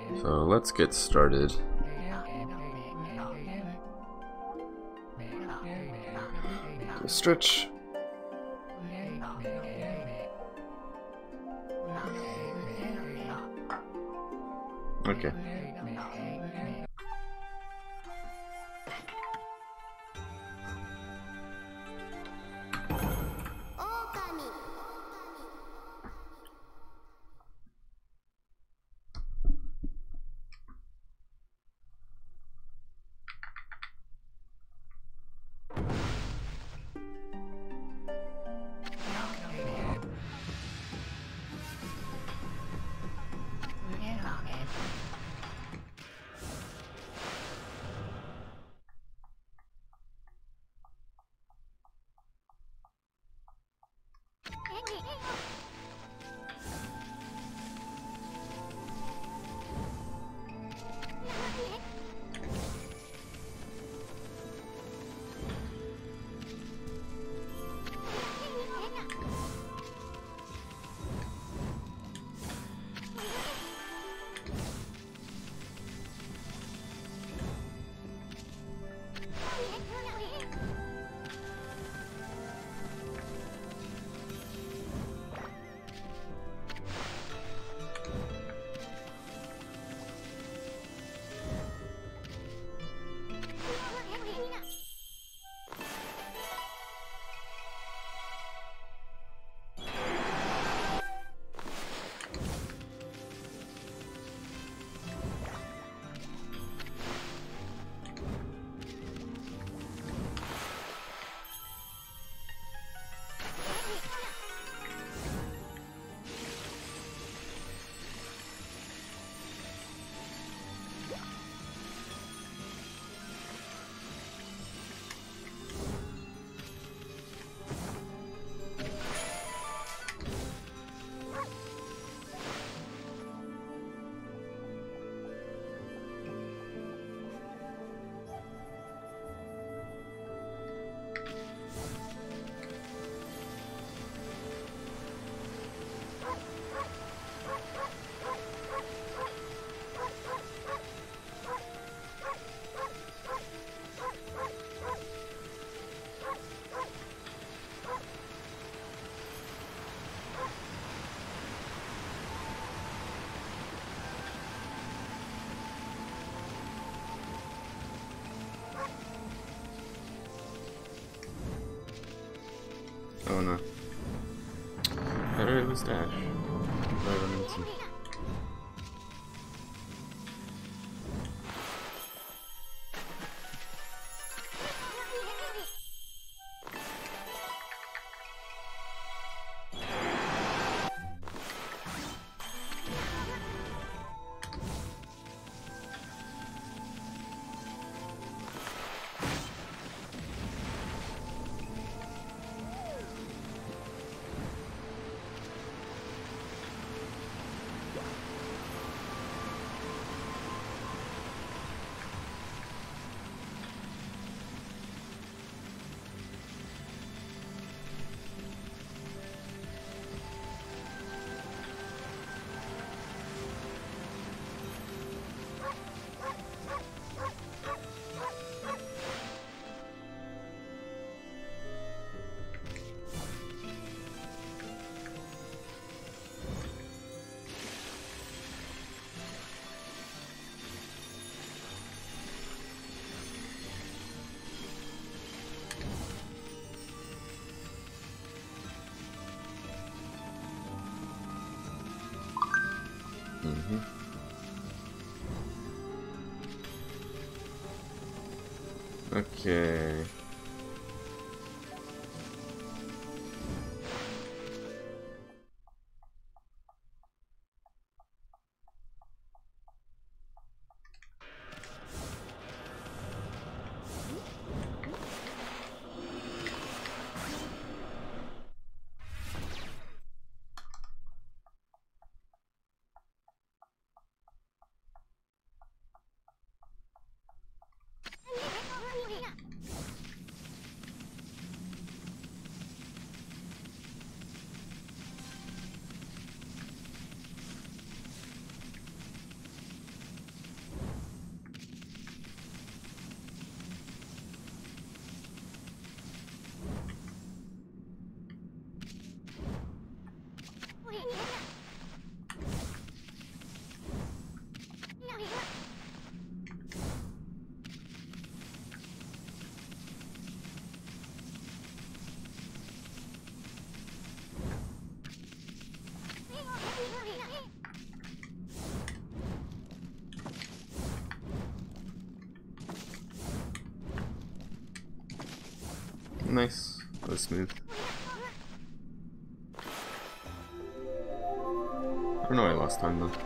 So let's get started. Stretch. Okay. Okami. Oh no. It was Dash. I run into. Okay. Nice. That was smooth. I don't know why I lost time though.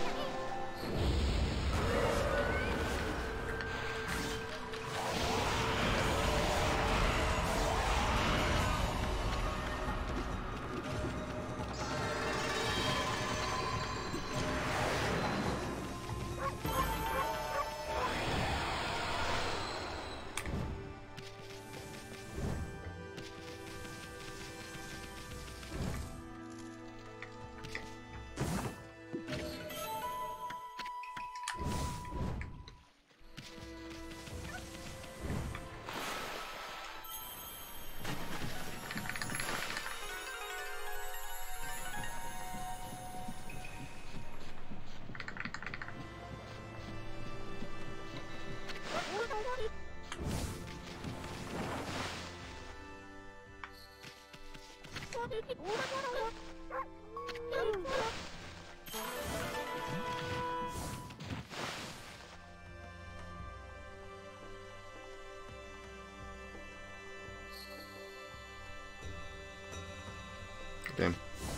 Damn.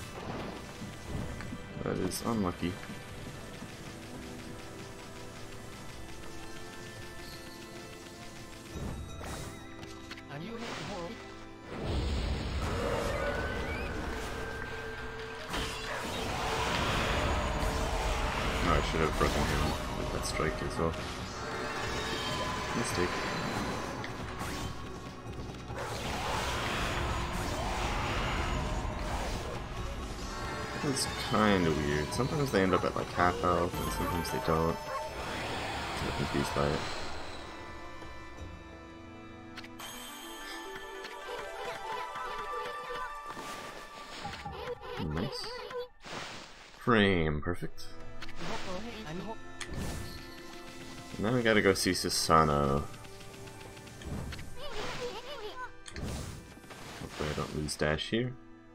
That is unlucky. I should have broken him with that strike as well. Mistake. It's kind of weird. Sometimes they end up at like half health, and sometimes they don't. I'm confused by it. Nice. Frame, perfect. And now we gotta go see Susano. Hopefully I don't lose dash here.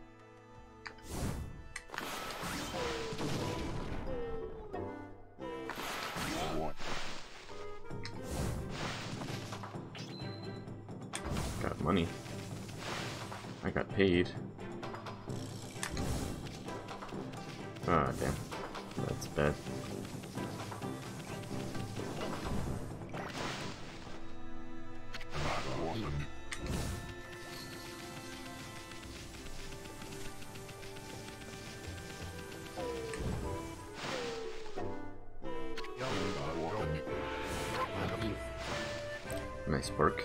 Got money. I got paid. Ah, damn. That's bad. Nice work.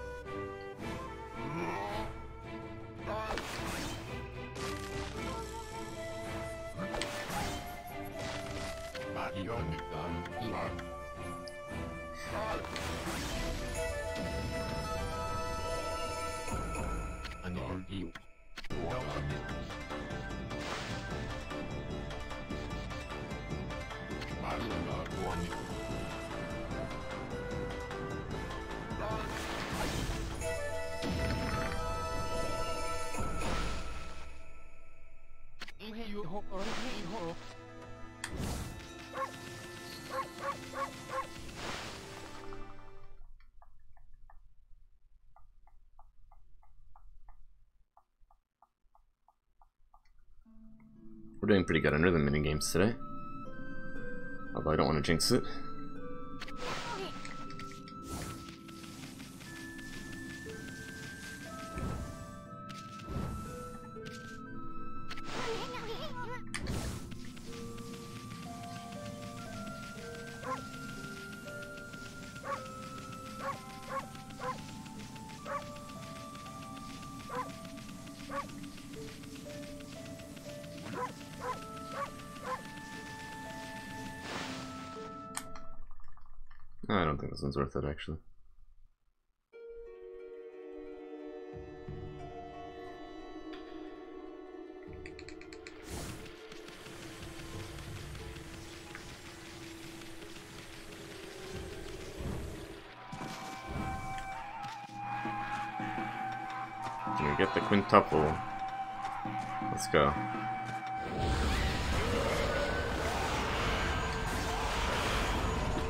We're doing pretty good under the minigames today. Although I don't want to jinx it. I don't think this one's worth it, actually. Can we get the quintuple? Let's go.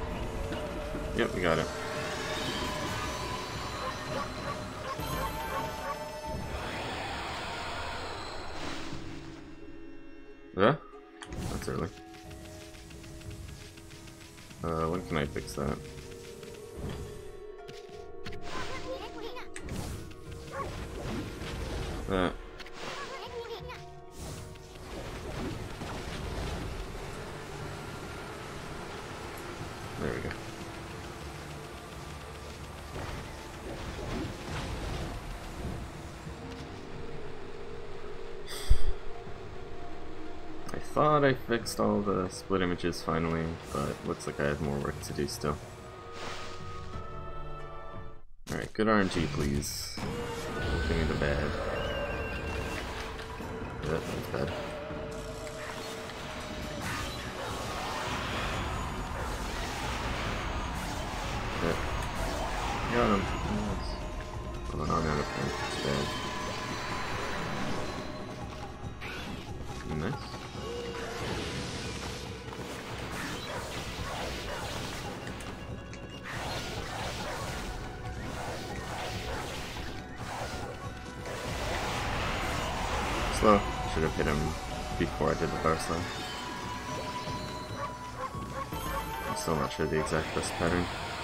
Yep, we got it. That's early. When can I fix that? That. There we go. I thought I fixed all the split images finally, but looks like I have more work to do still. Alright, good RNG please. Give me the bad. Yeah, that's bad. Yeah. Got him. Nice. Oh, no, I'm out of point. It's bad. Nice. Slow. Should have hit him before I did the bar slam. I'm still not sure the exact best pattern.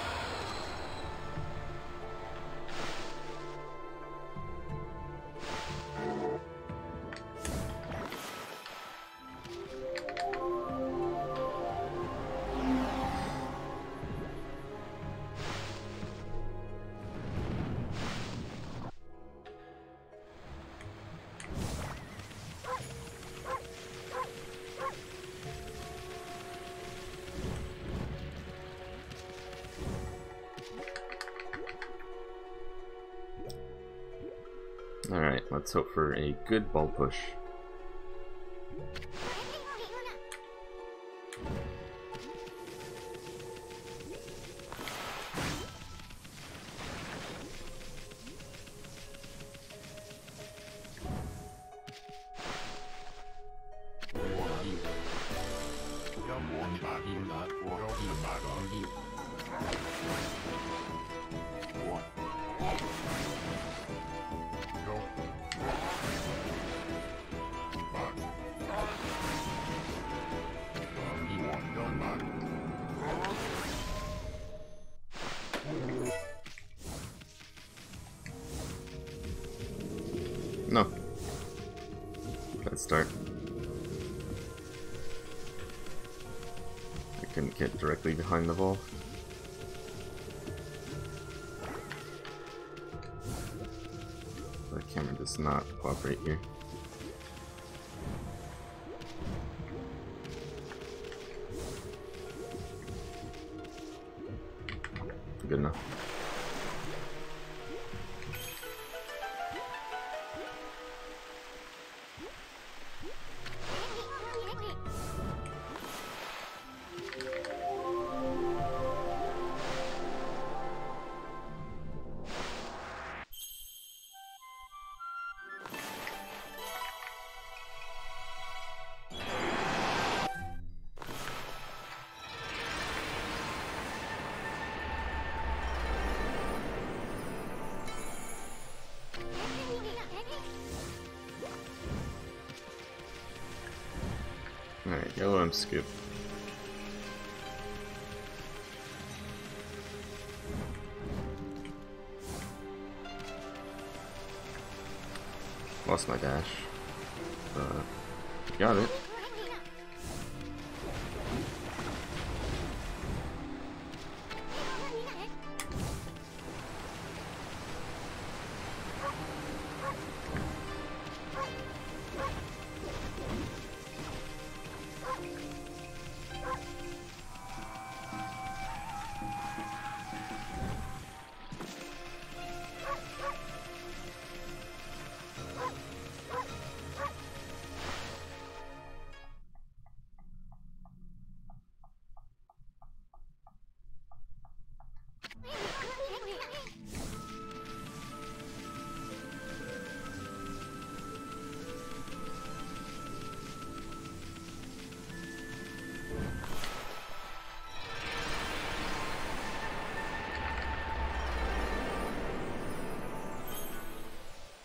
Alright, let's hope for a good ball push. No. Bad start. I couldn't get directly behind the ball. The camera does not cooperate here. Good enough. Alright, yellow M scoop. Lost my dash. Got it.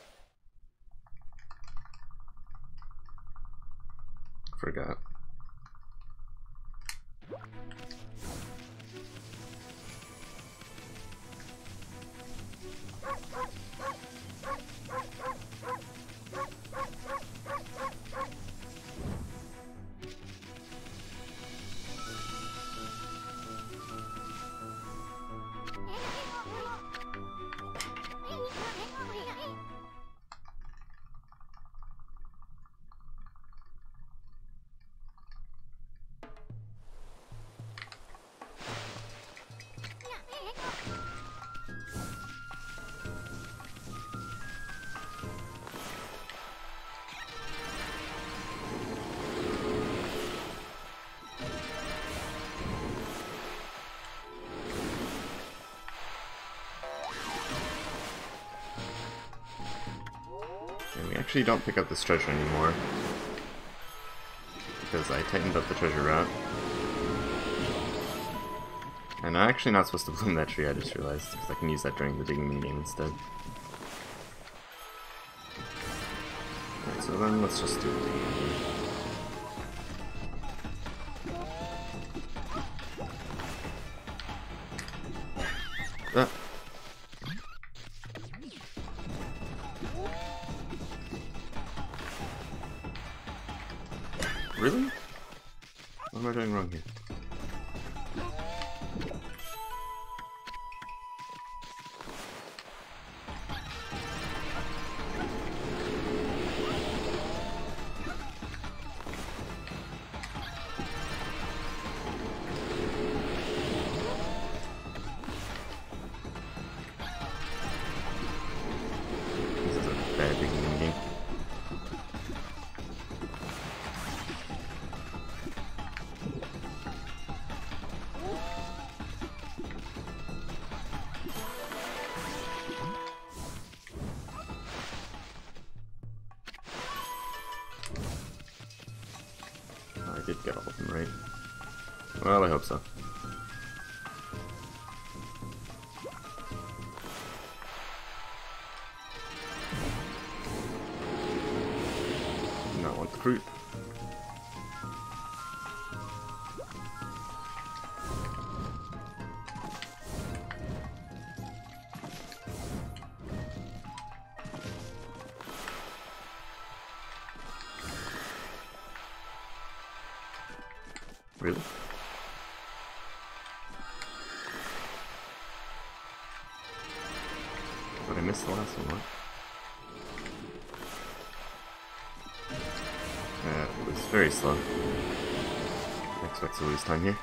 Forgot. actually don't pick up this treasure anymore. Because I tightened up the treasure route. And I'm actually not supposed to bloom that tree, I just realized, because I can use that during the digging minigame instead. Alright, so then let's just do the digging minigame. Ah. Really? What am I doing wrong here? This is a bad beginning game. I did get all of them right. Well, I hope so. Not want the fruit. Really? But I missed the last one, what? It was very slow. I expect to lose time here.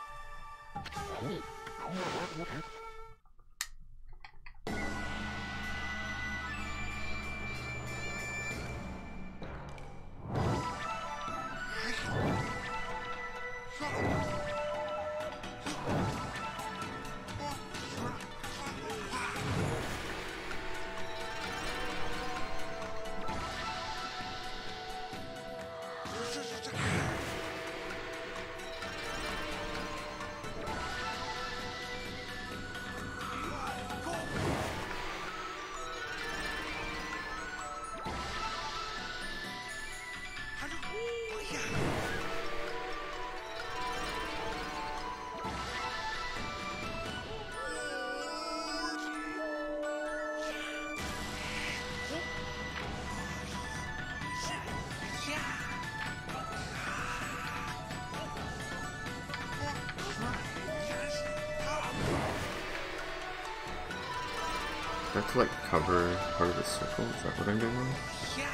Do I have to like cover part of the circle? Is that what I'm doing wrong?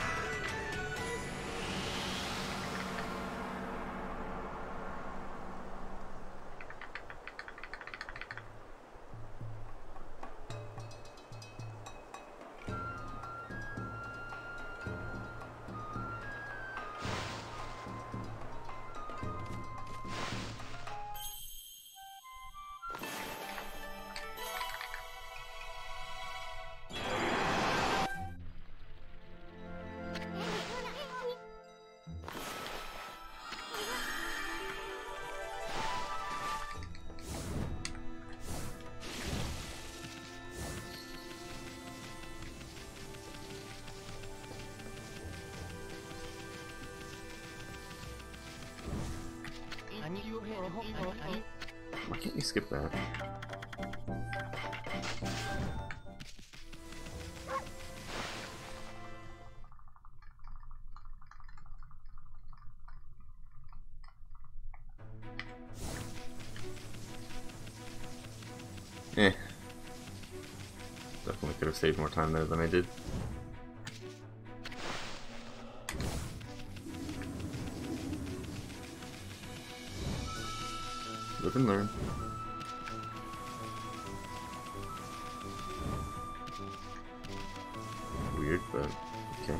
Why can't you skip that? Eh. Definitely could have saved more time there than I did. Live and learn. Weird, but okay.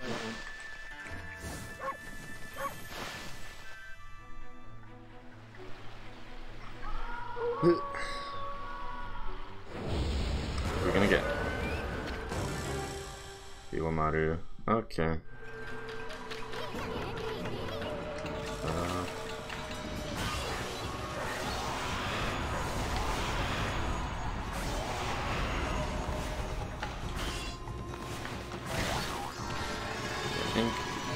What are we gonna get? Iwamaru. Okay. I think.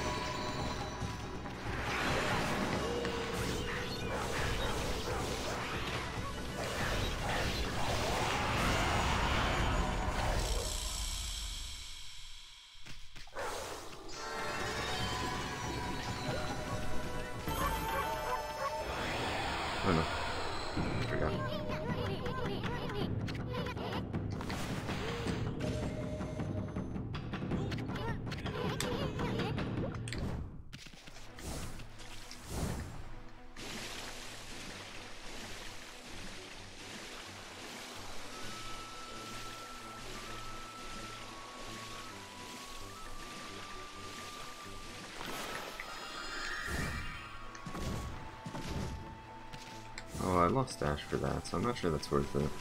Oh no. I forgot. Oh, I lost dash for that, so I'm not sure that's worth it.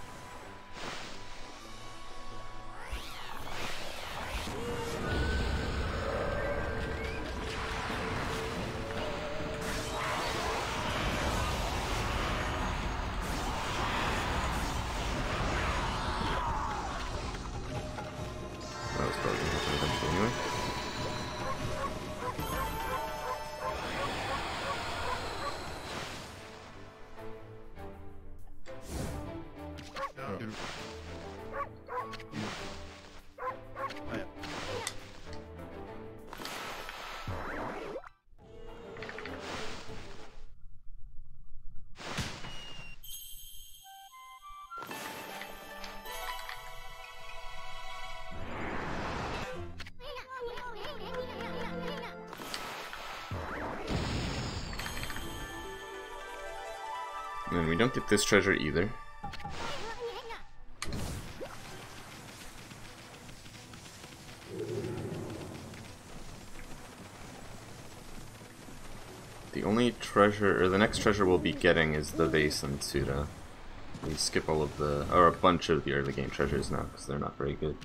That was probably gonna happen eventually anyway. And we don't get this treasure either. The only treasure, or the next treasure we'll be getting is the vase and Tsuda. We skip all of the, or a bunch of the early game treasures now, because they're not very good.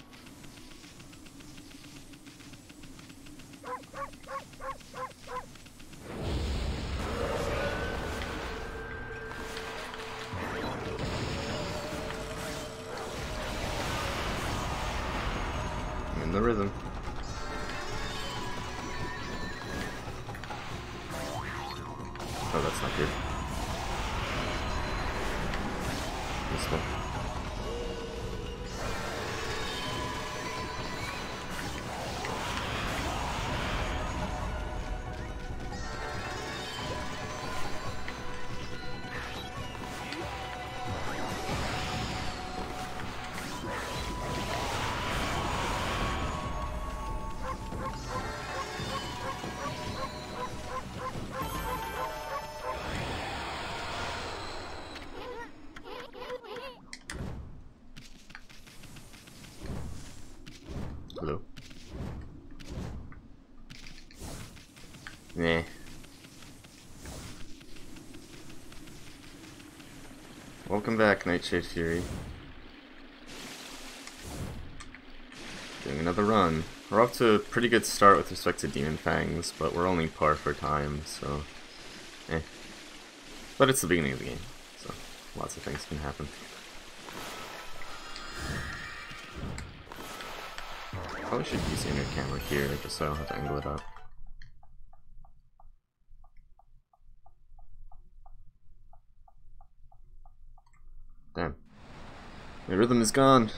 In the rhythm. Oh, that's not good. This one. Hello. Nah. Welcome back, Nightshade Fury. Doing another run. We're off to a pretty good start with respect to Demon Fangs, but we're only par for time, so eh. But it's the beginning of the game, so lots of things can happen. Probably should use the inner camera here, just so I don't have to angle it up. Damn. My rhythm is gone.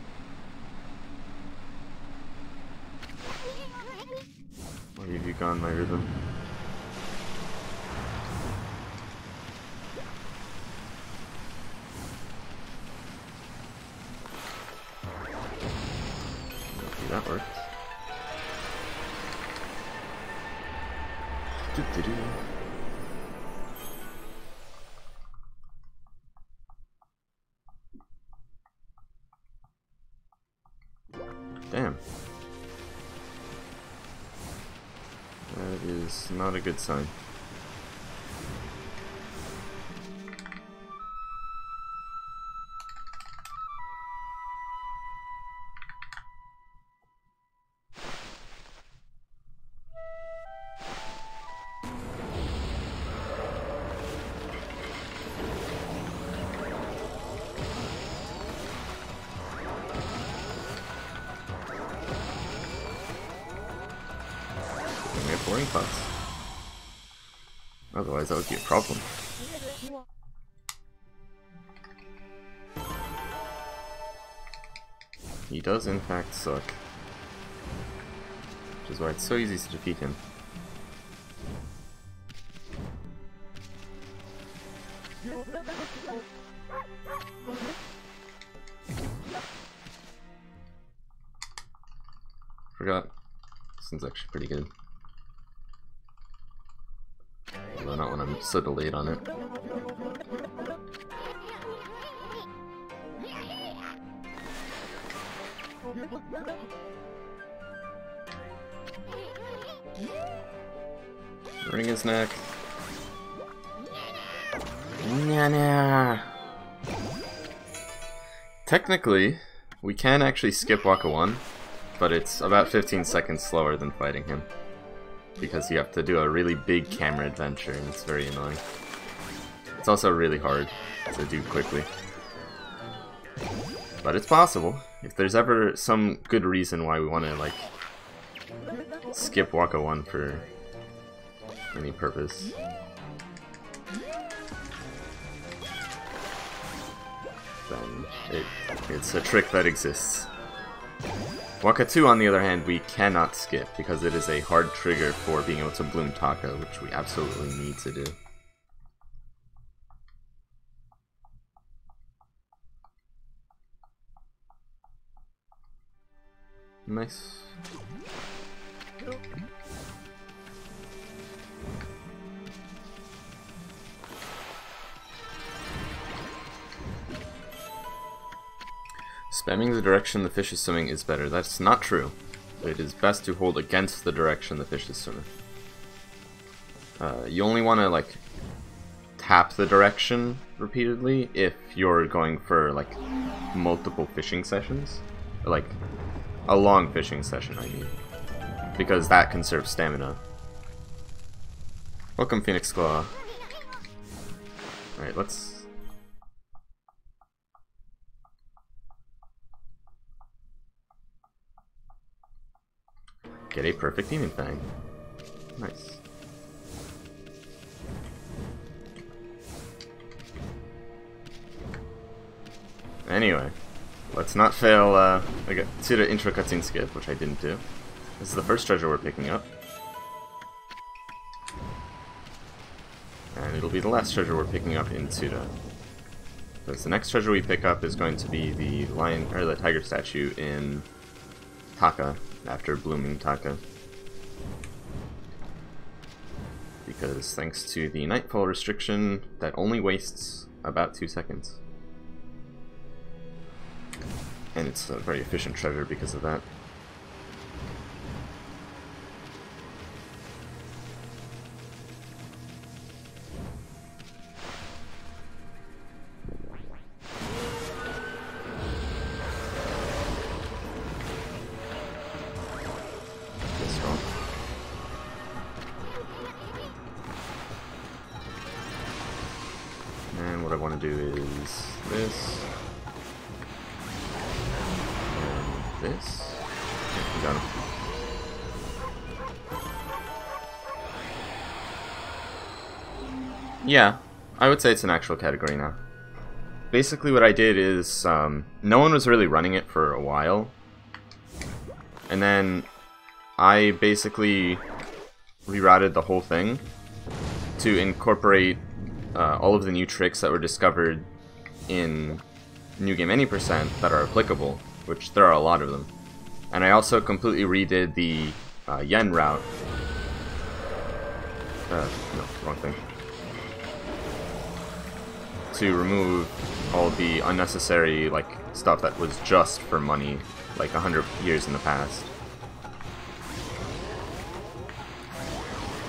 Why have you gone, my rhythm? Okay, that worked. Doo-doo-doo. Damn. is not a good sign. Boring pots. Otherwise that would be a problem. He does in fact suck. Which is why it's so easy to defeat him. Forgot. This one's actually pretty good. Although not when I'm so delayed on it. Wring his neck. Nah. Technically, we can actually skip Wawku 1, but it's about 15 seconds slower than fighting him. Because you have to do a really big camera adventure, and it's very annoying. It's also really hard to do quickly. But it's possible. If there's ever some good reason why we want to, like, skip Wawku 1 for any purpose. Then it's a trick that exists. Wawku 2, on the other hand, we cannot skip because it is a hard trigger for being able to bloom Taka, which we absolutely need to do. Nice. Spamming the direction the fish is swimming is better. That's not true. It is best to hold against the direction the fish is swimming. You only want to, like, tap the direction repeatedly if you're going for, like, multiple fishing sessions. Or, like, a long fishing session, I mean. Because that conserves stamina. Welcome, Phoenix Claw. Alright, let's... get a perfect demon fang. Nice. Anyway, let's not fail like to the intro cutscene skip, which I didn't do. This is the first treasure we're picking up. And it'll be the last treasure we're picking up in Tsuda. Because the next treasure we pick up is going to be the lion or the tiger statue in Taka. After blooming Taka. Because thanks to the nightfall restriction, that only wastes about 2 seconds. And it's a very efficient treasure because of that. And what I want to do is this. And this. Yeah, got him. Yeah, I would say it's an actual category now. Basically what I did is, no one was really running it for a while. And then I basically rerouted the whole thing to incorporate all of the new tricks that were discovered in New Game Any Percent that are applicable, which there are a lot of them. And I also completely redid the yen route. No, wrong thing. To remove all the unnecessary like stuff that was just for money, like 100 years in the past.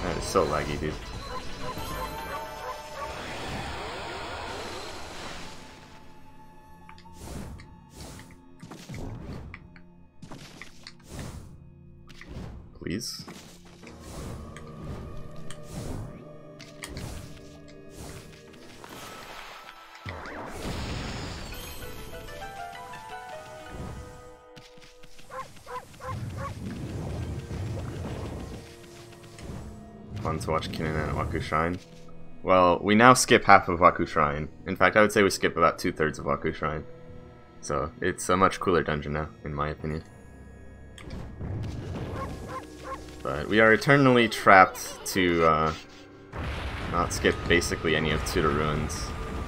That is so laggy, dude. Please. Fun to watch Kinnan at Wawku Shrine. Well, we now skip half of Wawku Shrine. In fact, I would say we skip about 2/3 of Wawku Shrine. So, it's a much cooler dungeon now, in my opinion. But we are eternally trapped to not skip basically any of Tudor Ruins.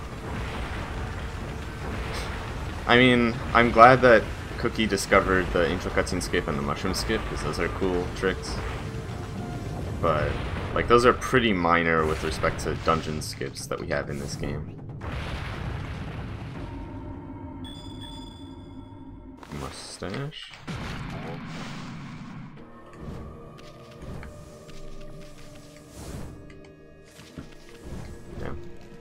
I mean, I'm glad that Cookie discovered the Angel Cutscene skip and the Mushroom skip, because those are cool tricks. But, like, those are pretty minor with respect to dungeon skips that we have in this game. Mustache? Damn.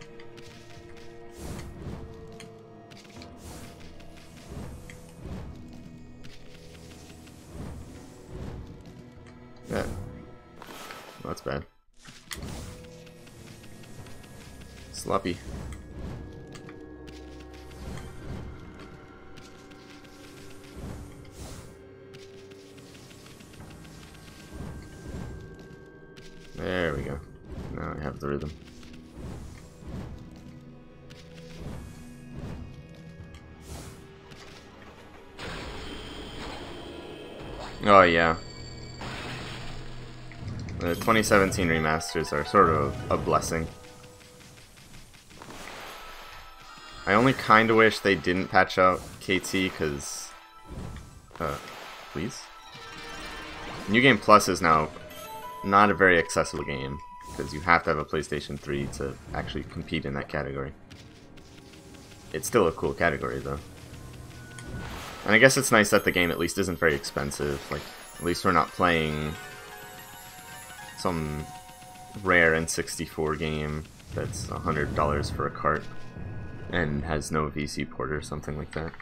Yeah. Well, that's bad. Sloppy. There we go. Now I have the rhythm. Oh yeah. The 2017 remasters are sort of a blessing. I only kinda wish they didn't patch out KT, cause... please? New Game Plus is now not a very accessible game, because you have to have a PlayStation 3 to actually compete in that category. It's still a cool category, though. And I guess it's nice that the game at least isn't very expensive. Like, at least we're not playing some rare N64 game that's $100 for a cart and has no VC port or something like that.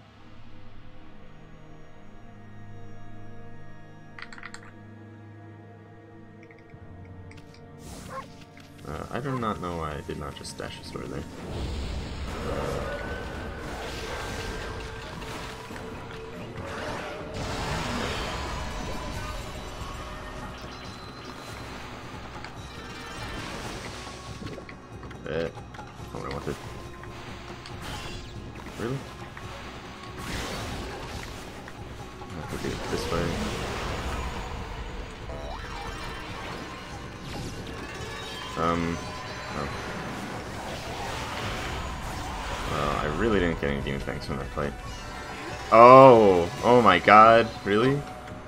I do not know why I did not just stash a sword there. Not what I wanted. Really? I have to do it this way. Oh. Well, I really didn't get any demon fangs from that fight. Oh! Oh my god, really?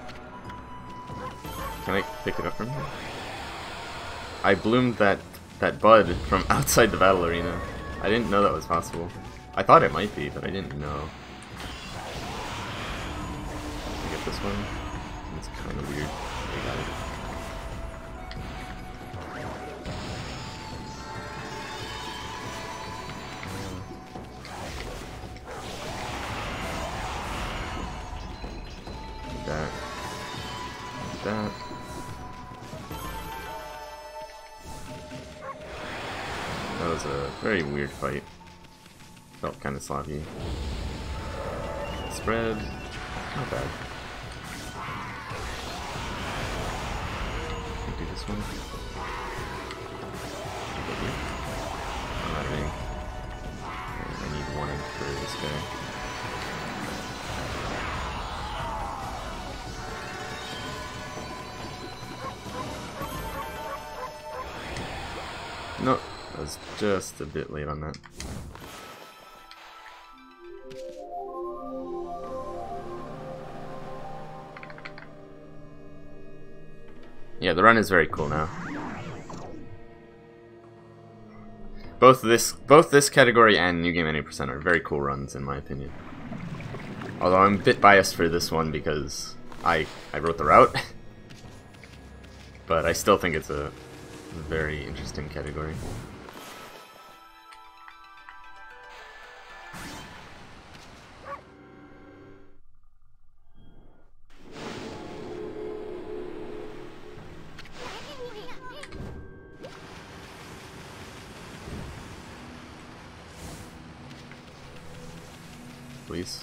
Can I pick it up from here? I bloomed that bud from outside the battle arena. I didn't know that was possible. I thought it might be, but I didn't know. Can I get this one? It's kind of weird. I got it. That. That was a very weird fight. Felt kind of sloppy. Spread. Not bad. Can I do this one? I'm not hitting. I need one for this guy. No, I was just a bit late on that. Yeah, the run is very cool now. Both this category and New Game 90% are very cool runs in my opinion. Although I'm a bit biased for this one because I wrote the route. but I still think it's a very interesting category. Please.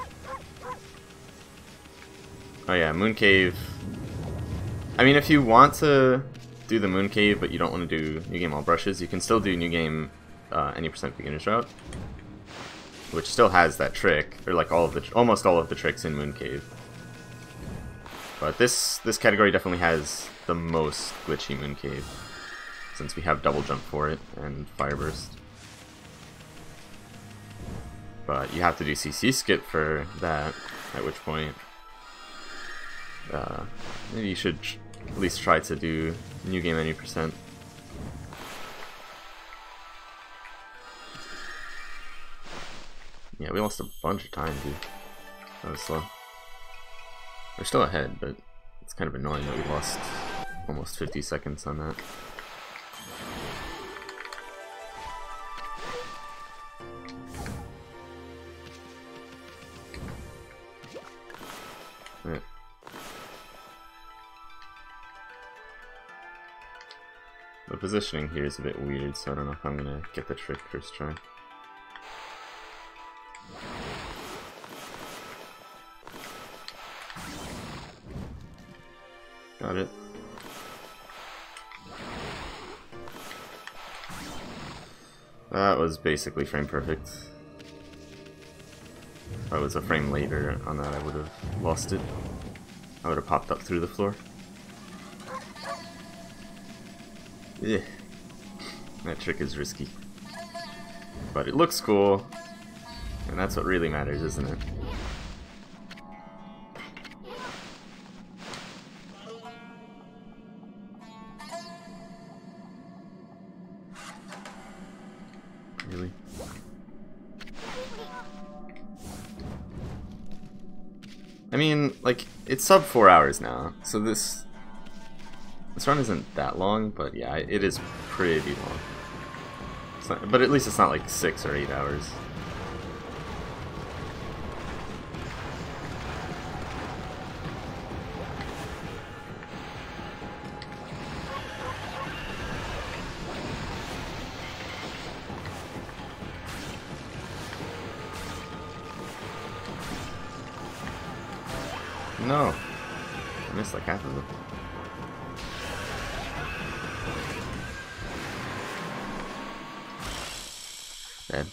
Oh yeah, Moon Cave. I mean, if you want to do the Moon Cave, but you don't want to do New Game All Brushes, you can still do New Game any % beginner's route, which still has that trick, or like almost all of the tricks in Moon Cave. But this category definitely has the most glitchy Moon Cave, since we have double jump for it and Fireburst. But you have to do CC skip for that, at which point maybe you should at least try to do New Game any %. Yeah, we lost a bunch of time, dude. That was slow. We're still ahead, but it's kind of annoying that we lost almost 50 seconds on that. Right. The positioning here is a bit weird, so I don't know if I'm gonna get the trick first try. Got it. That was basically frame perfect. If I was a frame later on that, I would have lost it. I would have popped up through the floor. Yeah. That trick is risky. But it looks cool, and that's what really matters, isn't it? Really? I mean, like, it's sub 4 hours now, so this run isn't that long, but yeah, it is pretty long. It's not, but at least it's not like 6 or 8 hours. No, I missed like half of them. Dead.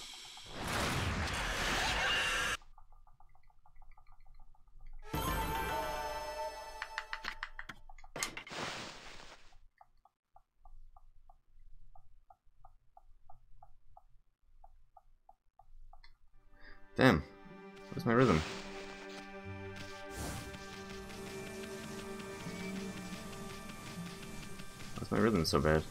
Damn, where's my rhythm? Why's my rhythm so bad?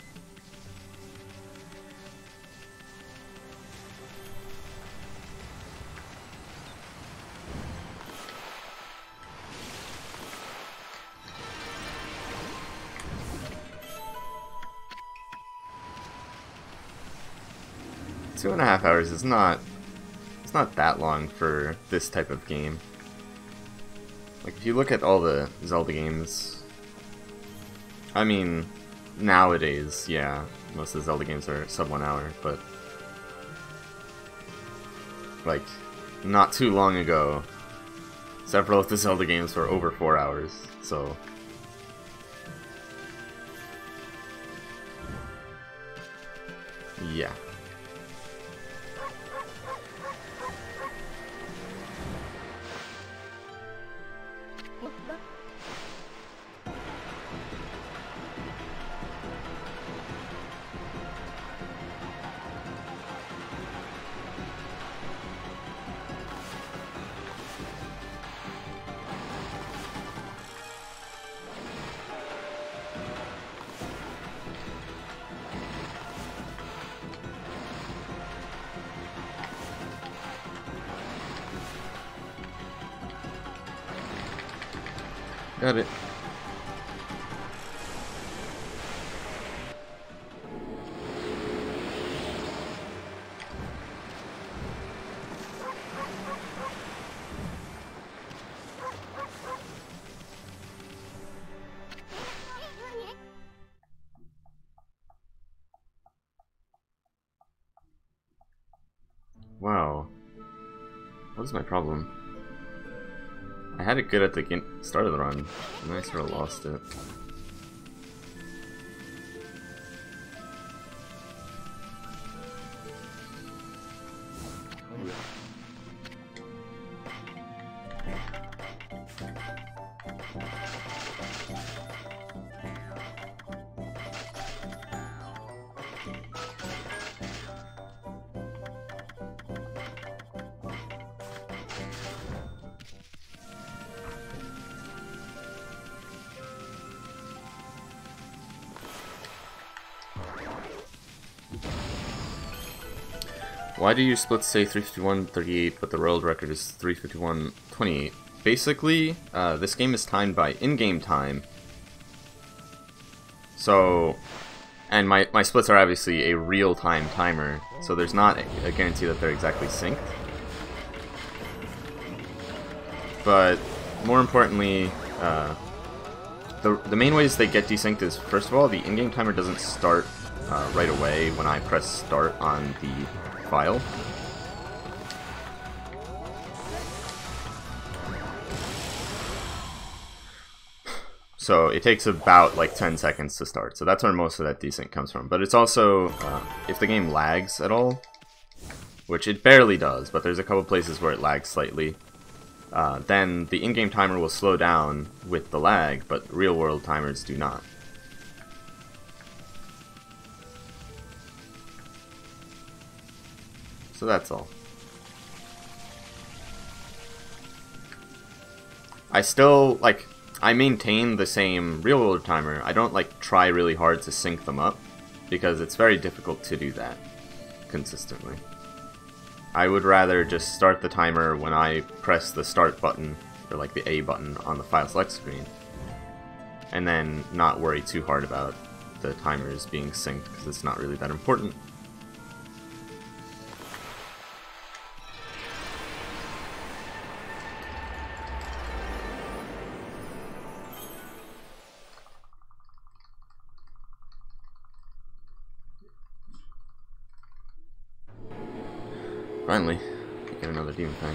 Two and a half hours is not, it's not that long for this type of game. Like, if you look at all the Zelda games, I mean, nowadays, yeah, most of the Zelda games are sub 1 hour, but like, not too long ago, several of the Zelda games were over 4 hours, so yeah. Got it. What is my problem? I had it good at the start of the run, and then I sort of lost it. Why do your splits say 351.38 but the world record is 351.28? Basically, this game is timed by in-game time. So, and my splits are obviously a real-time timer, so there's not a guarantee that they're exactly synced. But, more importantly, the main ways they get desynced is, first of all, the in-game timer doesn't start right away when I press start on the file. So it takes about like 10 seconds to start. So that's where most of that desync comes from. But it's also, if the game lags at all, which it barely does, but there's a couple places where it lags slightly, then the in-game timer will slow down with the lag, but real-world timers do not. So that's all. I still, like, I maintain the same real-world timer. I don't, like, try really hard to sync them up, because it's very difficult to do that consistently. I would rather just start the timer when I press the start button, or like the A button on the file select screen, and then not worry too hard about the timers being synced, because it's not really that important. Finally, get another demon thing.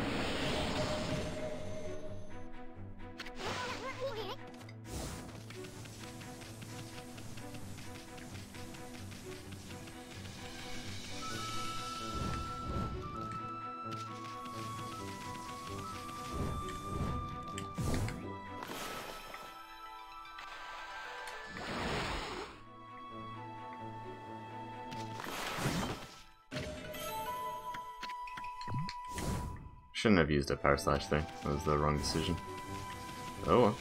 Shouldn't have used a power slash there. That was the wrong decision. Oh well.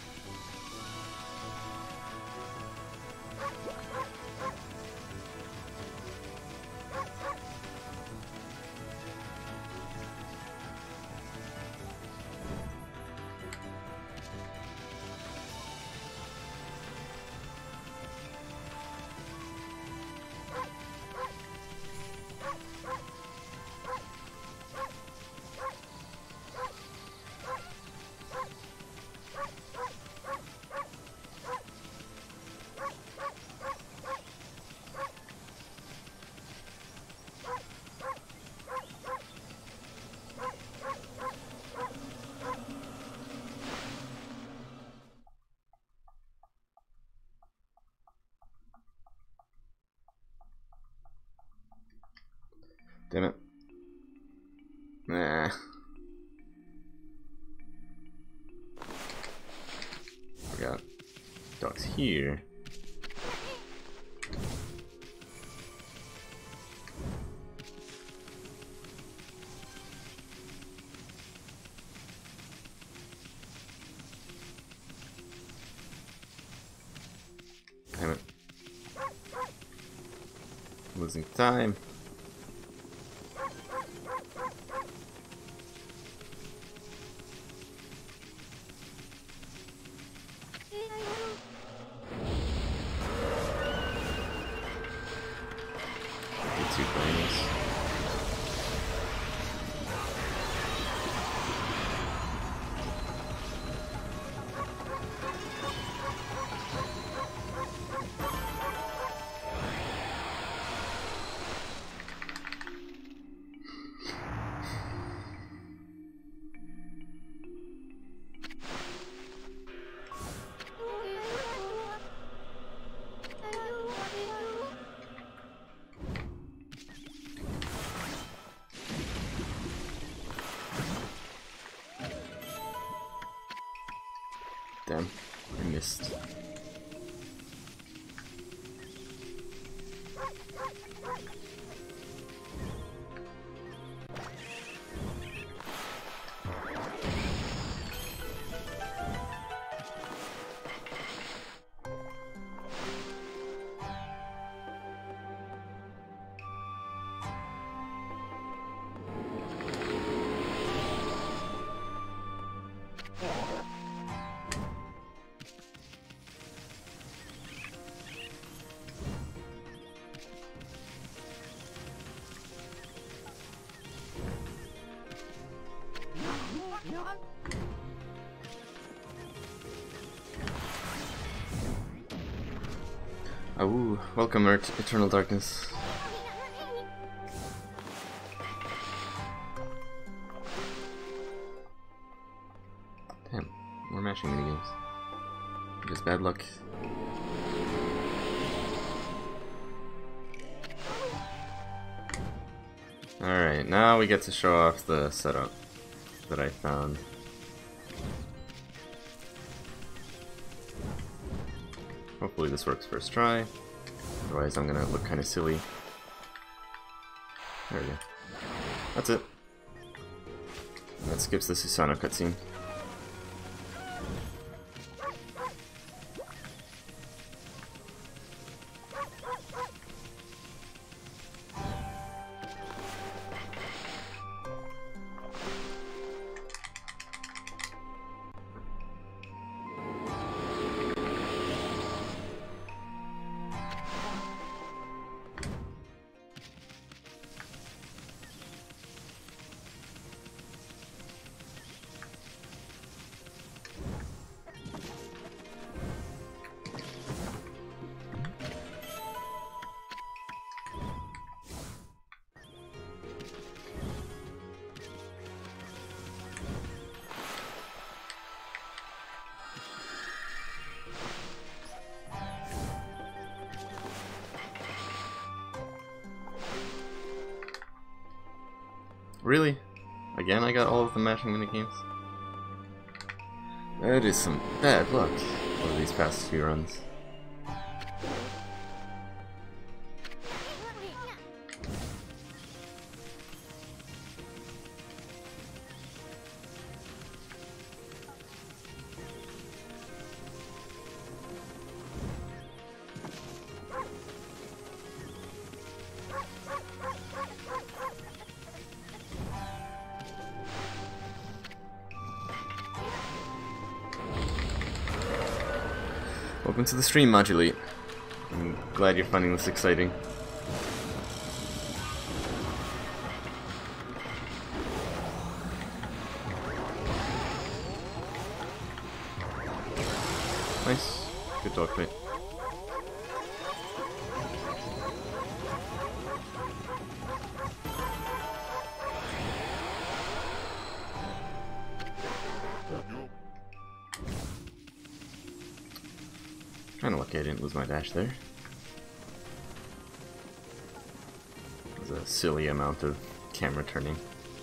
Damn it. Nah. Forgot. Dog's here. Damn it. Losing time. Two things. Damn, I missed. Oh, welcome, Eternal Darkness. Damn, more mashing minigames. Just bad luck. Alright, now we get to show off the setup that I found. Hopefully this works first try, otherwise I'm gonna look kinda silly. There we go. That's it. That skips the Susanoo cutscene. Really? Again, I got all of the mashing minigames? That is some bad luck over these past few runs. Welcome to the stream, Modulate. I'm glad you're finding this exciting. Nice. Good dog fight. Kinda lucky I didn't lose my dash there. It was a silly amount of camera turning.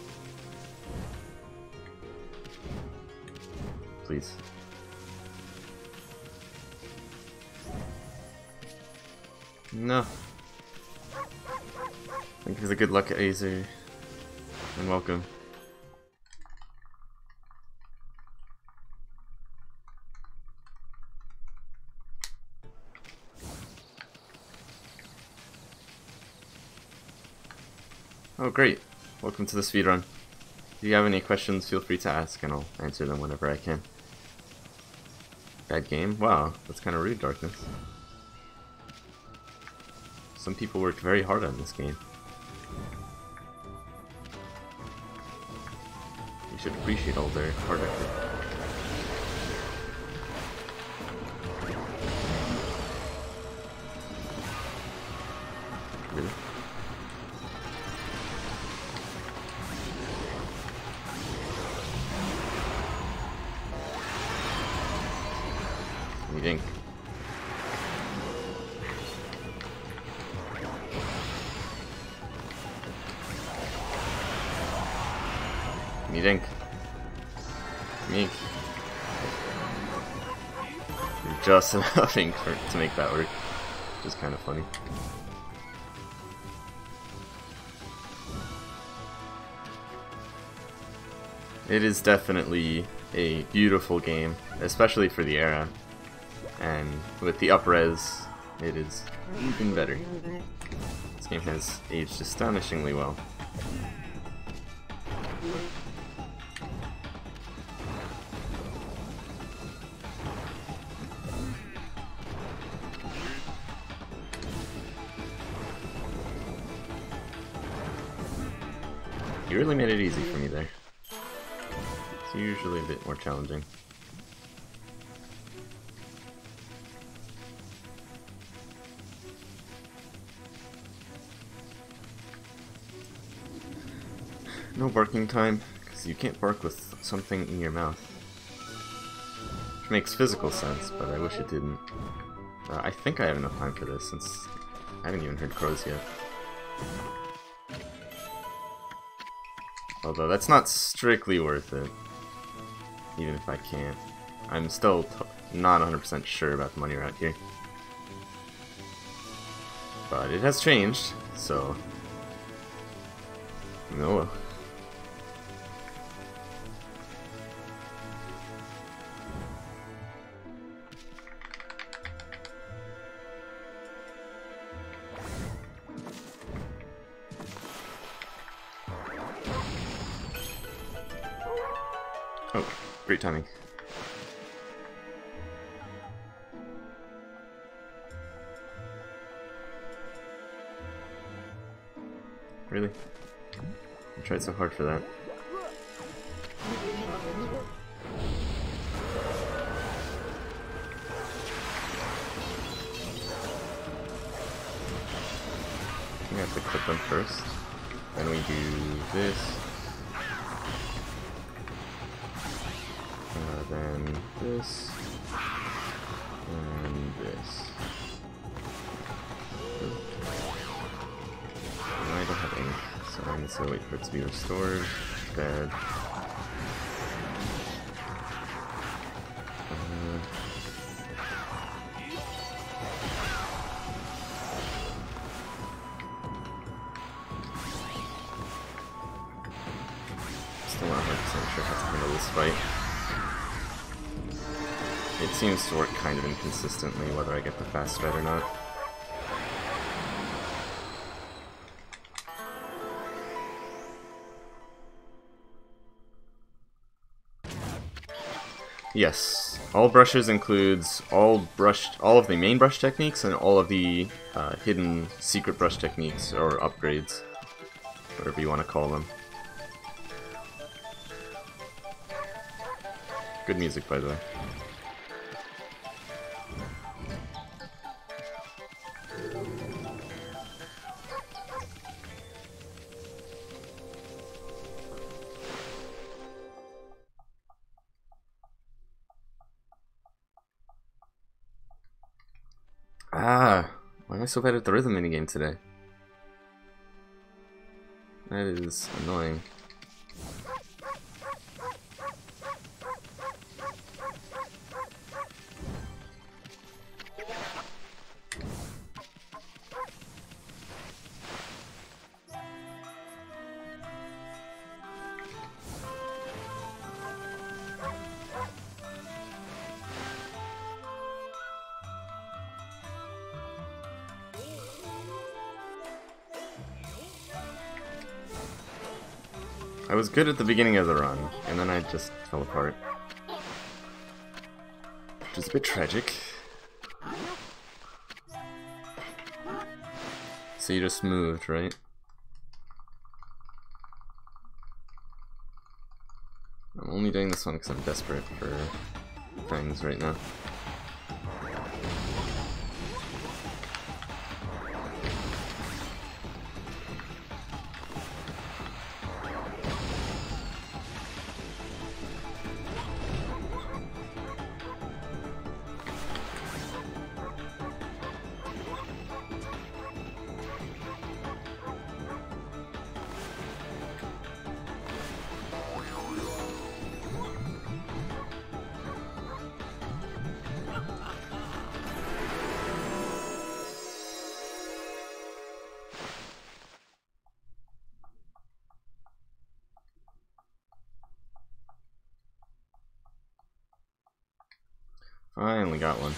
Please. No. Thank you for the good luck, Azer. And welcome. Oh great, welcome to the speedrun. If you have any questions, feel free to ask and I'll answer them whenever I can. Bad game? Wow, that's kind of rude, Darkness. Some people worked very hard on this game. You should appreciate all their hard effort. Really? You think? You think? Me? just enough ink to make that work, which is kind of funny. It is definitely a beautiful game, especially for the era, and with the up-res, it is even better. This game has aged astonishingly well. You really made it easy for me there. It's usually a bit more challenging. No barking time, because you can't bark with something in your mouth. Which makes physical sense, but I wish it didn't. I think I have enough time for this, since I haven't even heard crows yet. Although that's not strictly worth it, even if I can't. I'm still not 100% sure about the money route here. But it has changed, so... no. Oh, great timing. Really? I tried so hard for that. I think I have to click them first. Then we do this. Then this. And this. I don't have ink, so I need to wait for it to be restored. Bad. Still not 100% sure how to handle this fight. It seems to work kind of inconsistently whether I get the fast stride or not. Yes, all brushes includes all of the main brush techniques and all of the hidden secret brush techniques or upgrades, whatever you want to call them. Good music, by the way. Ah, why am I so bad at the rhythm minigame today? That is annoying. I was good at the beginning of the run, and then I just fell apart. Which is a bit tragic. So you just moved, right? I'm only doing this one because I'm desperate for things right now. Finally got one.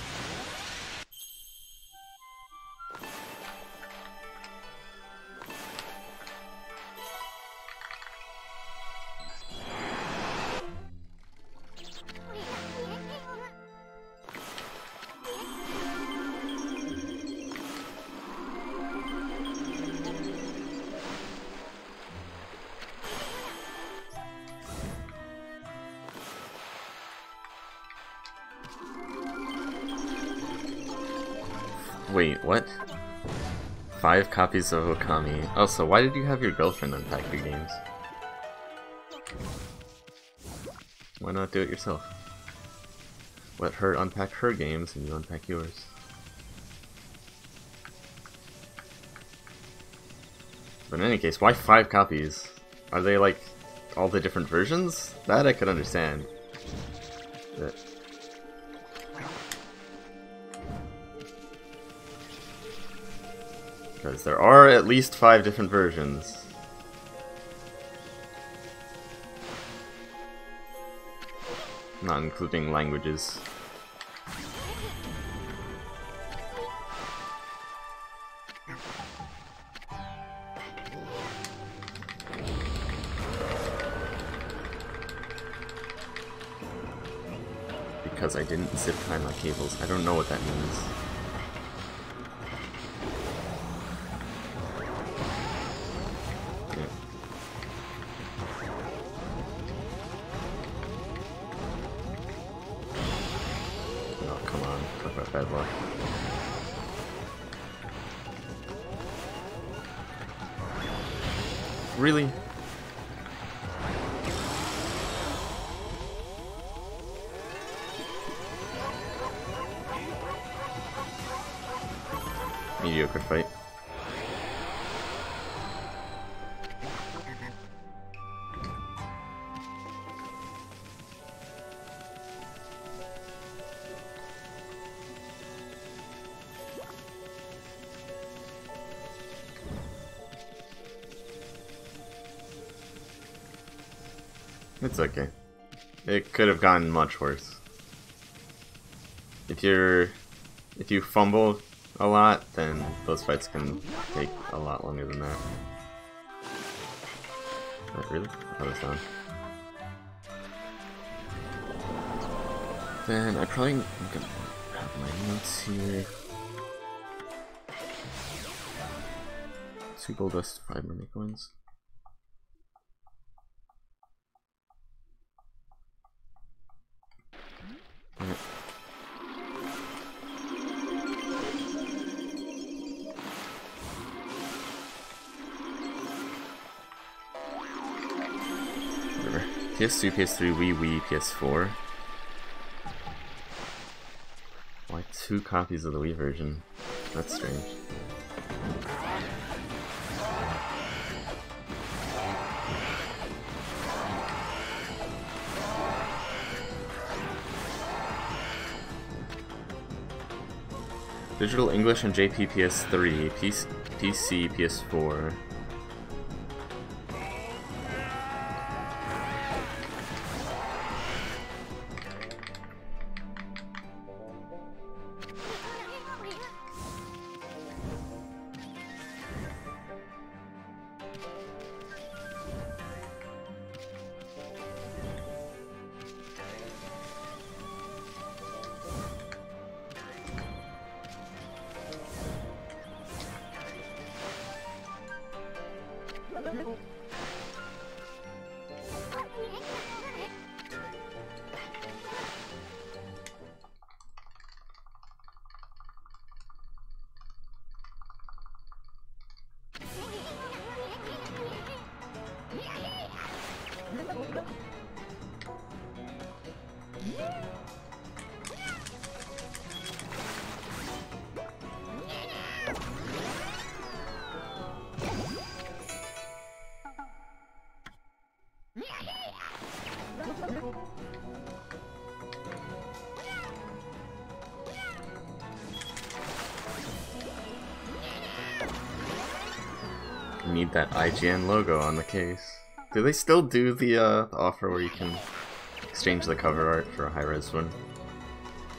Wait, what? 5 copies of Okami. Oh, so why did you have your girlfriend unpack your games? Why not do it yourself? Let her unpack her games and you unpack yours. But in any case, why 5 copies? Are they like all the different versions? That I could understand. But because there are at least 5 different versions. Not including languages. Because I didn't zip tie my cables. I don't know what that means. Bad luck. Really? Mediocre fight. It's okay. It could have gotten much worse. If you fumble a lot, then those fights can take a lot longer than that. Not really? I was down. Then I probably am gonna have my notes here. 2 gold dust, 5 mermaid coins. PS2, PS3, Wii, PS4. Why 2 copies of the Wii version? That's strange. Digital English and JP PS3, PC PS4. Need that IGN logo on the case. Do they still do the offer where you can exchange the cover art for a high-res one?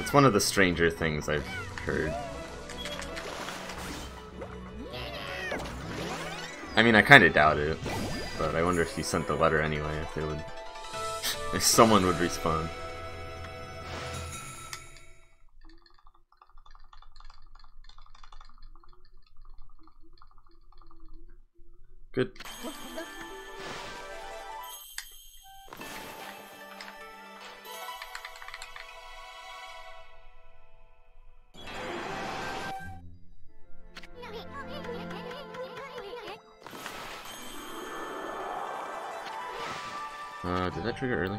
It's one of the stranger things I've heard. I mean, I kinda doubt it, but I wonder if he sent the letter anyway, if they would... if someone would respond. Good. Did that trigger early?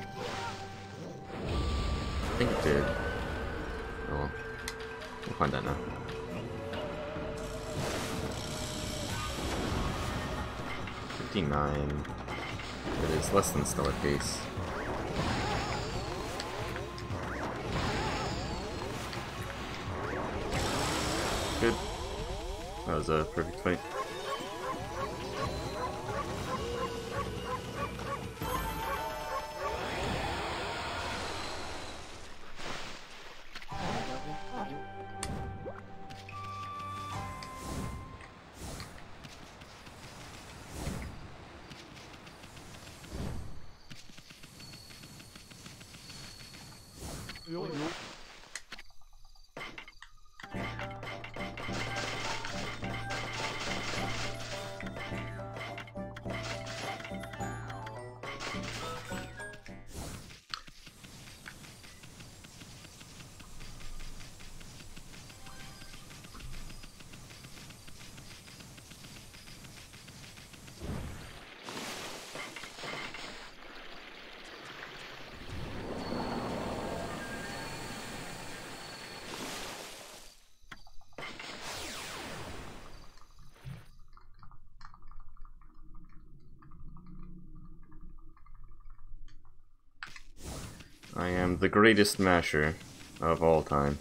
I think it did. Oh well. We'll find out now. $59. It is less than stellar pace. Good. That was a perfect fight. I am the greatest masher of all time.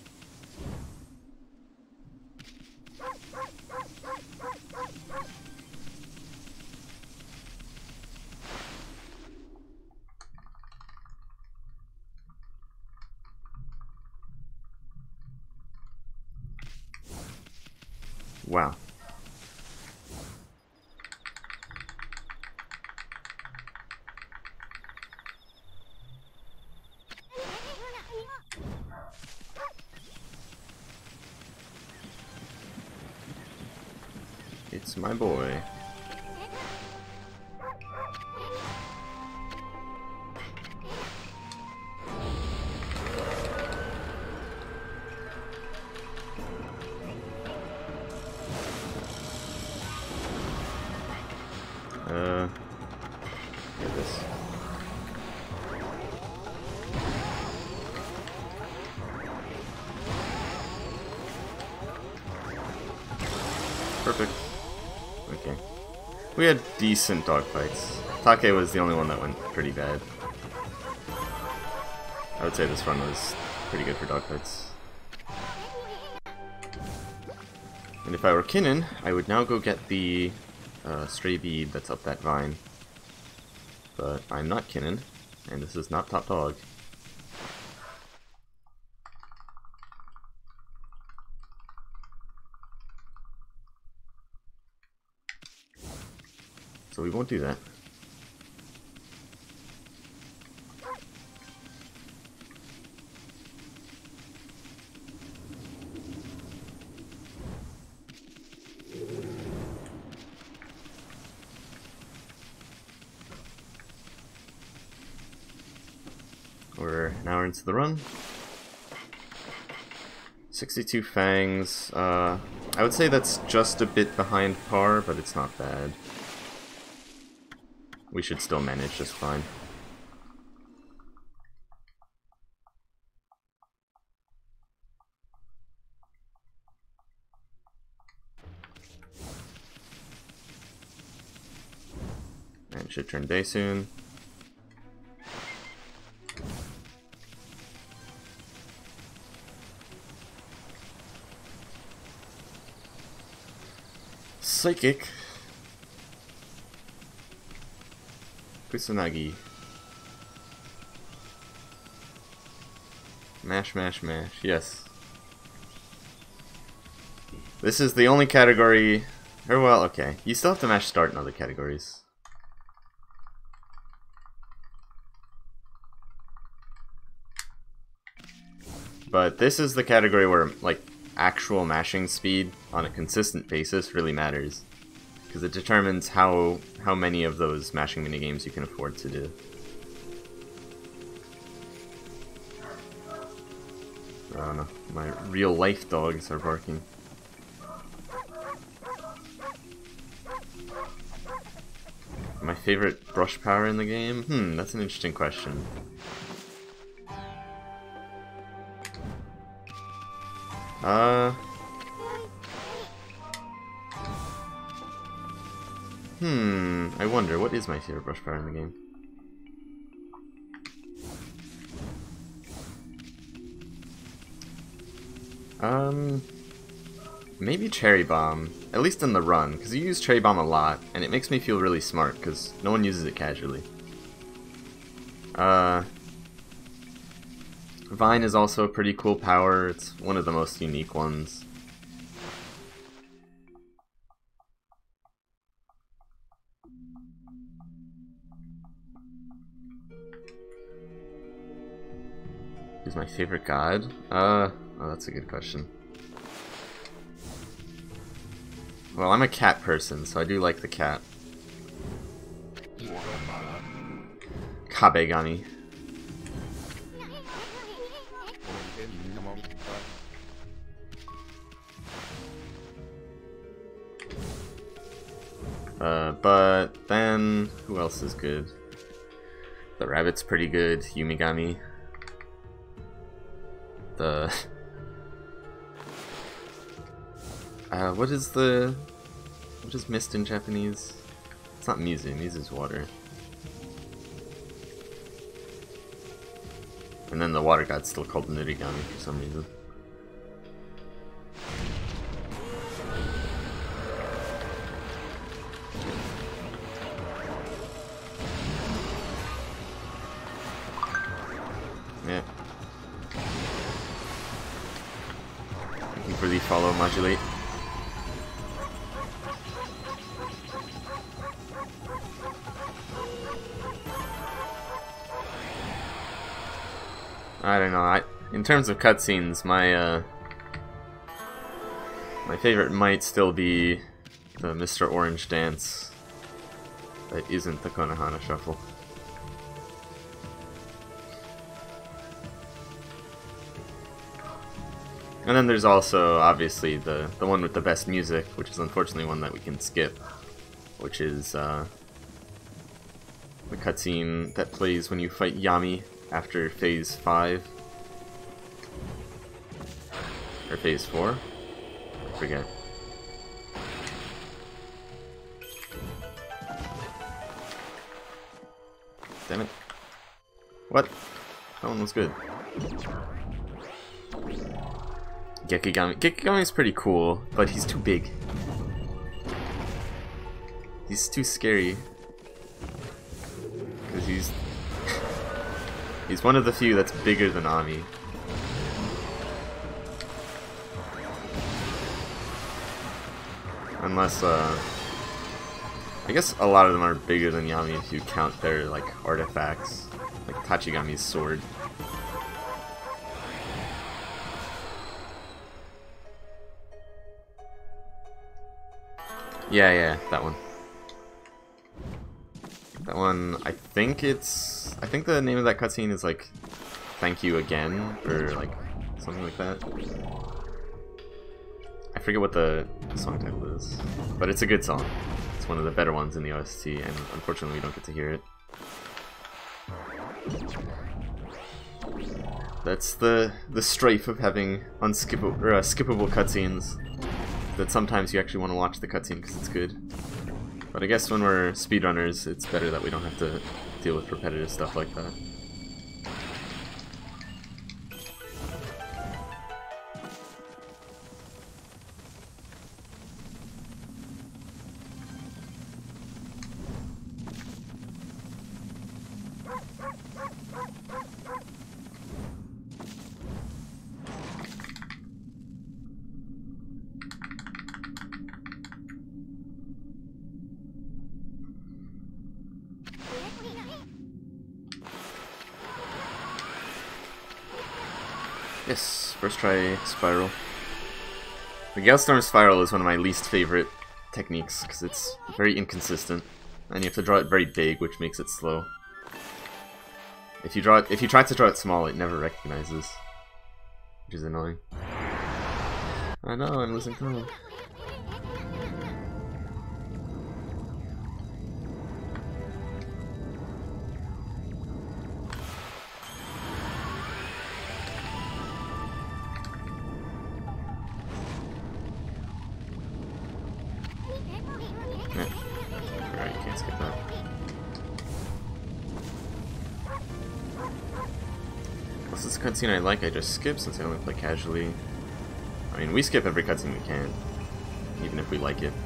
Wow. It's my boy. Get this. Perfect. Okay. We had decent dogfights. Take was the only one that went pretty bad. I would say this run was pretty good for dogfights. And if I were Kinnan, I would now go get the stray bead that's up that vine. But I'm not Kinnan, and this is not top dog. So we won't do that. We're an hour into the run. 62 fangs. I would say that's just a bit behind par, but it's not bad. We should still manage just fine. And should turn day soon. Psychic. Kusanagi. Mash, mash, mash. Yes. This is the only category... Or, well, okay. You still have to mash start in other categories. But this is the category where, like, actual mashing speed on a consistent basis really matters. Because it determines how many of those mashing minigames you can afford to do. Oh no, my real life dogs are barking. My favorite brush power in the game? That's an interesting question. I wonder, what is my favorite brush power in the game? Maybe Cherry Bomb, at least in the run, because you use Cherry Bomb a lot, and it makes me feel really smart, because no one uses it casually. Vine is also a pretty cool power, it's one of the most unique ones. Who's my favorite god? Oh, that's a good question. Well, I'm a cat person, so I do like the cat. Kabegami. But then, who else is good? The rabbit's pretty good, Yumigami. What is mist in Japanese? It's not Mizu, Mizu's water. And then the water god's still called Nurigami for some reason. Yeah. Looking for the follow modulate. I don't know, in terms of cutscenes, my favorite might still be the Mr. Orange dance that isn't the Konohana Shuffle. And then there's also, obviously, the one with the best music, which is unfortunately one that we can skip, which is the cutscene that plays when you fight Yami after phase 5. Or phase 4? I forget. Damn it. What? That one was good. Gekigami. Gekigami is pretty cool, but he's too big. He's too scary. Because he's one of the few that's bigger than Ami. Unless, I guess a lot of them are bigger than Yami if you count their, like, artifacts. Like Tachigami's sword. Yeah, that one. That one, I think the name of that cutscene is like, thank you again, or like, something like that. I forget what the song title is, but it's a good song. It's one of the better ones in the OST, and unfortunately we don't get to hear it. That's the strife of having skippable cutscenes, that sometimes you actually want to watch the cutscene because it's good. But I guess when we're speedrunners, it's better that we don't have to deal with repetitive stuff like that. Yes, first try spiral. The Galestorm spiral is one of my least favorite techniques because it's very inconsistent, and you have to draw it very big, which makes it slow. If you try to draw it small, it never recognizes, which is annoying. I know, I'm losing time. Alright, can't skip that. Unless it's a cutscene I like, I just skip since I only play casually. I mean, we skip every cutscene we can, even if we like it.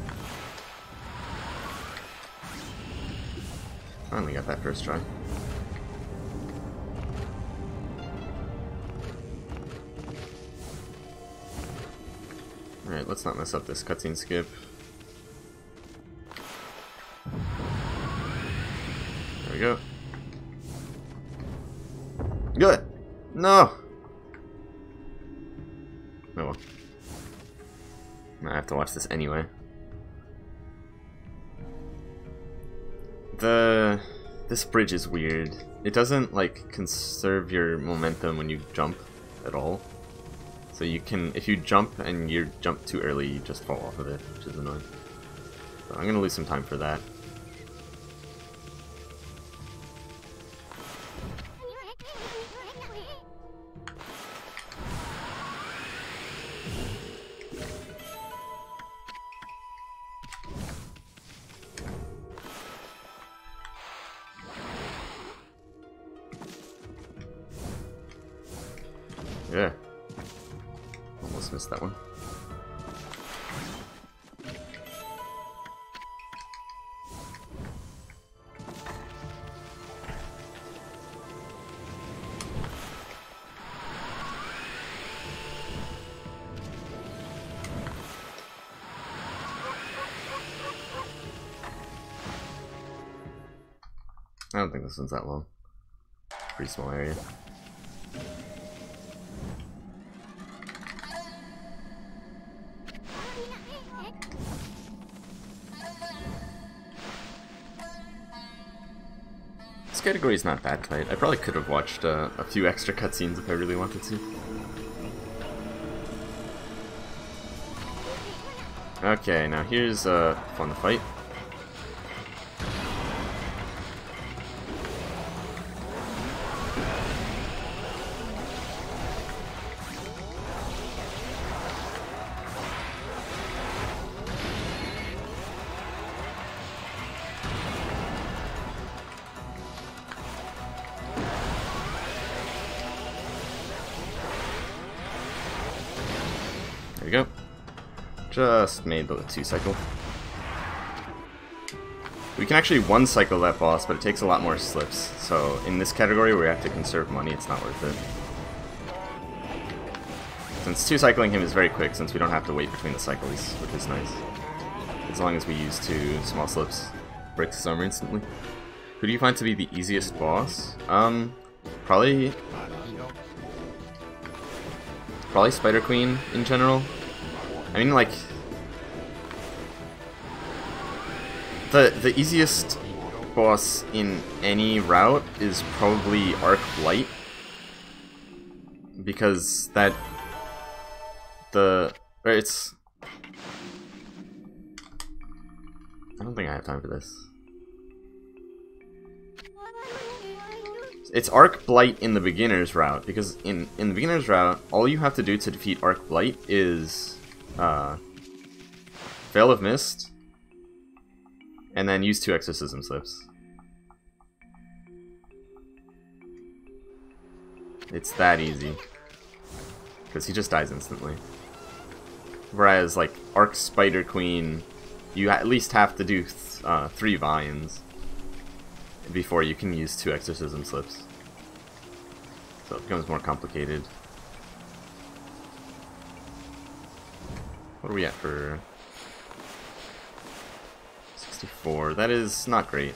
Finally got that first try. Alright, let's not mess up this cutscene skip. There we go. Good! No! Oh well. I have to watch this anyway. This bridge is weird. It doesn't, like, conserve your momentum when you jump at all. So you can, if you jump and you jump too early, you just fall off of it, which is annoying. So I'm gonna lose some time for that. Yeah. Almost missed that one. I don't think this one's that long. Pretty small area. This category is not that tight. I probably could have watched a few extra cutscenes if I really wanted to. Okay, now here's fun to fight. There we go. Just made the 2-cycle. We can actually 1-cycle that boss, but it takes a lot more slips. So in this category where we have to conserve money, it's not worth it. Since 2-cycling him is very quick, since we don't have to wait between the cycles, which is nice. As long as we use 2 small slips, breaks his armor instantly. Who do you find to be the easiest boss? Probably Spider Queen in general. I mean, like, the easiest boss in any route is probably Arc Blight, because it's. I don't think I have time for this. It's Arc Blight in the beginner's route, because in the beginner's route, all you have to do to defeat Arc Blight is Veil of Mist, and then use 2 Exorcism Slips. It's that easy, because he just dies instantly. Whereas, like, Arc Spider Queen, you at least have to do 3 Vines before you can use 2 Exorcism Slips. So it becomes more complicated. What are we at for 64? That is not great.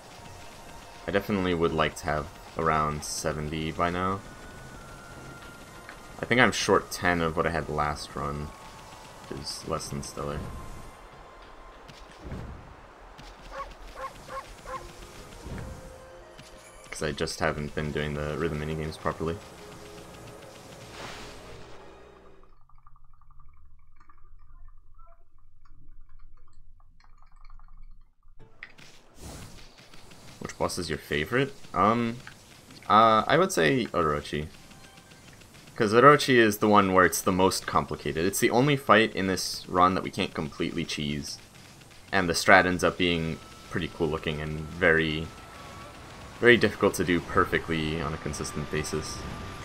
I definitely would like to have around 70 by now. I think I'm short 10 of what I had last run, which is less than stellar. Because I just haven't been doing the rhythm minigames properly. Which boss is your favorite? I would say Orochi. Because Orochi is the one where it's the most complicated. It's the only fight in this run that we can't completely cheese. And the strat ends up being pretty cool looking and very, very difficult to do perfectly on a consistent basis.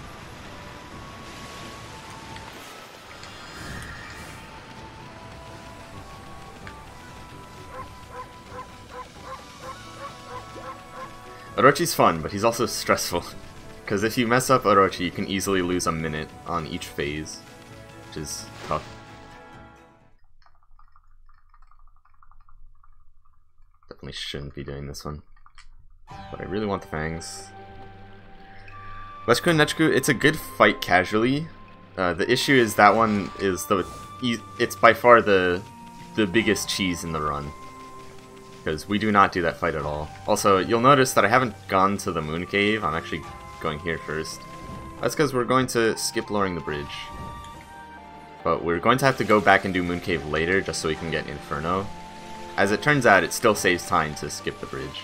Orochi's fun, but he's also stressful. Because if you mess up Orochi, you can easily lose a minute on each phase, which is tough. Definitely shouldn't be doing this one. But I really want the fangs. Lechiku and Nechiku, it's a good fight casually. The issue is that one is it's by far the biggest cheese in the run. Because we do not do that fight at all. Also, you'll notice that I haven't gone to the Moon Cave. I'm actually going here first. That's because we're going to skip lowering the bridge. But we're going to have to go back and do Moon Cave later just so we can get Inferno. As it turns out, it still saves time to skip the bridge.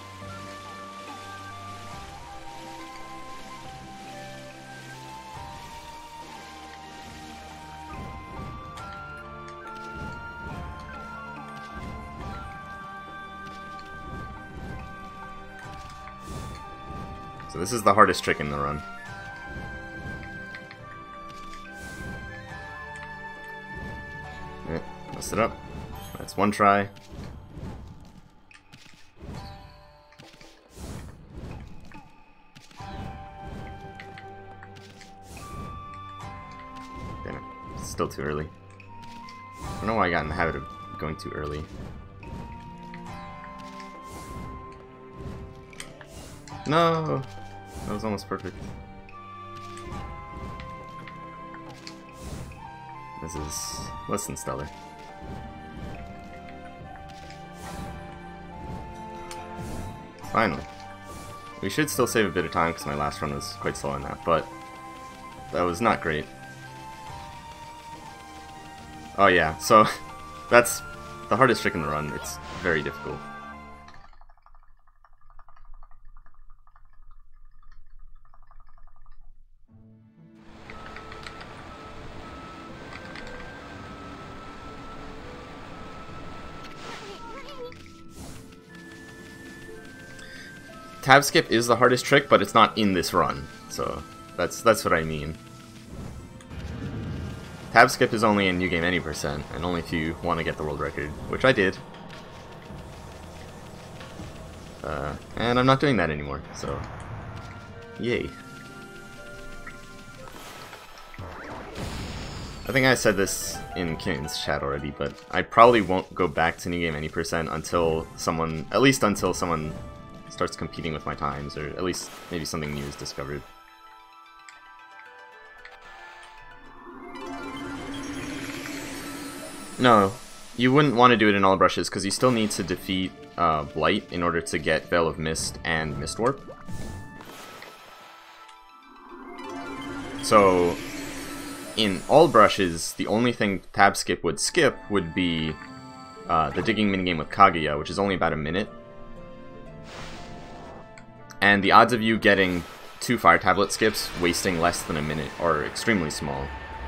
So this is the hardest trick in the run. Messed it up. That's one try. Damn it. Still too early. I don't know why I got in the habit of going too early. No! That was almost perfect. This is less than stellar. Finally. We should still save a bit of time because my last run was quite slow on that, but that was not great. Oh yeah, so that's the hardest trick in the run. It's very difficult. Tab skip is the hardest trick, but it's not in this run, so that's what I mean. Tab skip is only in New Game Any %, and only if you want to get the world record, which I did. And I'm not doing that anymore, so yay. I think I said this in Kinn's chat already, but I probably won't go back to New Game Any % until someone, at least until someone starts competing with my times, or at least maybe something new is discovered. No, you wouldn't want to do it in all brushes, because you still need to defeat Blight in order to get Veil of Mist and Mist Warp. So, in all brushes, the only thing Tab Skip would skip would be the digging minigame with Kaguya, which is only about a minute. And the odds of you getting 2 Fire Tablet skips wasting less than a minute are extremely small.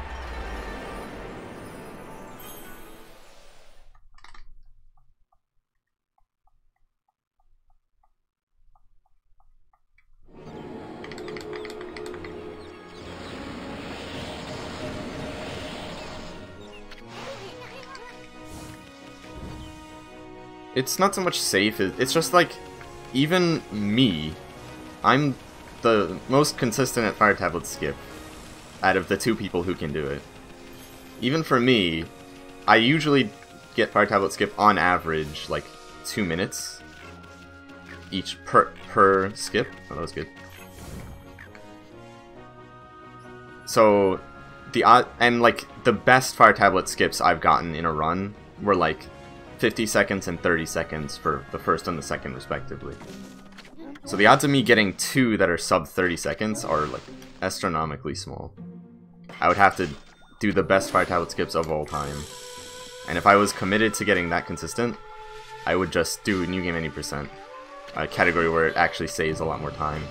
It's not so much safe, it's just like, even me, I'm the most consistent at Fire Tablet skip out of the 2 people who can do it. Even for me, I usually get Fire Tablet skip on average like 2 minutes each per skip. Oh, that was good. So and like the best fire tablet skips I've gotten in a run were like 50 seconds and 30 seconds for the first and the second respectively. So the odds of me getting 2 that are sub 30 seconds are like astronomically small. I would have to do the best fire tablet skips of all time. And if I was committed to getting that consistent, I would just do New Game Any %, a category where it actually saves a lot more time.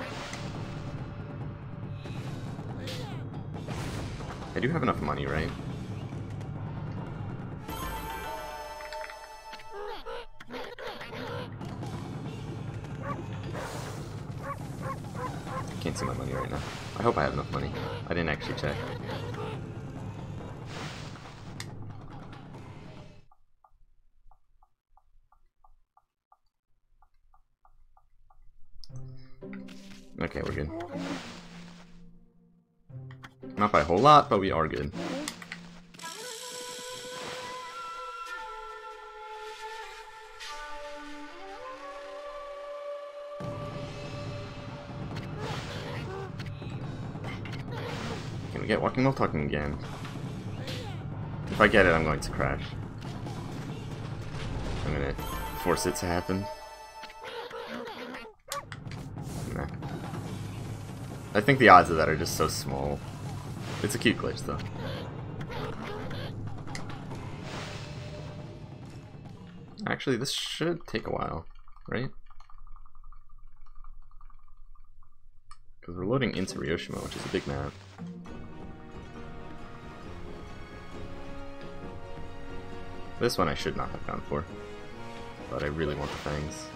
I do have enough money, right? I can't see my money right now. I hope I have enough money. I didn't actually check. Okay, we're good. Not by a whole lot, but we are good. Can we get Walking While Talking again? If I get it, I'm going to crash. I'm gonna force it to happen. Nah. I think the odds of that are just so small. It's a cute glitch, though. Actually, this should take a while, right? Because we're loading into Ryoshima, which is a big map. This one I should not have gone for, but I really want the fangs.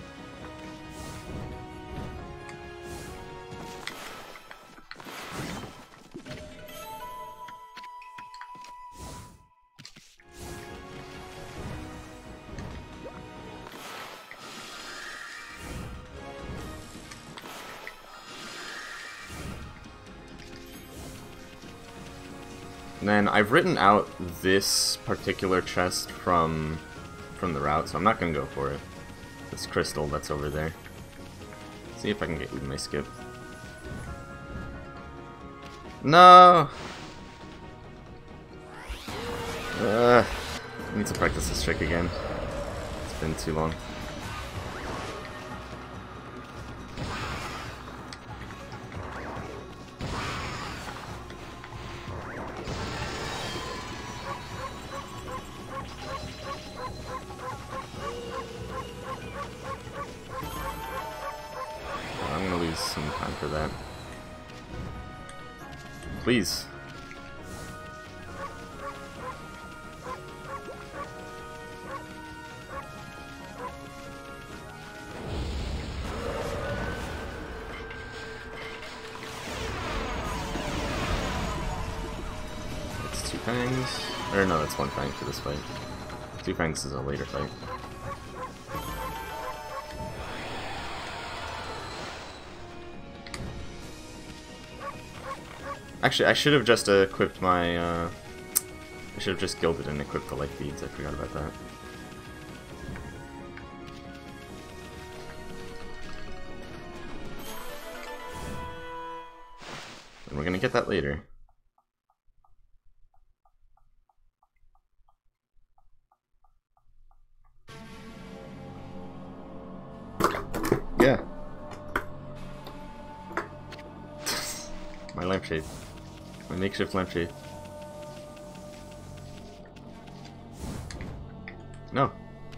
And then I've written out this particular chest from the route, so I'm not gonna go for it. This crystal that's over there. See if I can get even my skip. No! I need to practice this trick again. It's been too long. Some time for that. Please. It's 2 fangs. Or no, that's 1 fang for this fight. 2 fangs is a later fight. Actually, I should have just equipped my, I should have just gilded and equipped the life beads. I forgot about that. And we're gonna get that later. Yeah. My lampshade. My makeshift lampshade. No.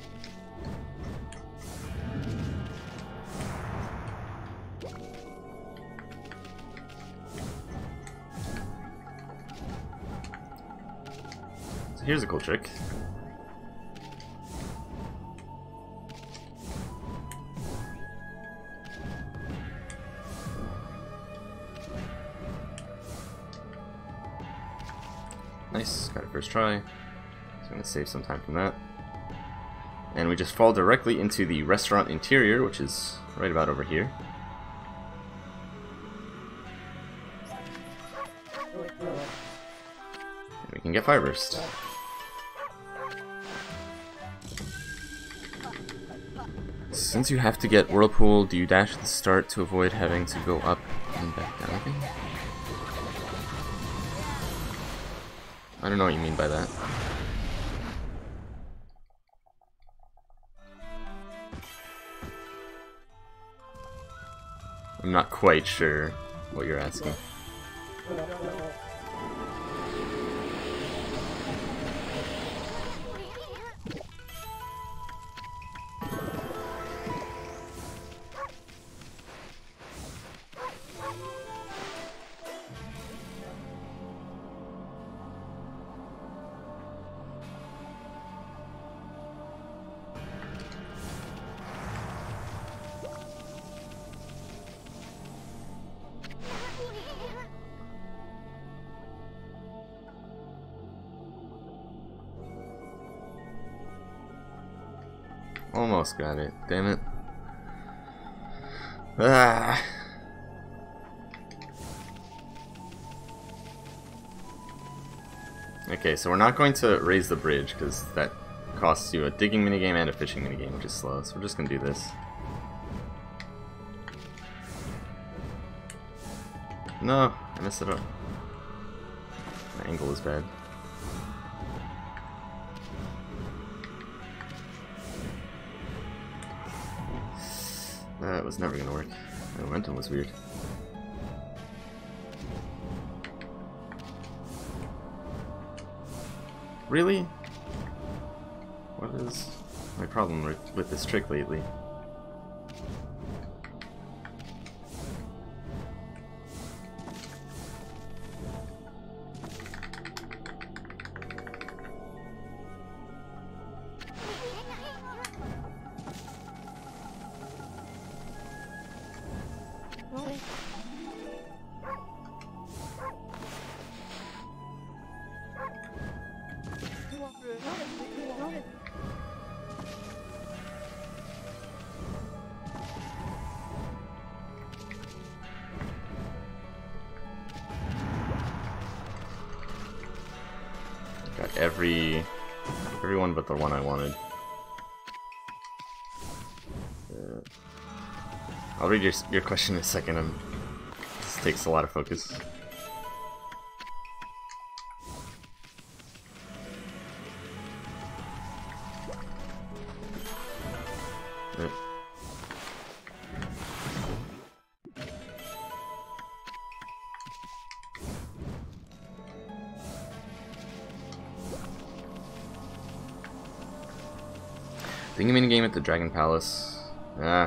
So here's a cool trick. Nice, got it first try. So I'm gonna save some time from that. And we just fall directly into the restaurant interior, which is right about over here. And we can get Fireburst. Since you have to get Whirlpool, do you dash at the start to avoid having to go up and back down again? I don't know what you mean by that. I'm not quite sure what you're asking. Almost got it, damn it. Ah. Okay, so we're not going to raise the bridge because that costs you a digging minigame and a fishing minigame, which is slow, so we're just gonna do this. No, I messed it up. My angle is bad. That was never gonna work. The momentum was weird. Really? What is my problem with this trick lately? Got everyone but the one I wanted. I'll read your question in a second. This takes a lot of focus. Thingy minigame at the Dragon Palace. Ah.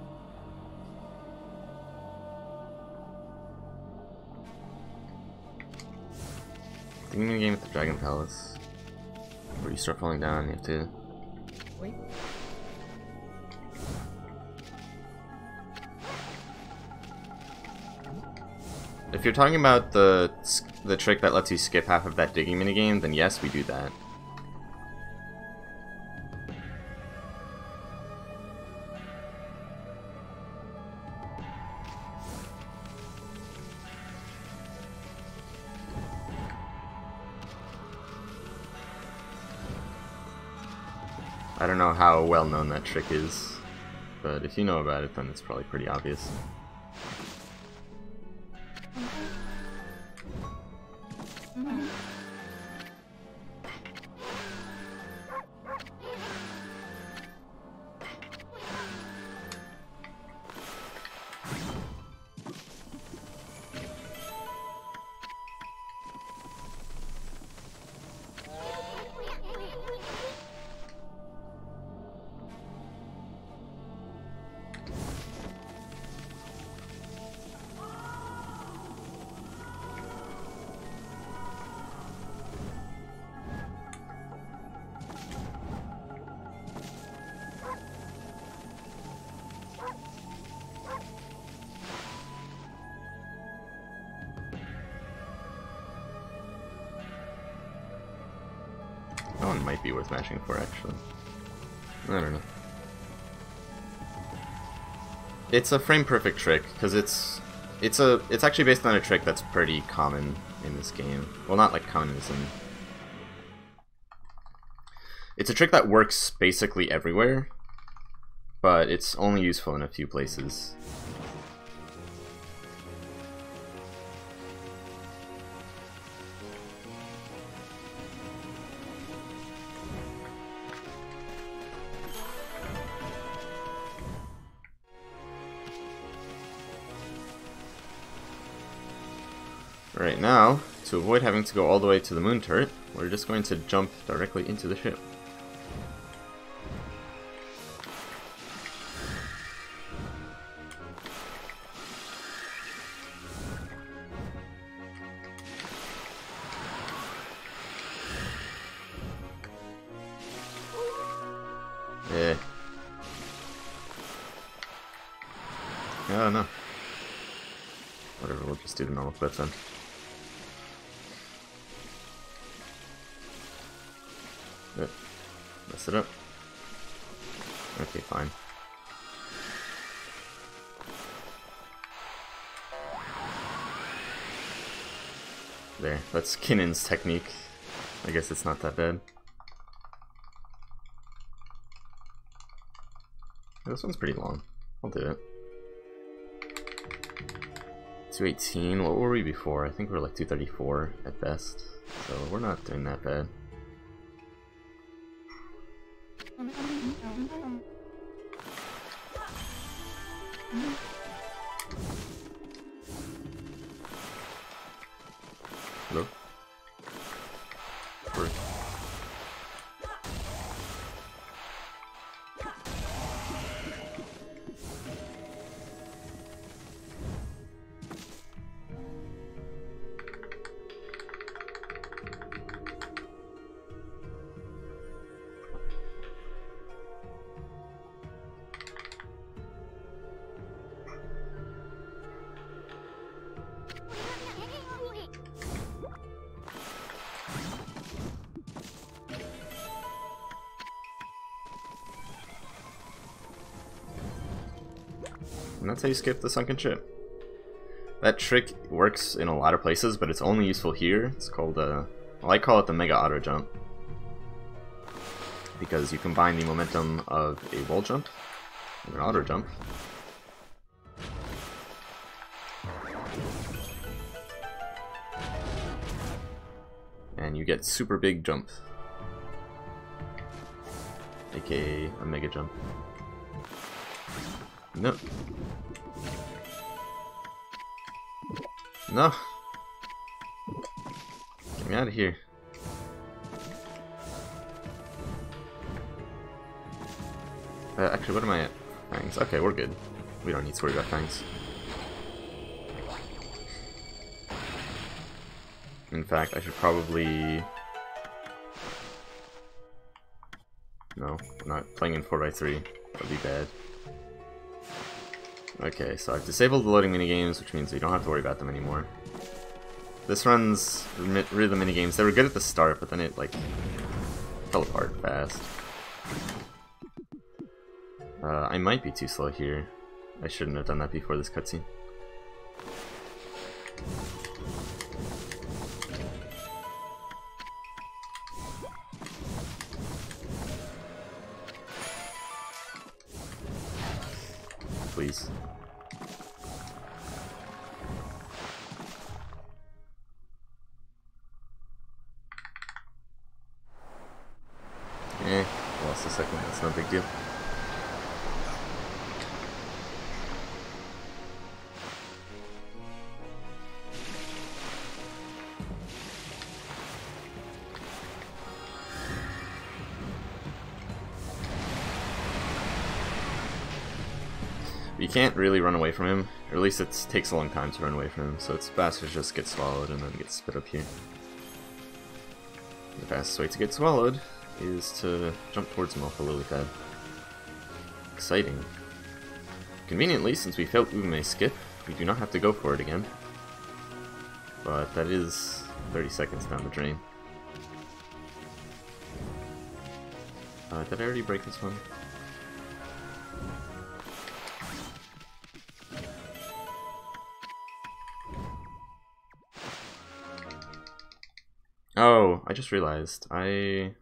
Thingy minigame at the Dragon Palace. Where you start falling down, you have to... Wait. If you're talking about the trick that lets you skip half of that digging minigame, then yes, we do that. I don't know how well known that trick is, but if you know about it, then it's probably pretty obvious. That one might be worth mashing for, actually. I don't know. It's a frame perfect trick because it's actually based on a trick that's pretty common in this game. Well, not like common as in. It's a trick that works basically everywhere, but it's only useful in a few places. Alright, now, to avoid having to go all the way to the moon turret, we're just going to jump directly into the ship. Yeah. Oh no. Whatever, we'll just do the normal clip then. Good. Mess it up. Okay, fine. There, that's Kinnon's technique. I guess it's not that bad. This one's pretty long. I'll do it. 218, what were we before? I think we were like 234 at best. So we're not doing that bad. Hello? Where? And that's how you skip the sunken ship. That trick works in a lot of places, but it's only useful here. It's called, well, I call it the Mega Auto Jump. Because you combine the momentum of a wall jump and an auto jump. And you get super big jump. AKA a mega jump. Nope. No! Get me out of here. Actually, what am I at? Fangs. Okay, we're good. We don't need to worry about fangs. In fact, I should probably... No, I'm not playing in 4x3. That'd be bad. Okay, so I've disabled the loading minigames, which means we don't have to worry about them anymore. This runs rid of the minigames. They were good at the start, but then it, like, fell apart fast. I might be too slow here. I shouldn't have done that before this cutscene. Please. Lost a second, that's no big deal. You can't really run away from him, or at least it takes a long time to run away from him, so it's best to just get swallowed and then get spit up here. The fastest way to get swallowed is to jump towards him off a lily pad. Exciting. Conveniently, since we failed Ume skip, we do not have to go for it again. But that is 30 seconds down the drain. Did I already break this one? Oh, I just realized. I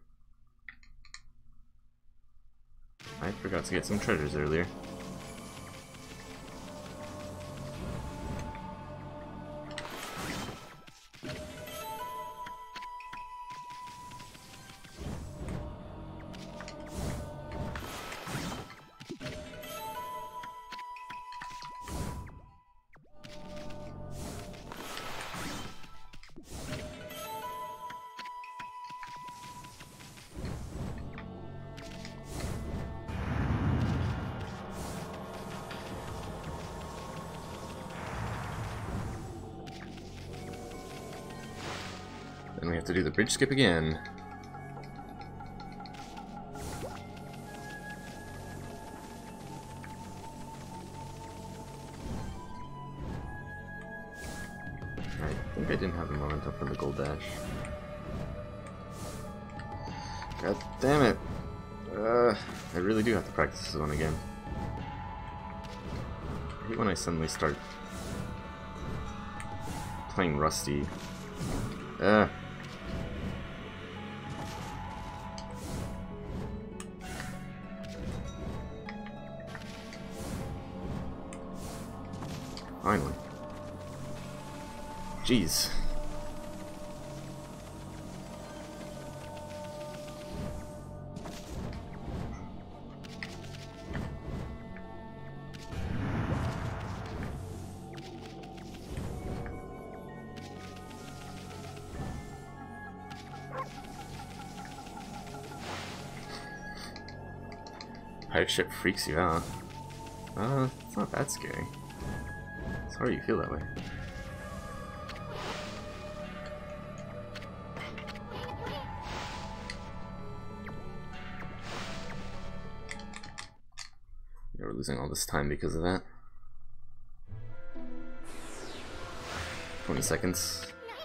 forgot to get some treasures earlier. have to do the bridge skip again. I think I didn't have the momentum for the gold dash. God damn it! I really do have to practice this one again. I hate when I suddenly start playing rusty. Finally. Jeez. Pirate ship freaks you out. It's not that scary. Sorry you feel that way. We're losing all this time because of that. 20 seconds.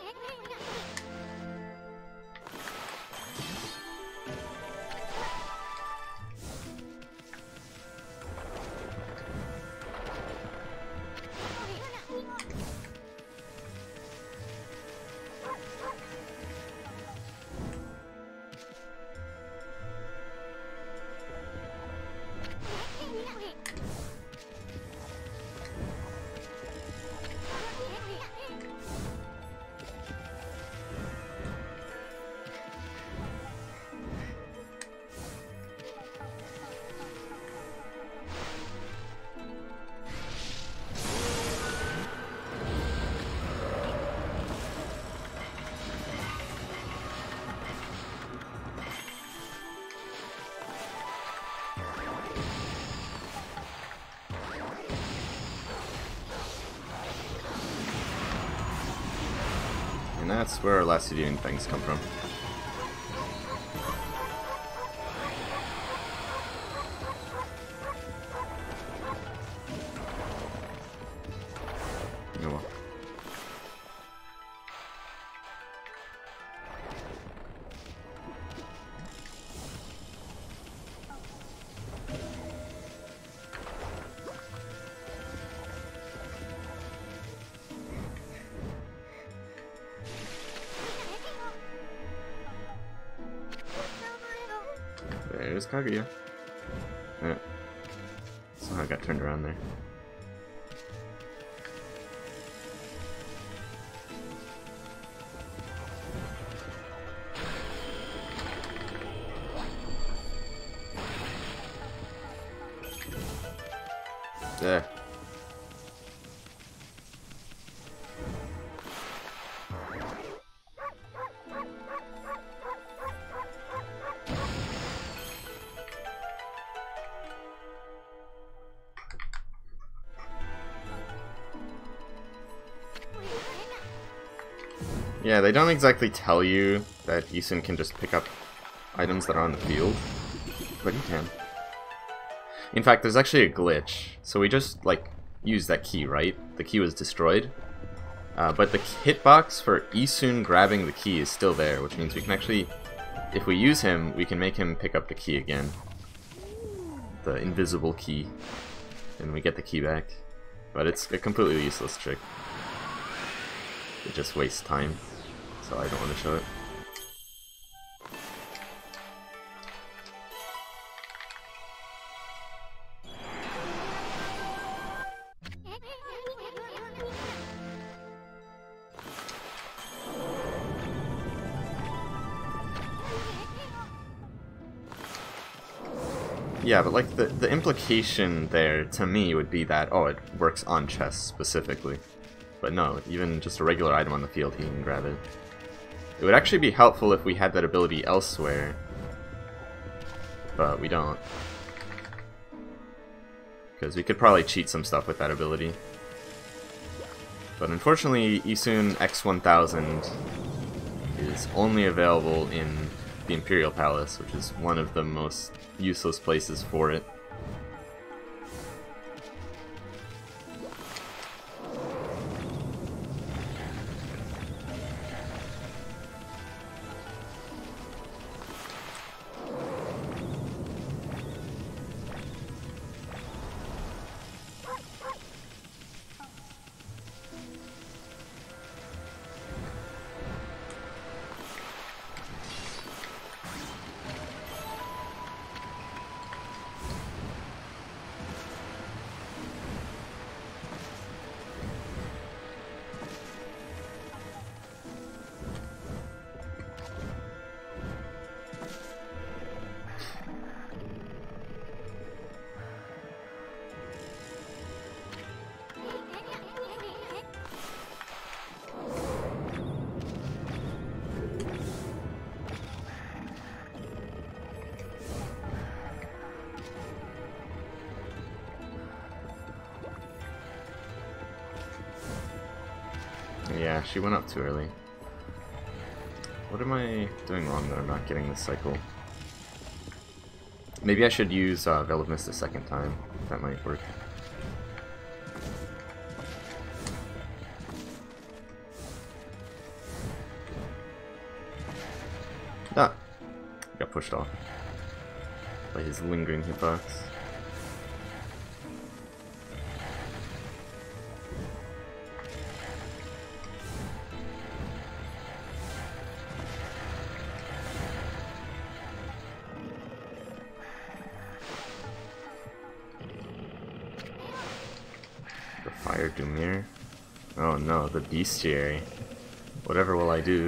And that's where our Lacedaemonian things come from. Oh well. There's Kaguya. Yeah. Somehow I got turned around there. There. Yeah, they don't exactly tell you that Isun can just pick up items that are on the field, but he can. In fact, there's actually a glitch. So we just, like, used that key, right? The key was destroyed. But the hitbox for Isun grabbing the key is still there, which means we can actually, if we use him, we can make him pick up the key again. The invisible key. And we get the key back. But it's a completely useless trick. It just wastes time. So I don't want to show it. Yeah, but like the implication there to me would be that, oh, it works on chess specifically. But no, even just a regular item on the field, he can grab it. It would actually be helpful if we had that ability elsewhere, but we don't. Because we could probably cheat some stuff with that ability. But unfortunately, Isun X1000 is only available in the Imperial Palace, which is one of the most useless places for it. Yeah, she went up too early. What am I doing wrong that I'm not getting this cycle? Maybe I should use Veil of Mist a second time. That might work. Ah! Got pushed off by his lingering hitbox. Fire Doomir. Oh no, the bestiary. Whatever will I do?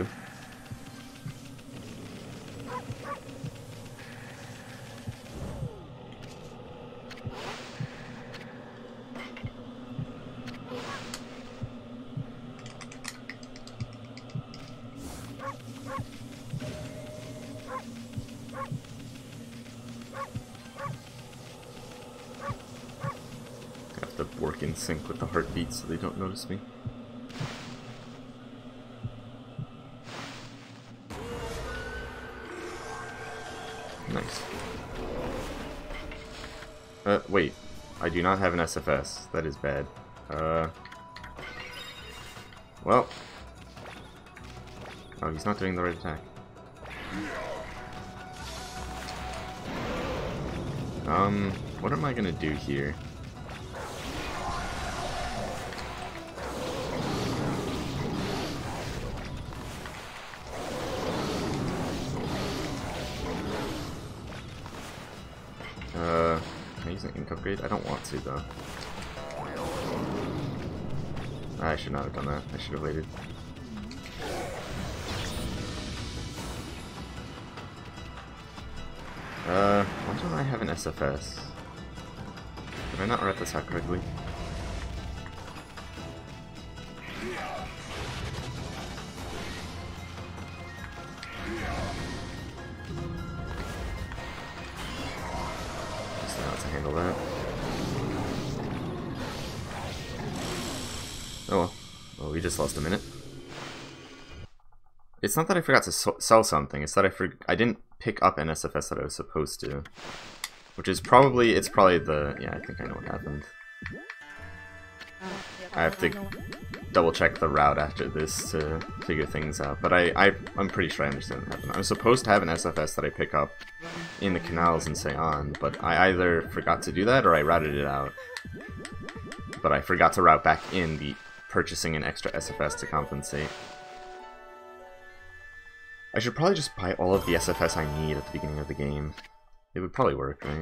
To work in sync with the heartbeats so they don't notice me. Nice. Wait. I do not have an SFS. That is bad. Well. Oh, he's not doing the right attack. What am I gonna do here? Can I use an ink upgrade? I don't want to, though. I should not have done that. I should have waited. Why don't I have an SFS? Did I not write this out correctly? To handle that. Oh well, we just lost a minute. It's not that I forgot to sell something, it's that I didn't pick up an SFS that I was supposed to. Which is probably, it's probably the, yeah, I think I know what happened. I have to double check the route after this to figure things out, but I'm pretty sure I understand what happened. I was supposed to have an SFS that I pick up in the canals in Seon, but I either forgot to do that or I routed it out. But I forgot to route back in the purchasing an extra SFS to compensate. I should probably just buy all of the SFS I need at the beginning of the game. It would probably work, right?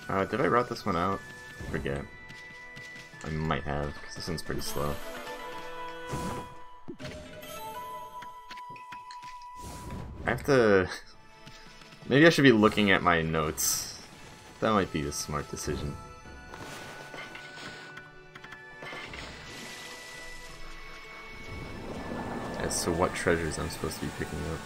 Did I route this one out? I forget. I might have, because this one's pretty slow. I have to... Maybe I should be looking at my notes. That might be a smart decision. As to what treasures I'm supposed to be picking up.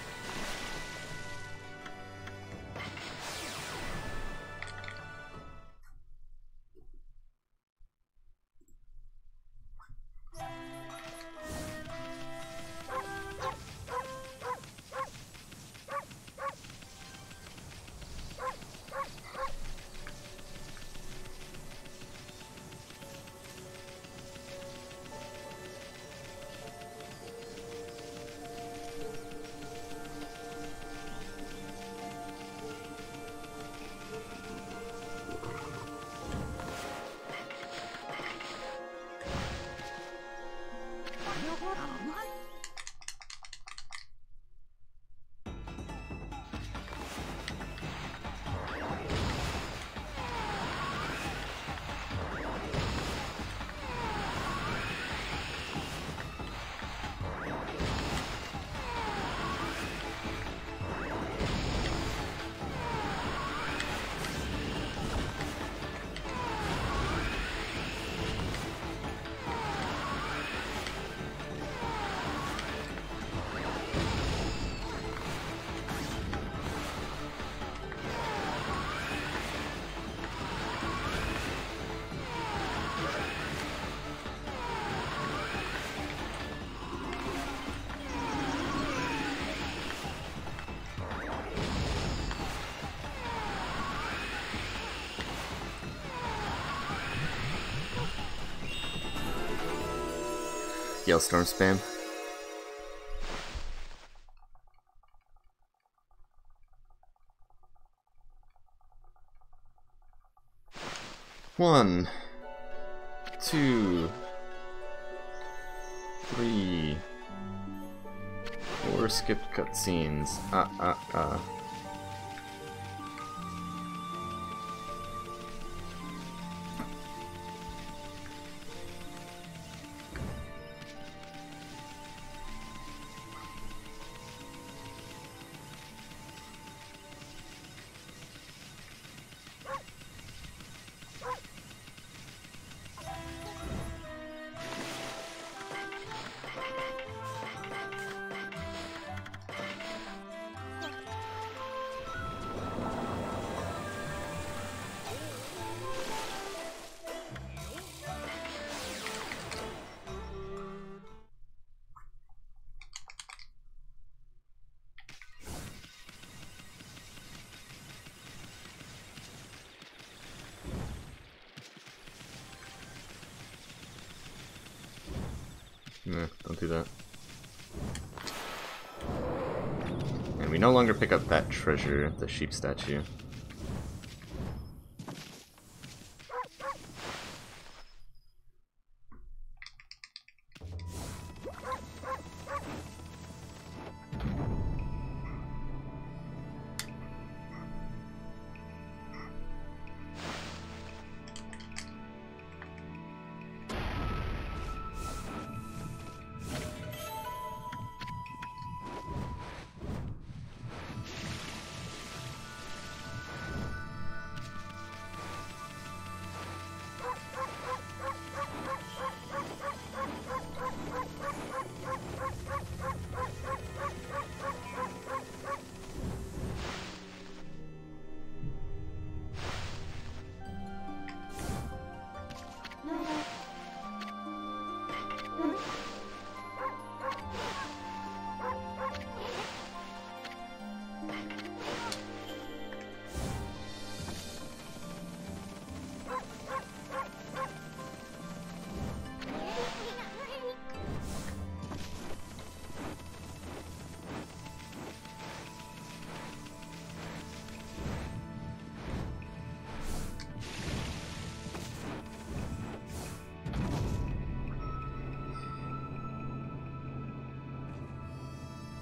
Storm spam. One, two, three, four skipped cutscenes. No, don't do that. And we no longer pick up that treasure, the sheep statue.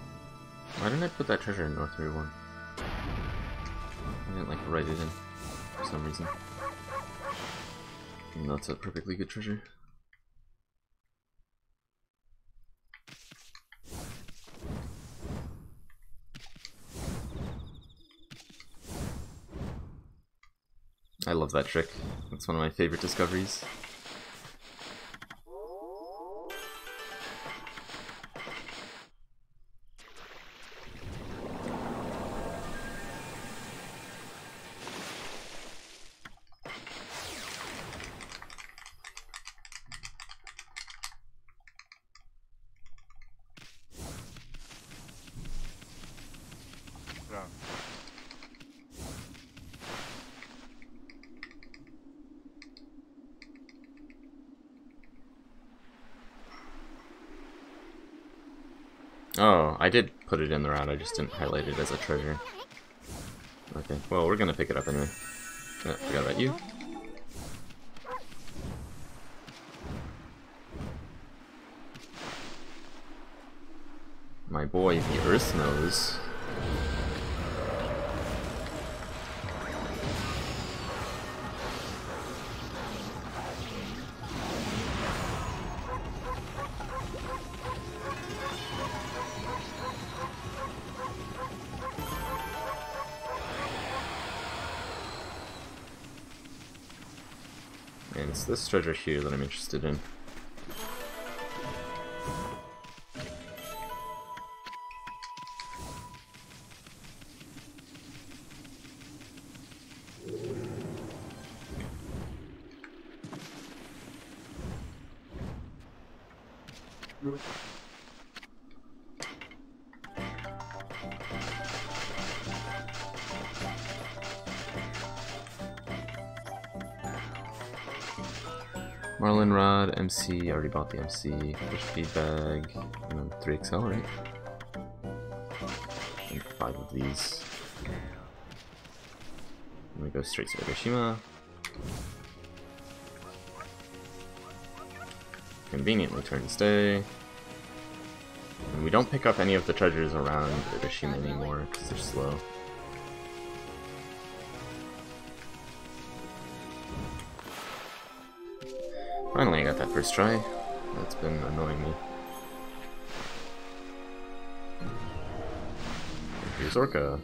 Why didn't I put that treasure in North 31? I didn't like write it in. for some reason. Even though it's a perfectly good treasure. I love that trick. That's one of my favorite discoveries. Oh, I did put it in the route, I just didn't highlight it as a treasure. Okay, well, we're gonna pick it up anyway. Oh, forgot about you. My boy, the Earth Nose. And it's this treasure here that I'm interested in. Marlin Rod, MC, already bought the MC, fish feed bag, and then 3XL, right? And 5 of these. And we go straight to Hiroshima. Conveniently turn stay. And we don't pick up any of the treasures around Hiroshima anymore because they're slow. Finally, I got that first try. That's been annoying me. Here's Orca.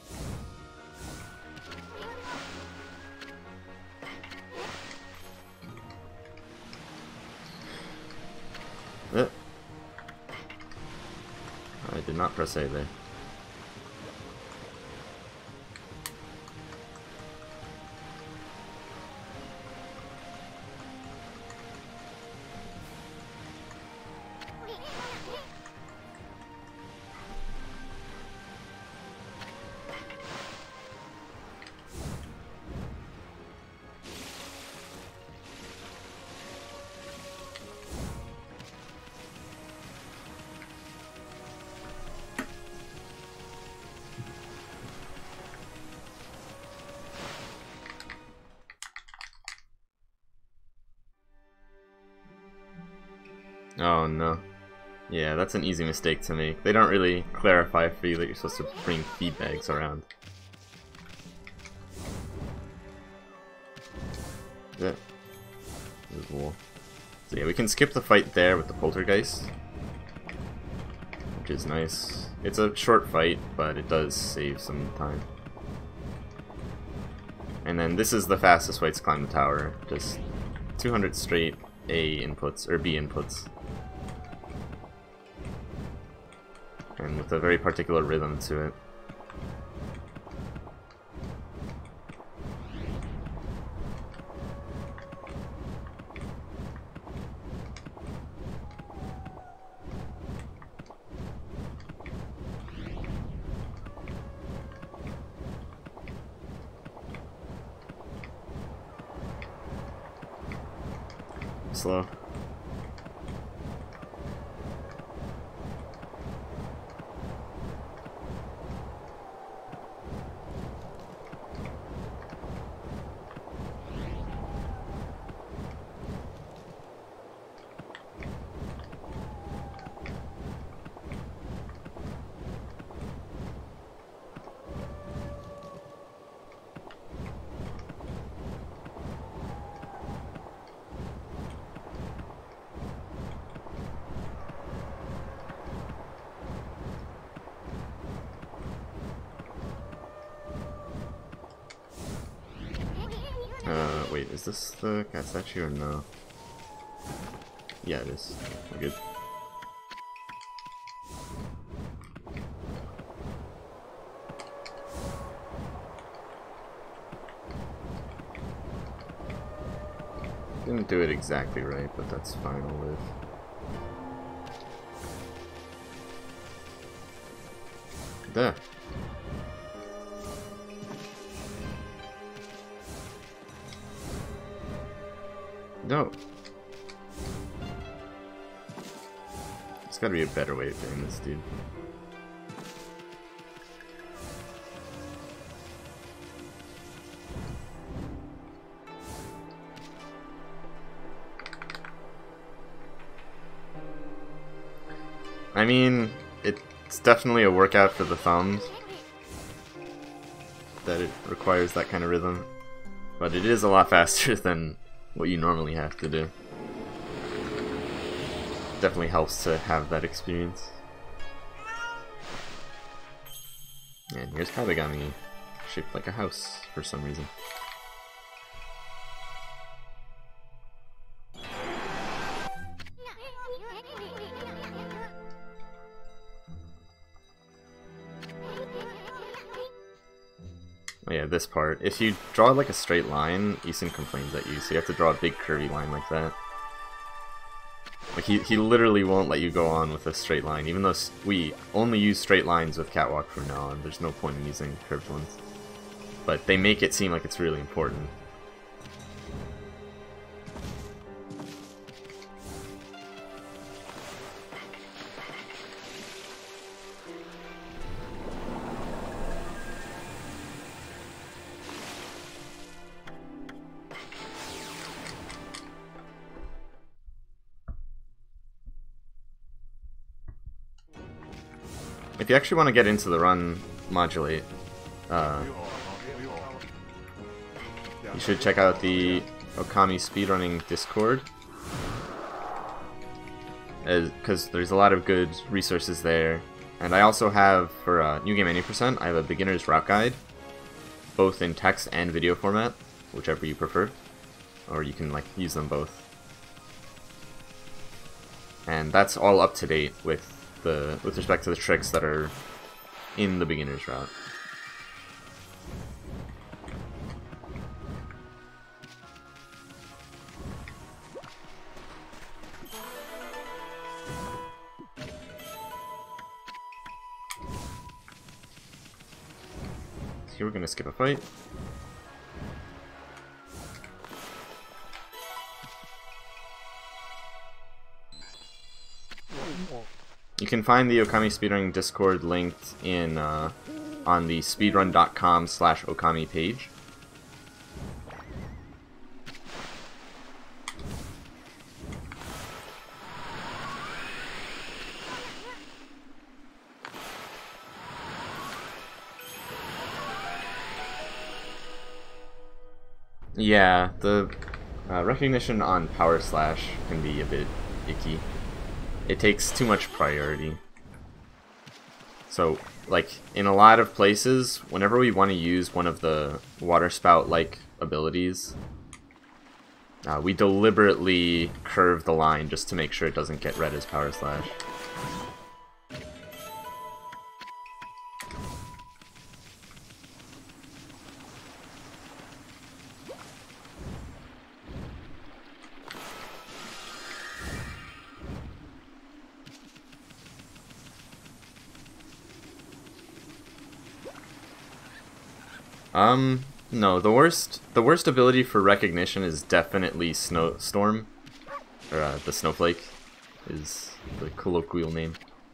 I did not press A there. Oh no. Yeah, that's an easy mistake to make. They don't really clarify for you that you're supposed to bring feed bags around. Yeah. Cool. So yeah, we can skip the fight there with the poltergeist, which is nice. It's a short fight, but it does save some time. And then this is the fastest way to climb the tower. Just 200 straight A inputs, or B inputs. And with a very particular rhythm to it. Slow. wait, is this the cat statue or no? Yeah, it is. We're good. Didn't do it exactly right, but that's fine, I'll live. There. No. There's gotta be a better way of doing this, dude. I mean, it's definitely a workout for the thumbs that it requires that kind of rhythm, but it is a lot faster than what you normally have to do. Definitely helps to have that experience. And here's Kabagami, shaped like a house for some reason. Oh yeah, this part. If you draw like a straight line, Eason complains at you, so you have to draw a big curvy line like that. Like he literally won't let you go on with a straight line, even though we only use straight lines with Catwalk from now on. There's no point in using curved ones. But they make it seem like it's really important. If you actually want to get into the run modulate, you should check out the Okami speedrunning Discord, because there's a lot of good resources there. And I also have, for New Game Any %, I have a beginner's route guide, both in text and video format, whichever you prefer, or you can like use them both. And that's all up to date with respect to the tricks that are in the beginner's route. Here we're gonna skip a fight. You can find the Okami speedrunning Discord linked in on the speedrun.com/Okami page. Yeah, the recognition on Power Slash can be a bit icky. It takes too much priority. So, like, in a lot of places, whenever we want to use one of the water spout-like abilities, we deliberately curve the line just to make sure it doesn't get read as Power Slash. No, the worst ability for recognition is definitely Snowstorm, or the Snowflake is the colloquial name.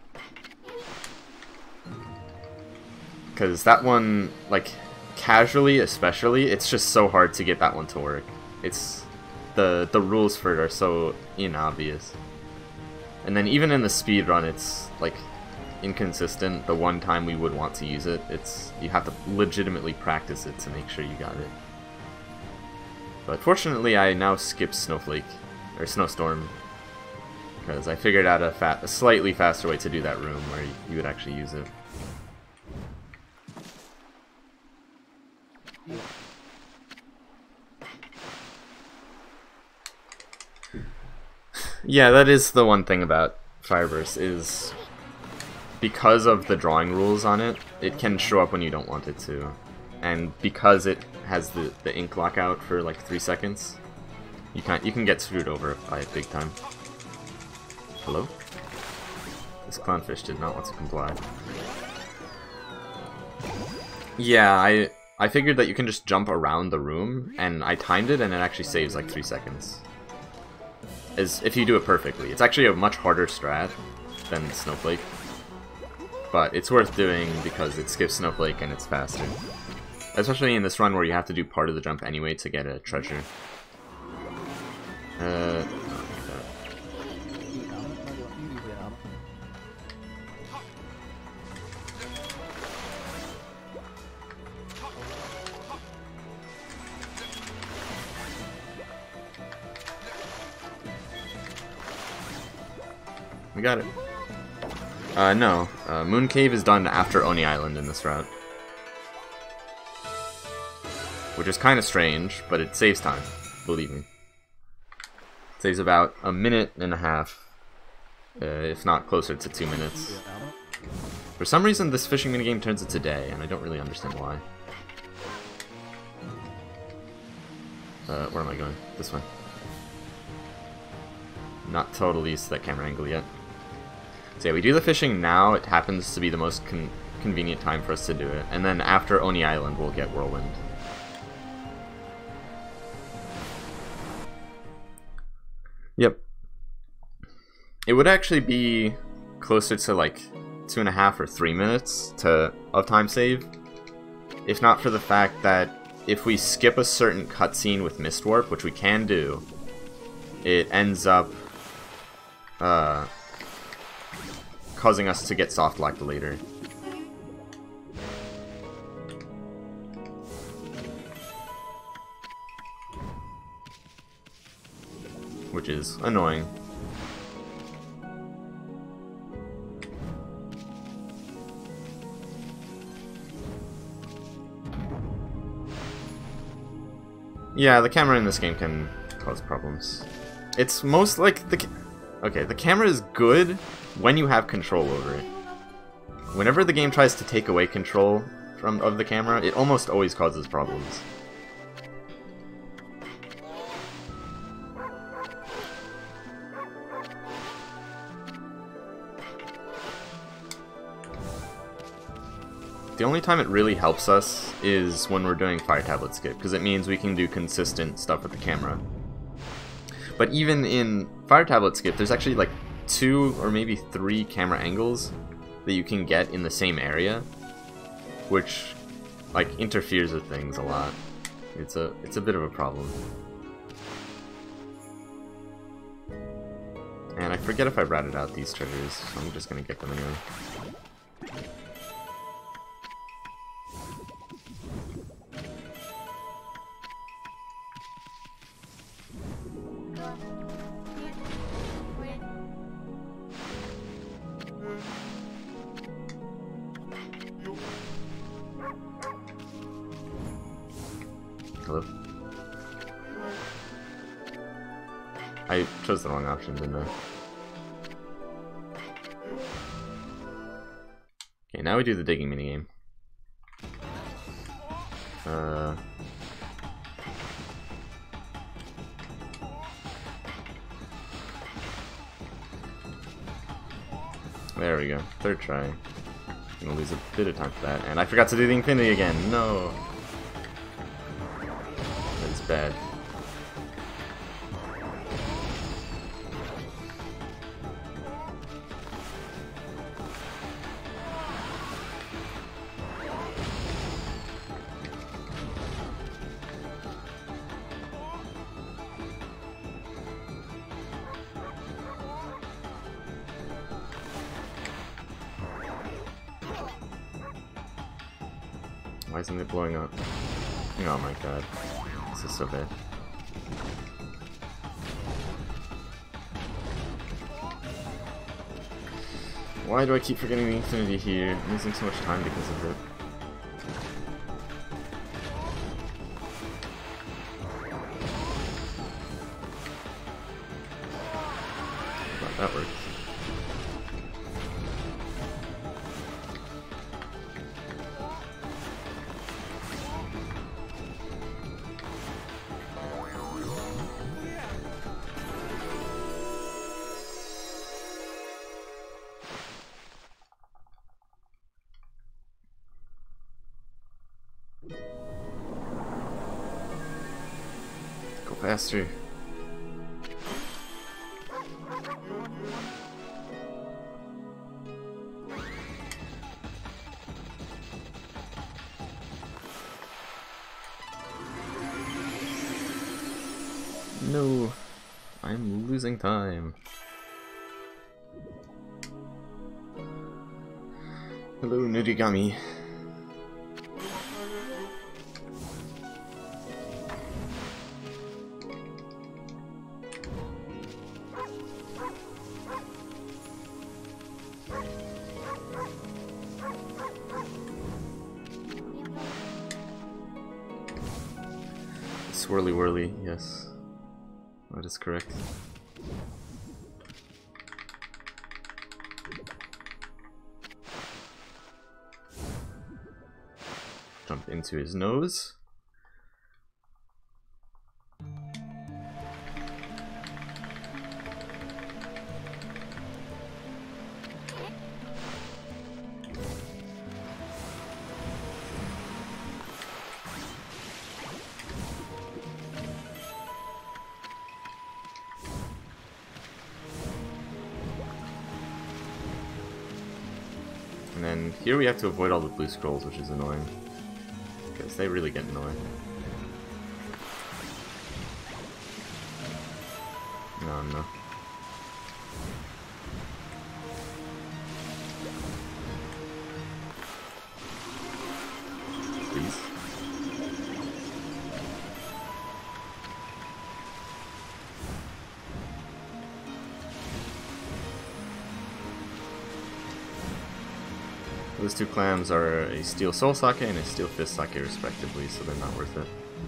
Because that one, like, casually especially, it's just so hard to get that one to work. It's, the rules for it are so inobvious. And then even in the speedrun, it's, like, inconsistent. The one time we would want to use it, you have to legitimately practice it to make sure you got it. But fortunately I now skip Snowflake, or Snowstorm, because I figured out a slightly faster way to do that room where you would actually use it. Yeah, that is the one thing about Fireburst, is because of the drawing rules on it, it can show up when you don't want it to. And because it has the ink lockout for like 3 seconds, you can get screwed over by it big time. Hello? This clownfish did not want to comply. Yeah, I figured that you can just jump around the room, and I timed it, and it actually saves like 3 seconds. If you do it perfectly. It's actually a much harder strat than Snowflake, but it's worth doing because it skips Snowflake and it's faster. Especially in this run where you have to do part of the jump anyway to get a treasure. We got it. No. Moon Cave is done after Oni Island in this route. Which is kind of strange, but it saves time, believe me. It saves about 1.5 minutes, if not closer to 2 minutes. For some reason, this fishing minigame turns it to day, and I don't really understand why. Where am I going? This way. Not totally used to that camera angle yet. So yeah, we do the fishing now. It happens to be the most convenient time for us to do it. And then after Oni Island, we'll get Whirlwind. Yep. It would actually be closer to like 2.5 or 3 minutes of time save, if not for the fact that if we skip a certain cutscene with Mist Warp, which we can do, it ends up causing us to get soft locked later. Which is annoying. Yeah, the camera in this game can cause problems. It's most like the camera is good when you have control over it. Whenever the game tries to take away control of the camera, it almost always causes problems. The only time it really helps us is when we're doing Fire Tablet Skip, because it means we can do consistent stuff with the camera. But even in Fire Tablet Skip, there's actually like 2 or maybe 3 camera angles that you can get in the same area, which like interferes with things a lot. It's a bit of a problem. And I forget if I ratted out these treasures, so I'm just gonna get them anyway. Hello? I chose the wrong option, didn't I? Okay, now we do the digging minigame. There we go. 3rd try. Gonna lose a bit of time for that. And I forgot to do the infinity again. No! That's bad. Why isn't it blowing up? Oh my god. This is so bad. Why do I keep forgetting the infinity here? I'm losing so much time because of it. that works. Go faster. No, I'm losing time. Hello, Nurigami. Swirly whirly, yes. That is correct. Jump into his nose. And then here we have to avoid all the blue scrolls, which is annoying. Because they really get annoying. No. Please. Those two clams are a steel soul sake and a steel fist sake respectively, so they're not worth it.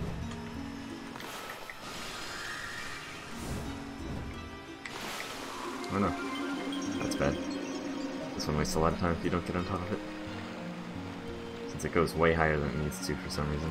Oh no, that's bad. This one wastes a lot of time if you don't get on top of it. Since it goes way higher than it needs to for some reason.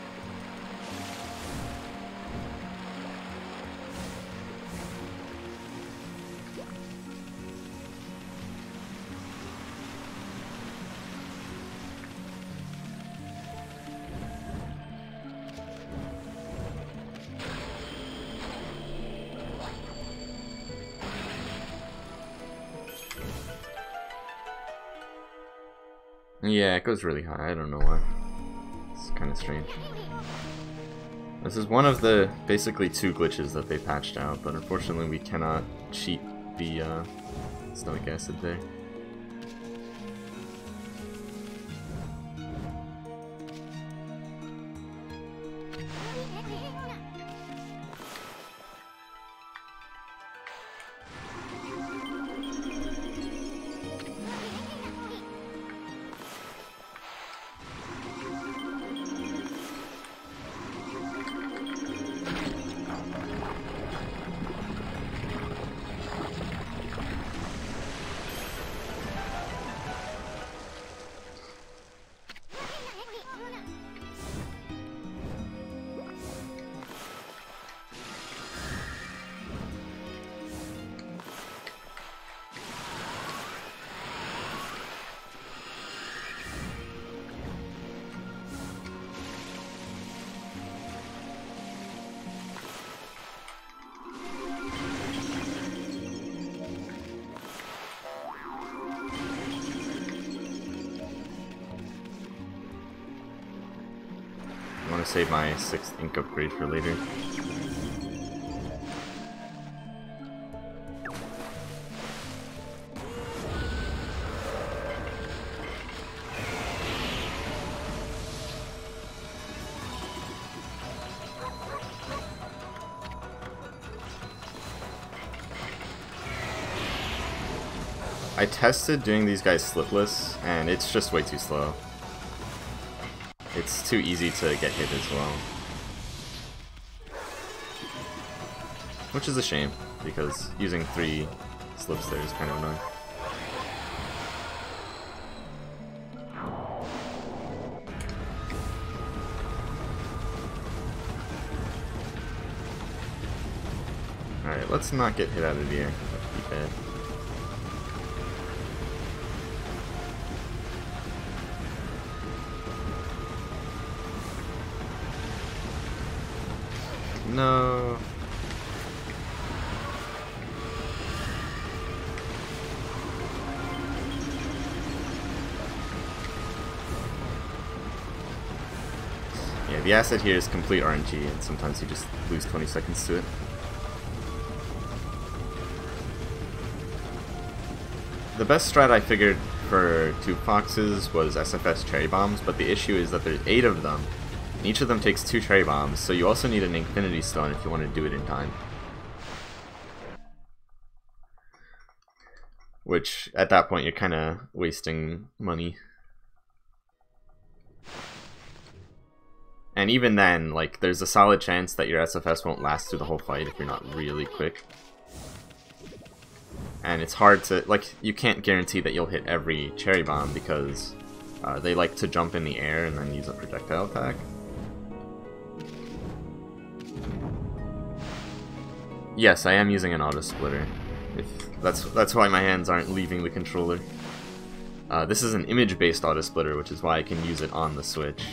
Yeah, it goes really high. I don't know why. It's kind of strange. This is one of the basically two glitches that they patched out, but unfortunately we cannot cheat the stomach acid there. I want to save my 6th ink upgrade for later. I tested doing these guys slipless, and it's just way too slow. It's too easy to get hit as well. Which is a shame, because using 3 slips there is kind of annoying. Alright, let's not get hit out of the air. That'd be bad. No. Yeah, the asset here is complete RNG, and sometimes you just lose 20 seconds to it. The best strat I figured for Tube Foxes was SFS Cherry Bombs, but the issue is that there's 8 of them, and each of them takes 2 Cherry Bombs, so you also need an Infinity Stone if you want to do it in time. Which, at that point, you're kind of wasting money. And even then, like, there's a solid chance that your SFS won't last through the whole fight if you're not really quick. And it's hard to, like, you can't guarantee that you'll hit every Cherry Bomb because they like to jump in the air and then use a projectile attack. Yes, I am using an auto splitter. That's why my hands aren't leaving the controller. This is an image-based auto splitter, which is why I can use it on the Switch.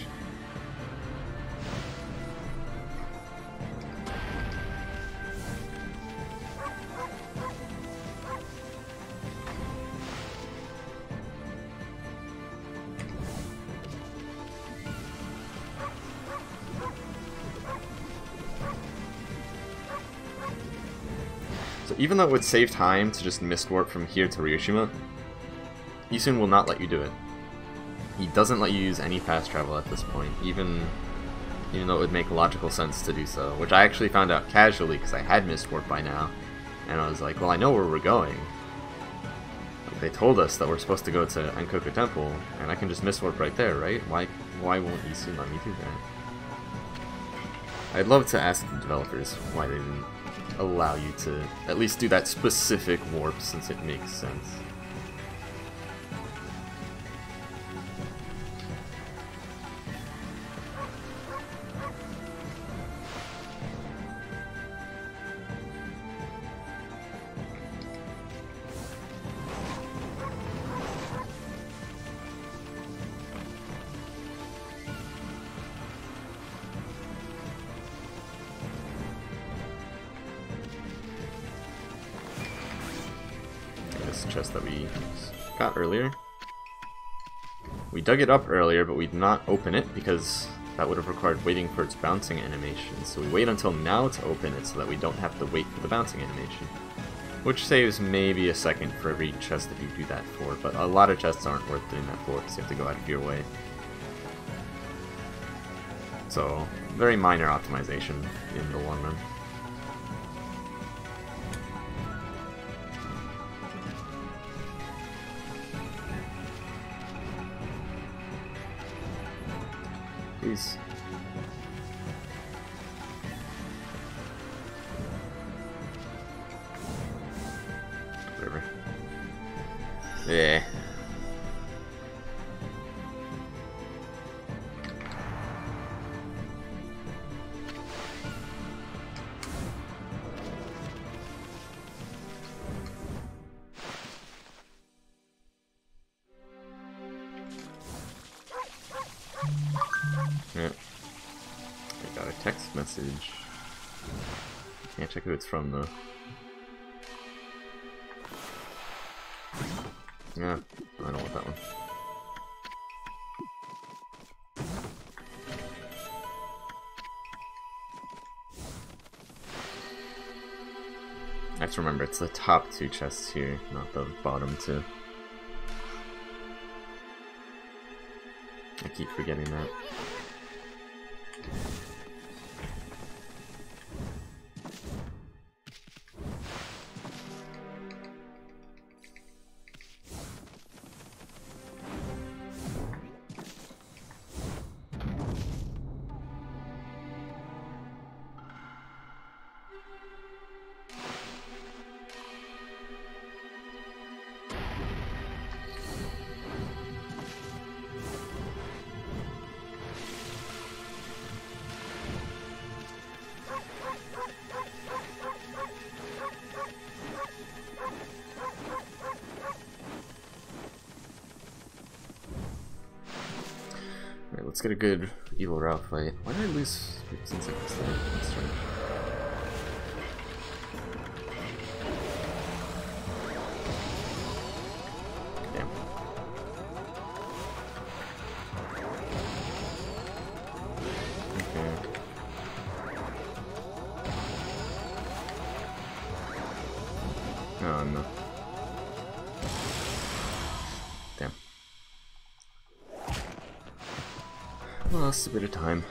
So even though it would save time to just mist warp from here to Ryushima, Isun will not let you do it. He doesn't let you use any fast travel at this point, even though it would make logical sense to do so, which I actually found out casually because I had mist warp by now, and I was like, well, I know where we're going. Like, they told us that we're supposed to go to Ankoku Temple, and I can just mist warp right there, right? Why won't Isun let me do that? I'd love to ask the developers why they didn't allow you to at least do that specific warp, since it makes sense. Chest that we got earlier. We dug it up earlier, but we did not open it because that would have required waiting for its bouncing animation. So we wait until now to open it so that we don't have to wait for the bouncing animation. Which saves maybe a second for every chest that you do that for, but a lot of chests aren't worth doing that for because you have to go out of your way. So, very minor optimization in the long run. Please. Whatever. Yeah. Yeah. I got a text message. Can't check who it's from though. Yeah, I don't want that one. I have to remember it's the top 2 chests here, not the bottom 2. I keep forgetting that. Alright, let's get a good evil route fight. Why did I lose 15 seconds there? Let's try. Damn. Okay. Oh no. Damn. Lost a bit of time.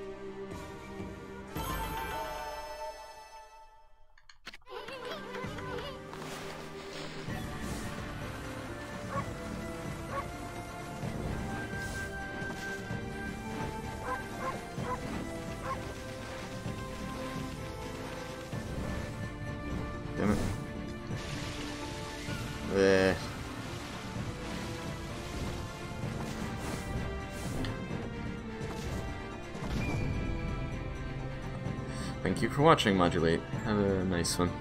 Damn it. Thank you for watching, Modulate. Have a nice one.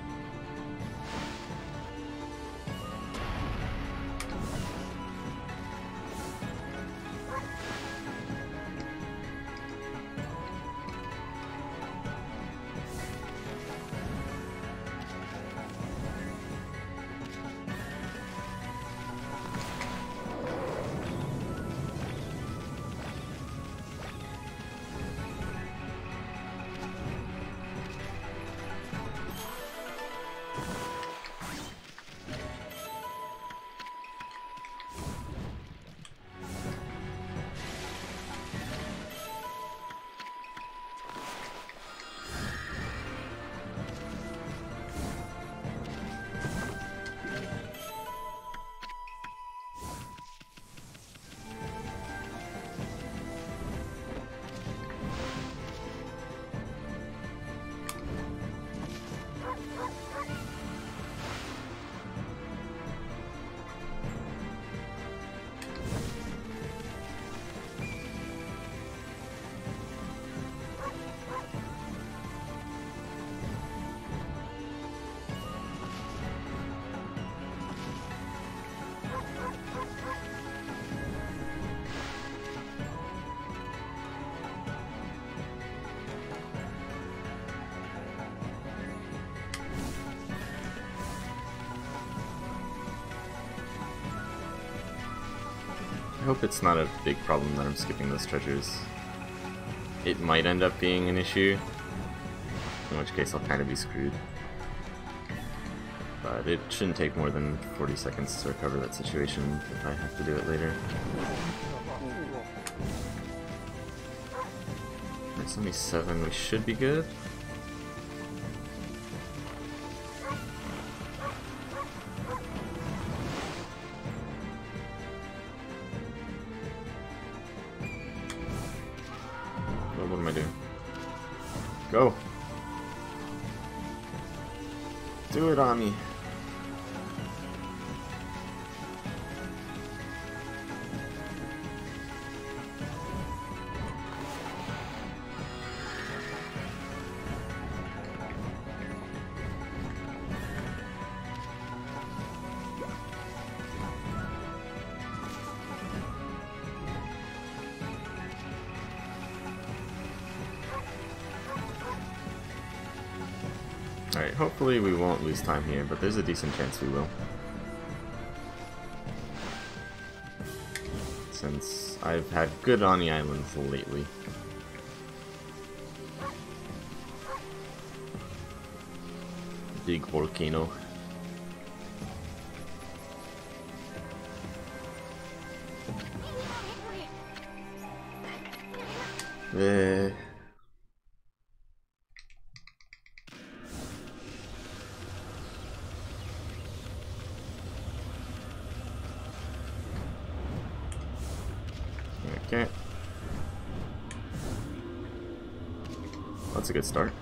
I hope it's not a big problem that I'm skipping those treasures. It might end up being an issue, in which case I'll kind of be screwed. But it shouldn't take more than 40 seconds to recover that situation if I have to do it later. There's only 7, we should be good. What am I doing? Go! Do it on me! Alright, hopefully we won't lose time here, but there's a decent chance we will. Since I've had good Ani Islands lately. Big volcano. Okay. That's a good start.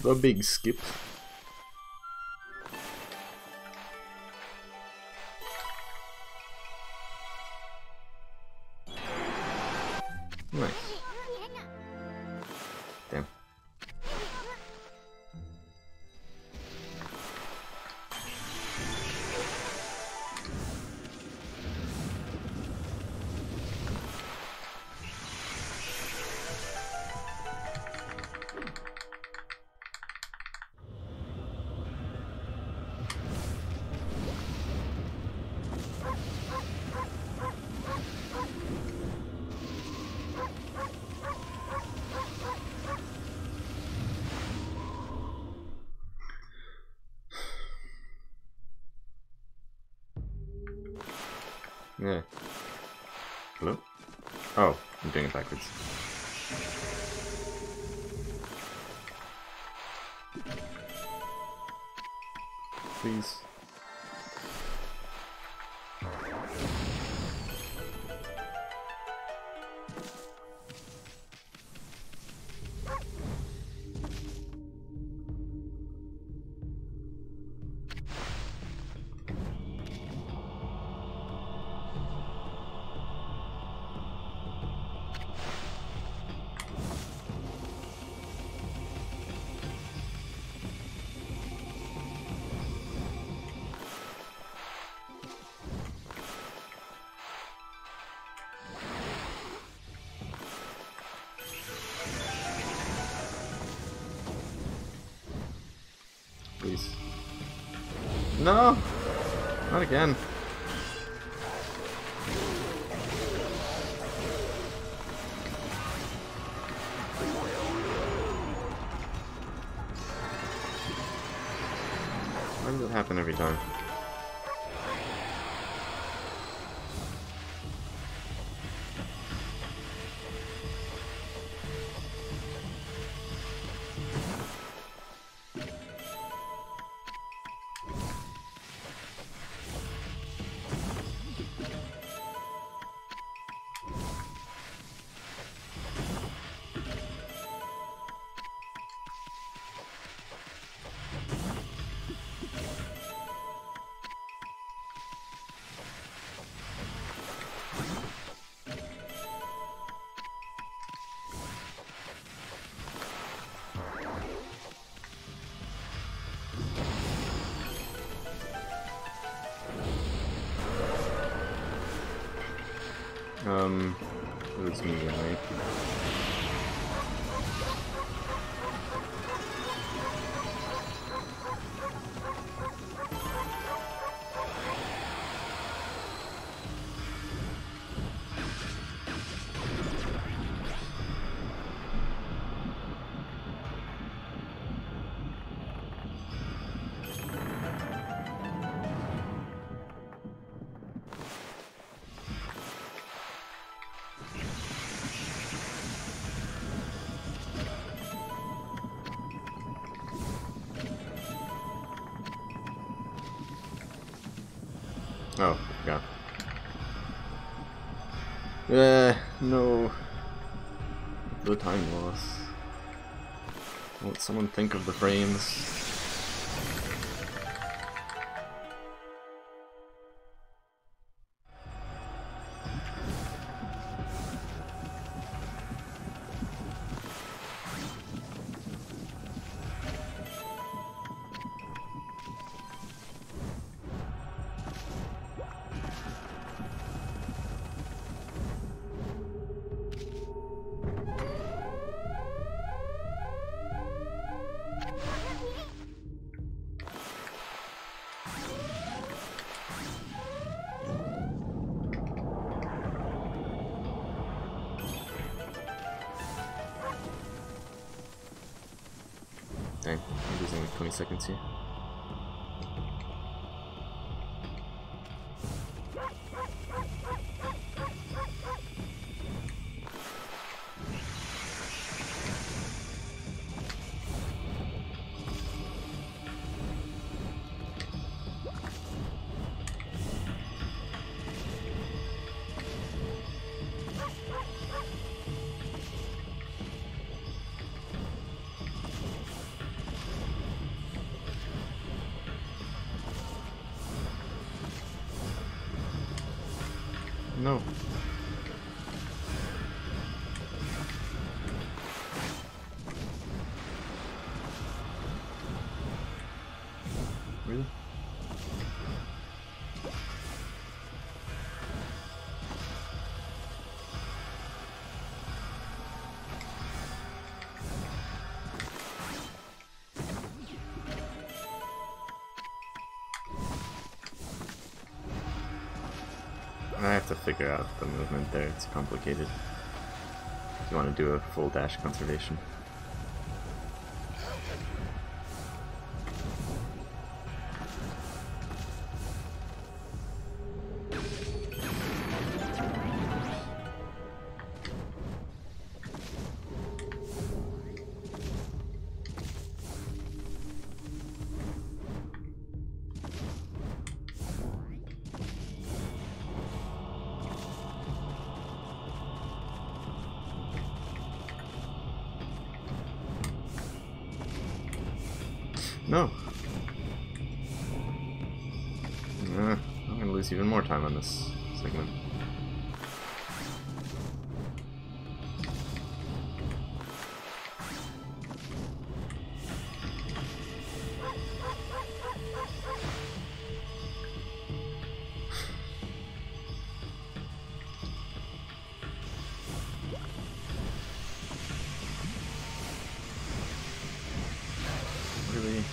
The big skip. Nice. Damn. Yeah. Hello? Oh, I'm doing it backwards. Please. Please. No! Not again. Why does it happen every time? It's medium, right? Oh, yeah. No. The time loss. Let someone think of the frames. Dang, I'm losing like 20 seconds here. No. Really? I have to figure out the movement there, it's complicated. If you want to do a full dash conservation. No. I'm gonna lose even more time on this segment. Really?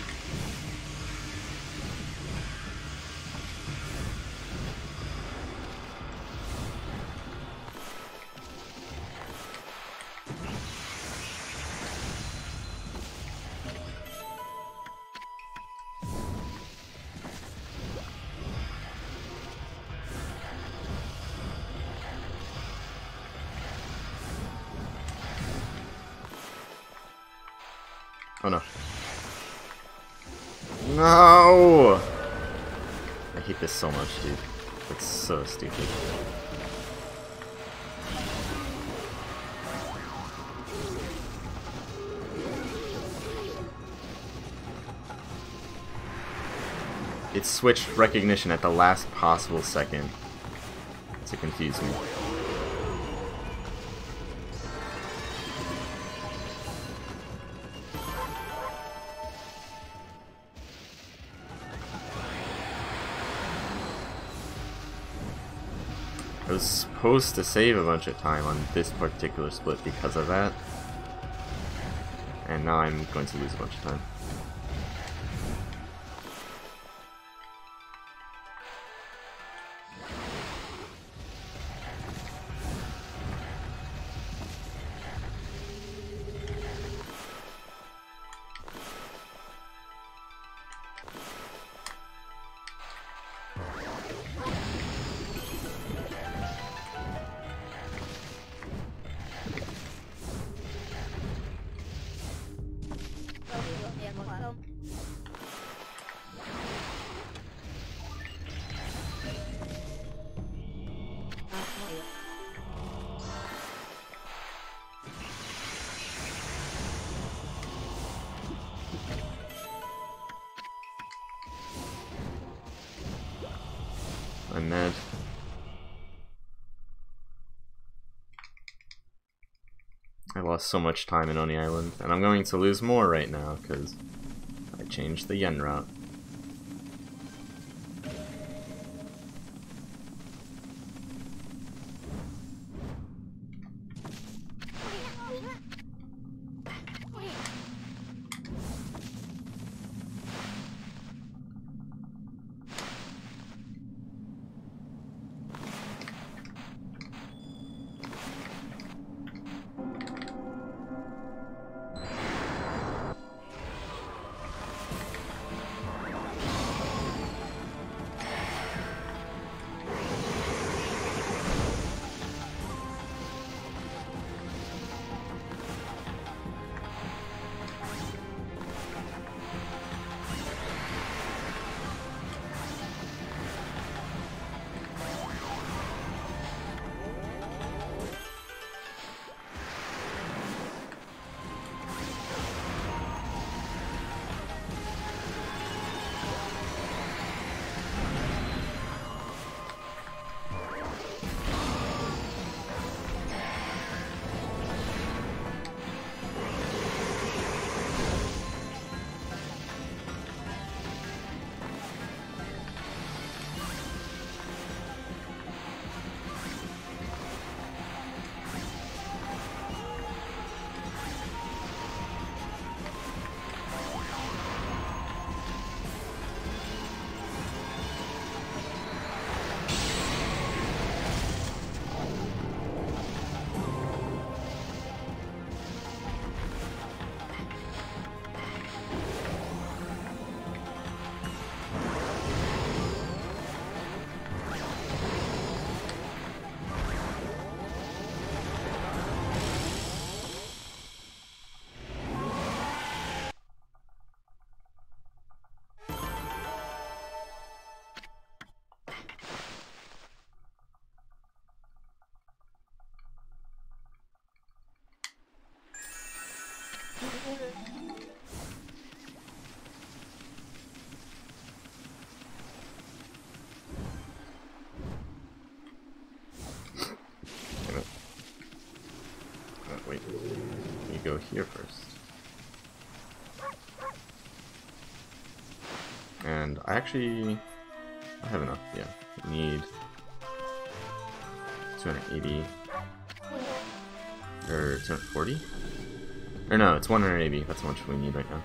Oh no. No! I hate this so much, dude. It's so stupid. It switched recognition at the last possible second to confuse me. I was supposed to save a bunch of time on this particular split because of that, and now I'm going to lose a bunch of time. I'm mad. I lost so much time in Oni Island, and I'm going to lose more right now because I changed the yen route. go here first. And I have enough, yeah. I need 280. Or 240? Or no, it's 180. That's how much we need right now.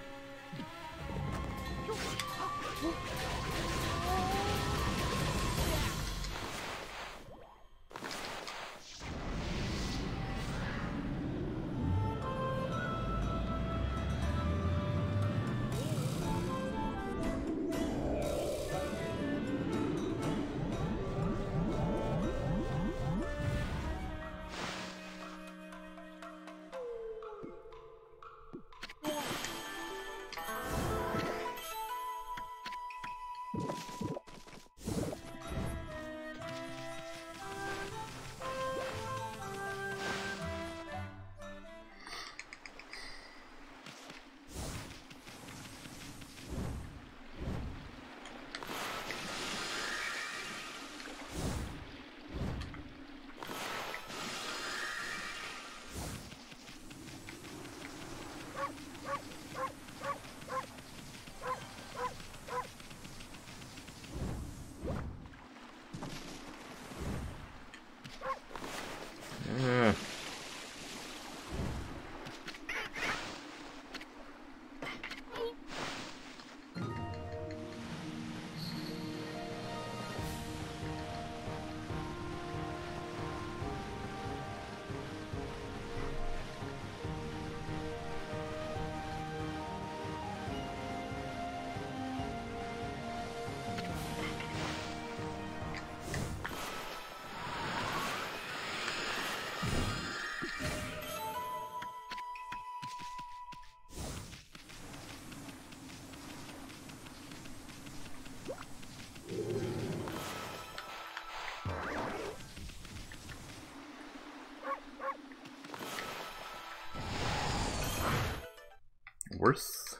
Worth?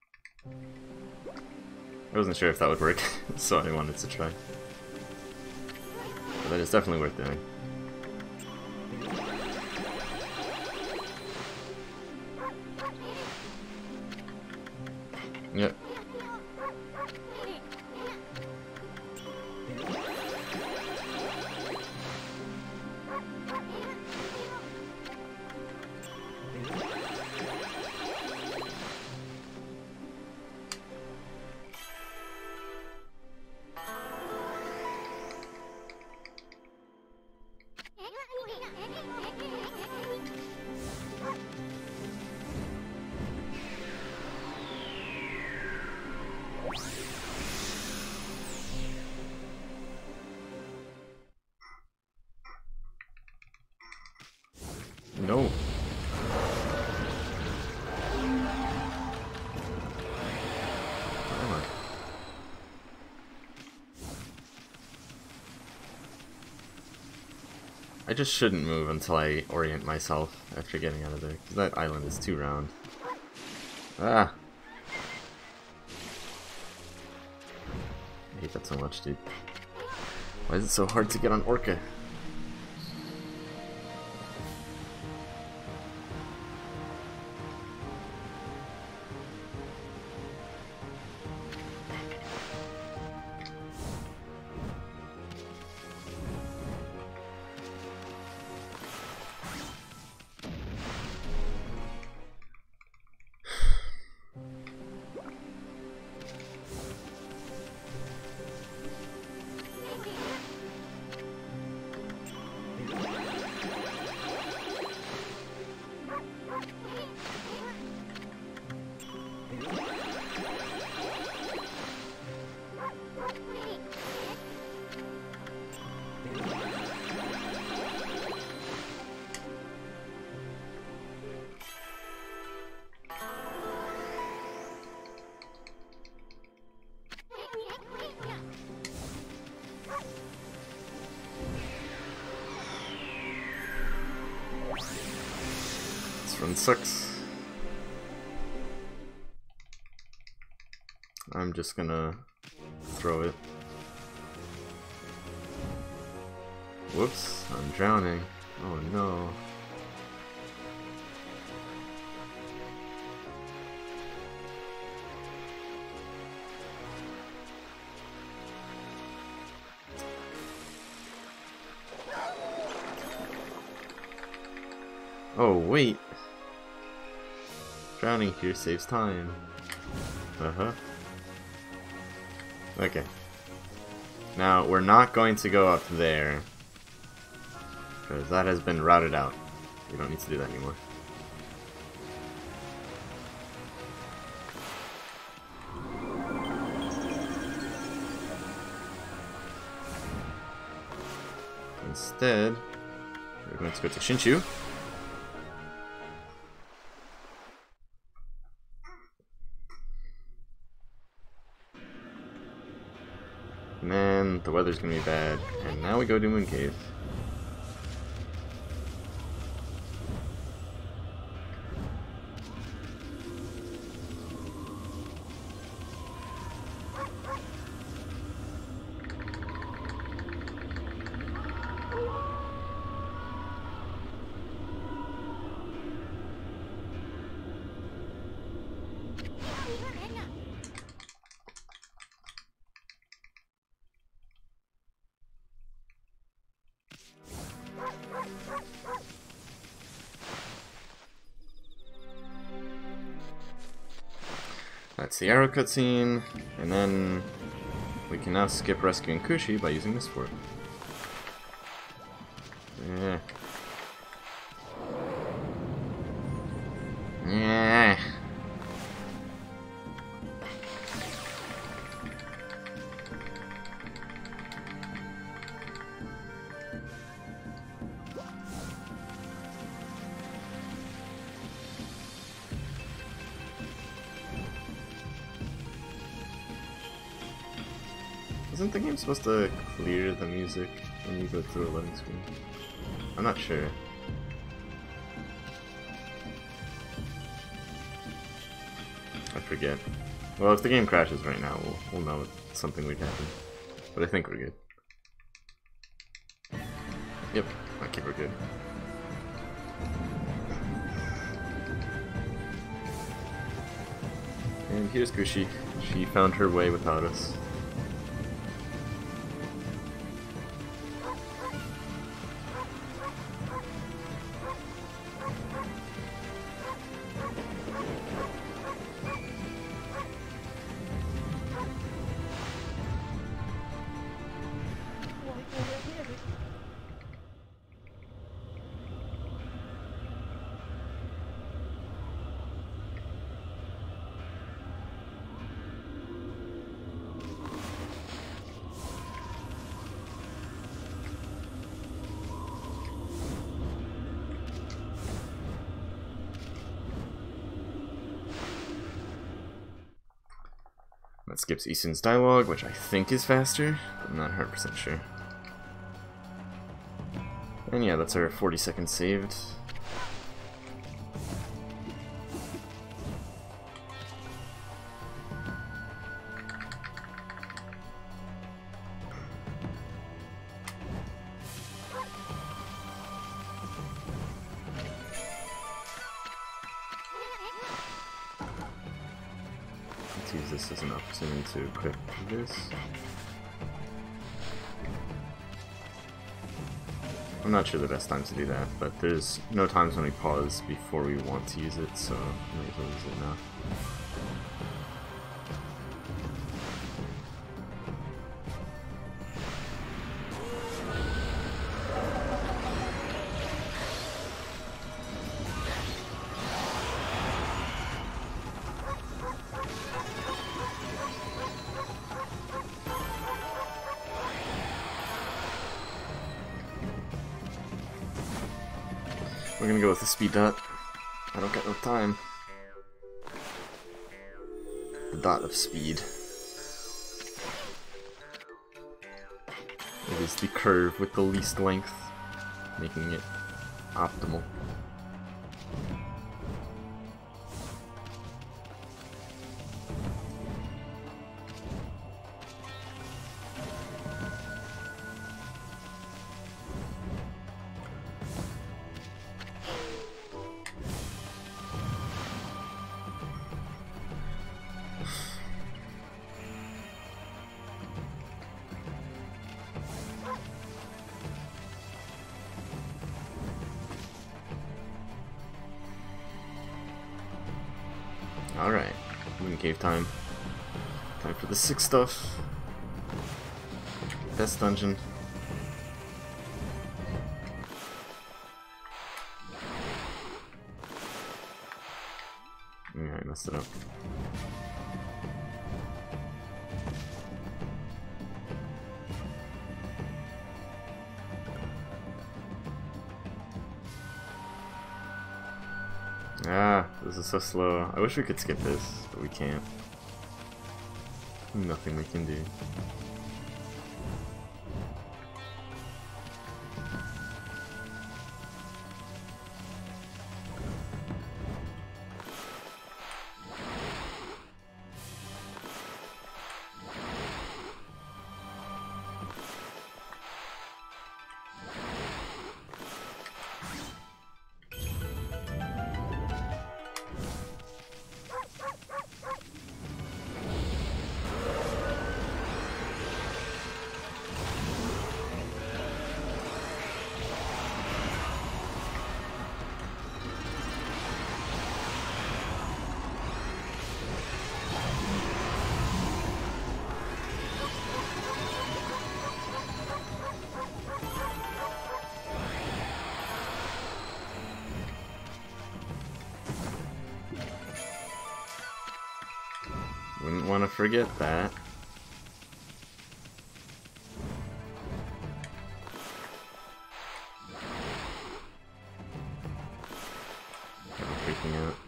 I wasn't sure if that would work, so I wanted to try. But that is definitely worth doing. Yep. No. I just shouldn't move until I orient myself after getting out of there, because that island is too round. Ah! I hate that so much, dude. Why is it so hard to get on Orca? Run 6. I'm just gonna throw it. Whoops, I'm drowning. Oh no. Oh, wait. Drowning here saves time. Uh-huh. Okay. Now, we're not going to go up there, because that has been routed out. We don't need to do that anymore. Instead, we're going to go to Shinshu. And then the weather's gonna be bad, and now we go to Moon Cave. That's the arrow cutscene, and then we can now skip rescuing Kushi by using this fort. Yeah. Yeah. Isn't the game supposed to clear the music when you go through a loading screen? I'm not sure. I forget. Well, if the game crashes right now, we'll know something weird happened. But I think we're good. Yep, okay, we're good. And here's Kushi. She found her way without us. That skips Easton's dialogue, which I think is faster, but I'm not 100% sure. And yeah, that's our 40 seconds saved. Use this as an opportunity to equip this. I'm not sure the best time to do that, but there's no times when we pause before we want to use it, so I might as well use it now. We're gonna go with the speed dot. I don't got no time. The dot of speed. It is the curve with the least length, making it optimal. Hidden cave time. Time for the sick stuff. Best dungeon. Yeah, I messed it up. Ah, this is so slow. I wish we could skip this, but we can't. Nothing we can do. Wouldn't want to forget that. I'm freaking out.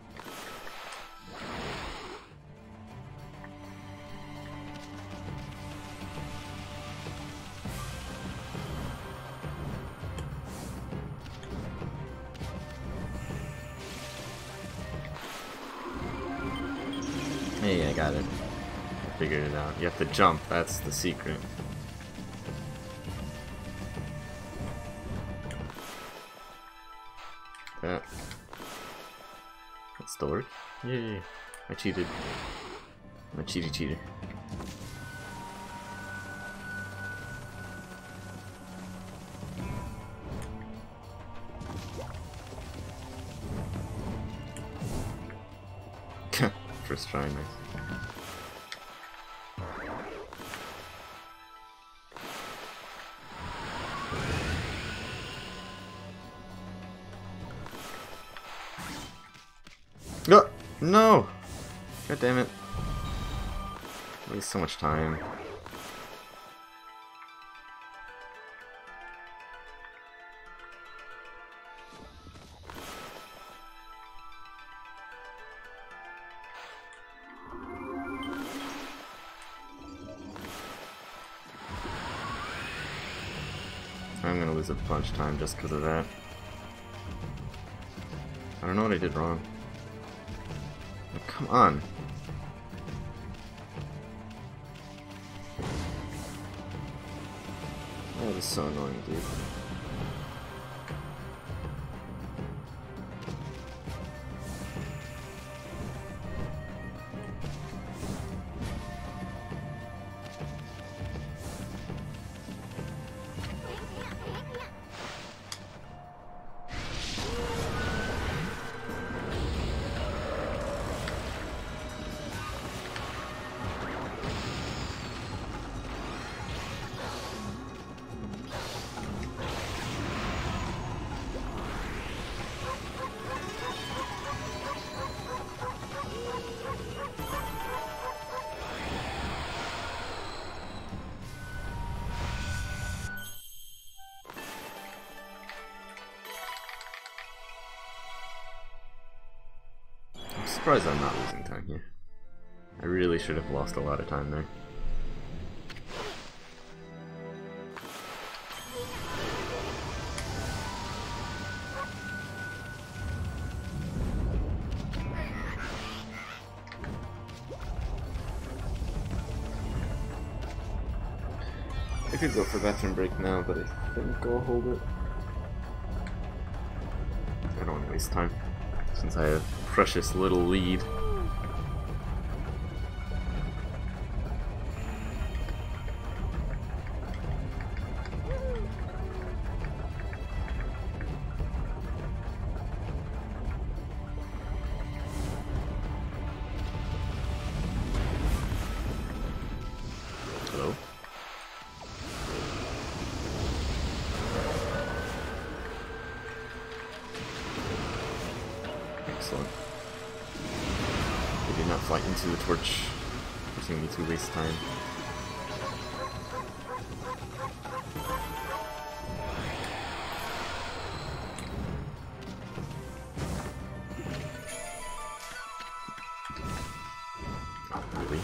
Hey, I got it. I figured it out. You have to jump, that's the secret. That still works? Yay! I cheated. I'm a cheater. First try, nice. No! No! God damn it. Waste so much time. I'm gonna lose a bunch of time just because of that. I don't know what I did wrong. Oh, come on. That is so annoying, dude. I'm surprised I'm not losing time here. I really should have lost a lot of time there. I could go for bathroom break now, but I think I'll hold it. I don't want to waste time, since I have a precious little lead. fly into the torch, forcing me to waste time. Oh, really?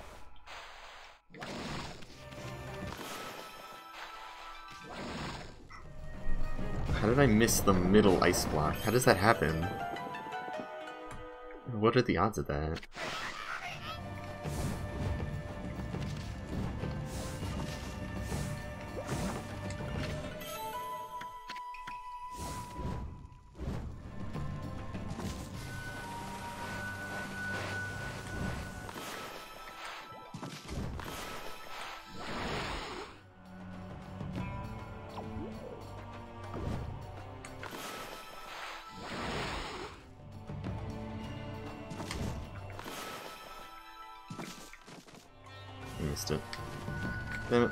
How did I miss the middle ice block? How does that happen? What are the odds of that? I missed it. Damn it.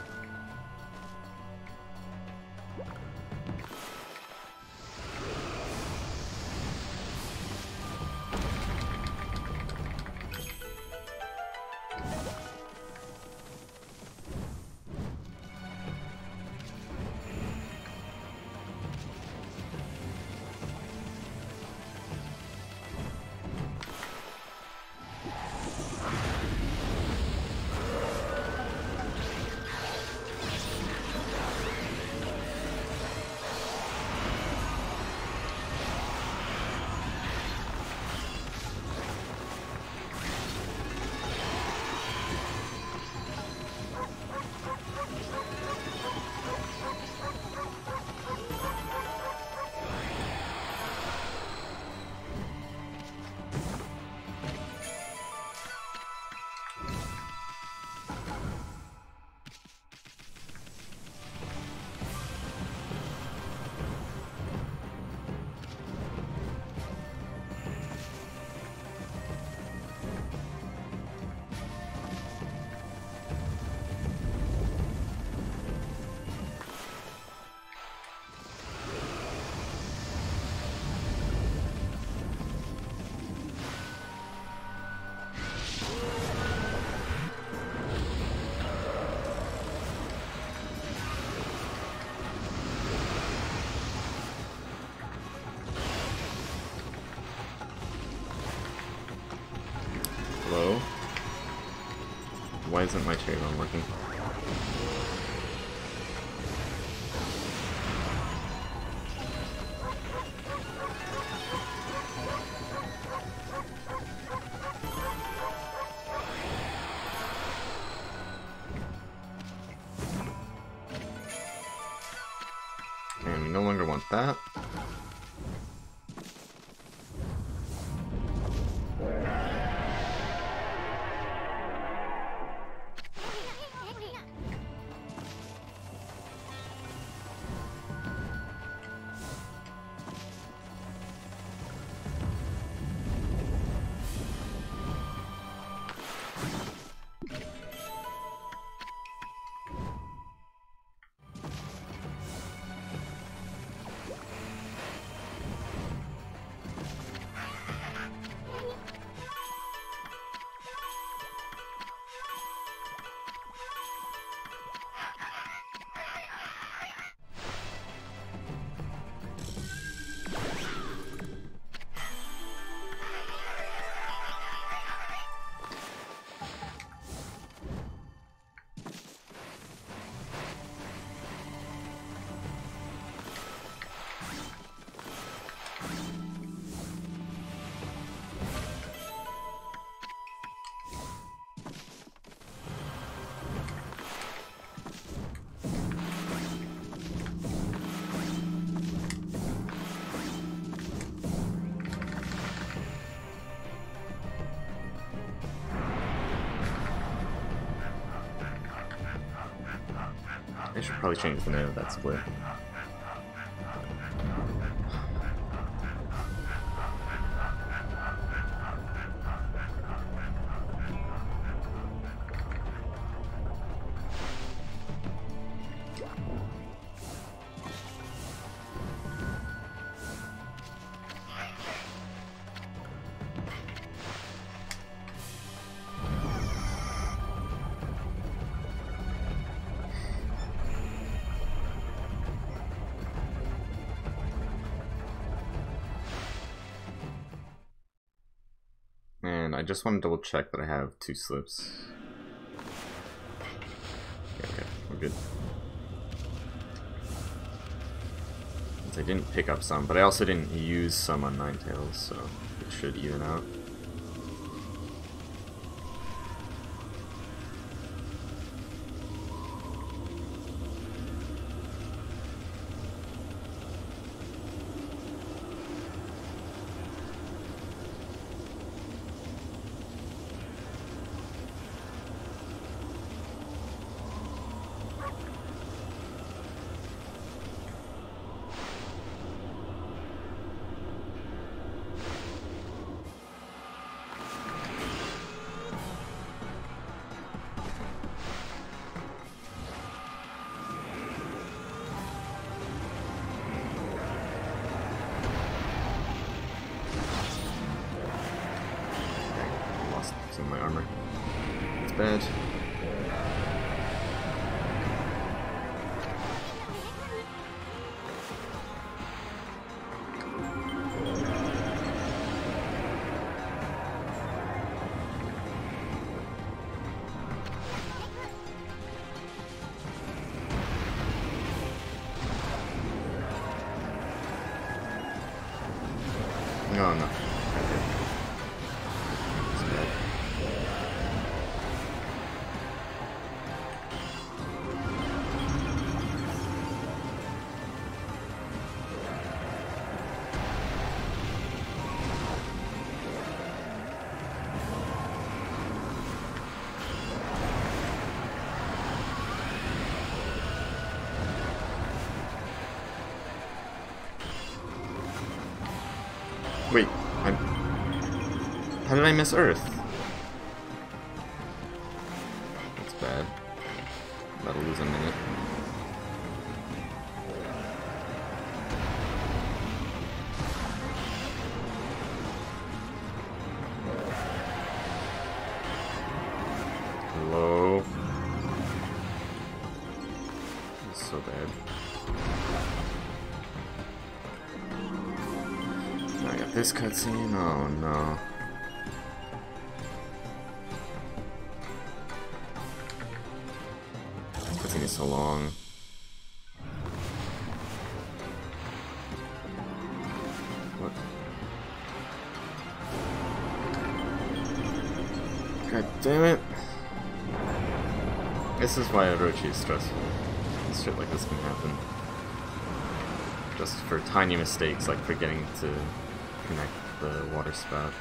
Hello? Why isn't my cherry bomb working? And we no longer want that. I should probably change the name of that split. And I just want to double check that I have 2 slips. Yeah, okay, we're good. Since I didn't pick up some, but I also didn't use some on Ninetales, so it should even out. In my armor. It's bad. Oh no. Wait, how did I miss Earth? That's bad. I'm about to lose a minute. Hello? This is so bad. I got this cutscene. Oh no. This cutscene is so long. What? God damn it. This is why Orochi is stressful. Shit like this can happen. Just for tiny mistakes, like forgetting to connect the water spout.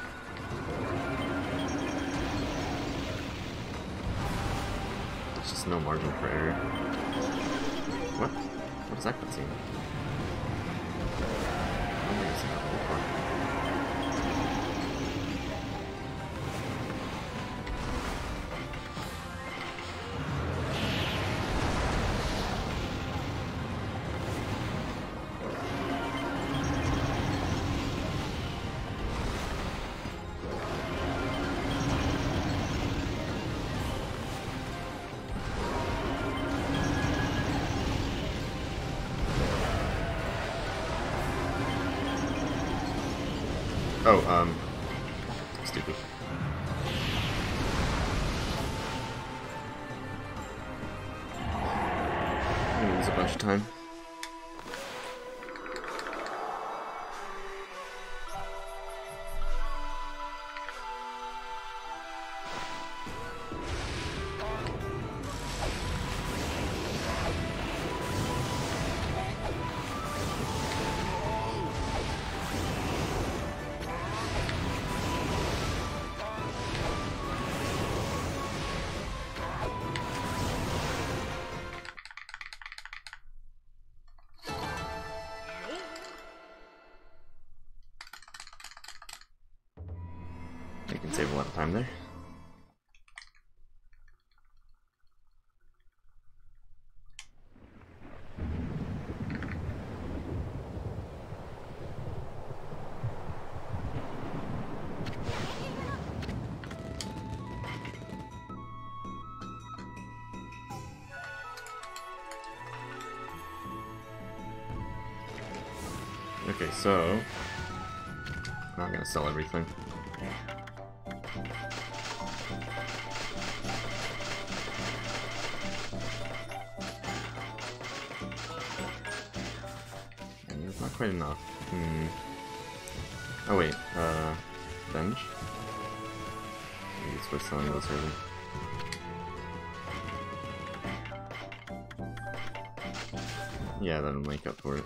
There's just no margin for error. What? What is that cutscene? I don't think I've seen that before. Oh, stupid. I'm gonna lose a bunch of time. You can save a lot of time there. Okay, so I'm not gonna sell everything. not quite enough. Oh wait, Venge? Maybe it's worth selling those early. Yeah, that'll make up for it.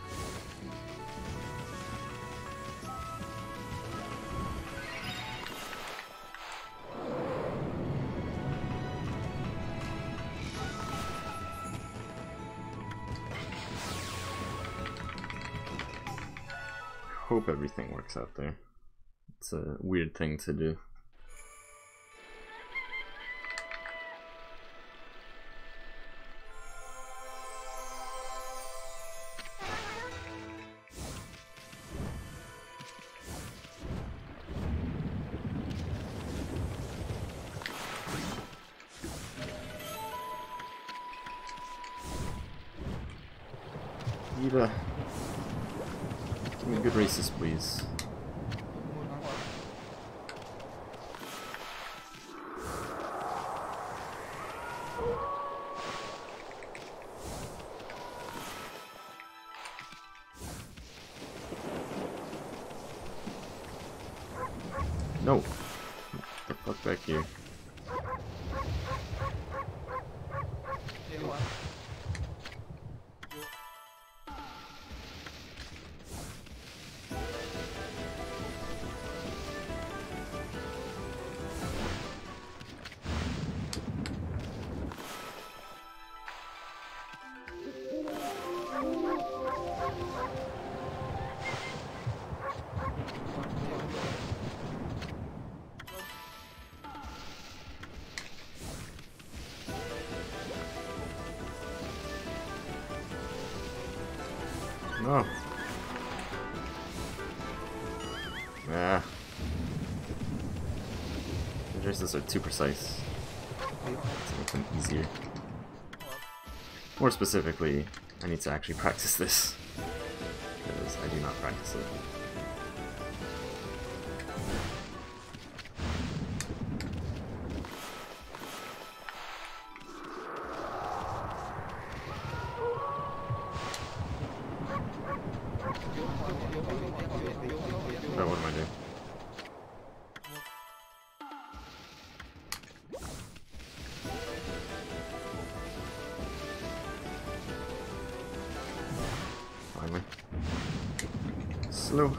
Hope everything works out there. It's a weird thing to do. Eva. Give me good races, please. No! Get the fuck back here. No. Ah. The races are too precise. To make them easier. More specifically, I need to actually practice this. Because I do not practice it. Oh, what am I doing? Finally. Slow.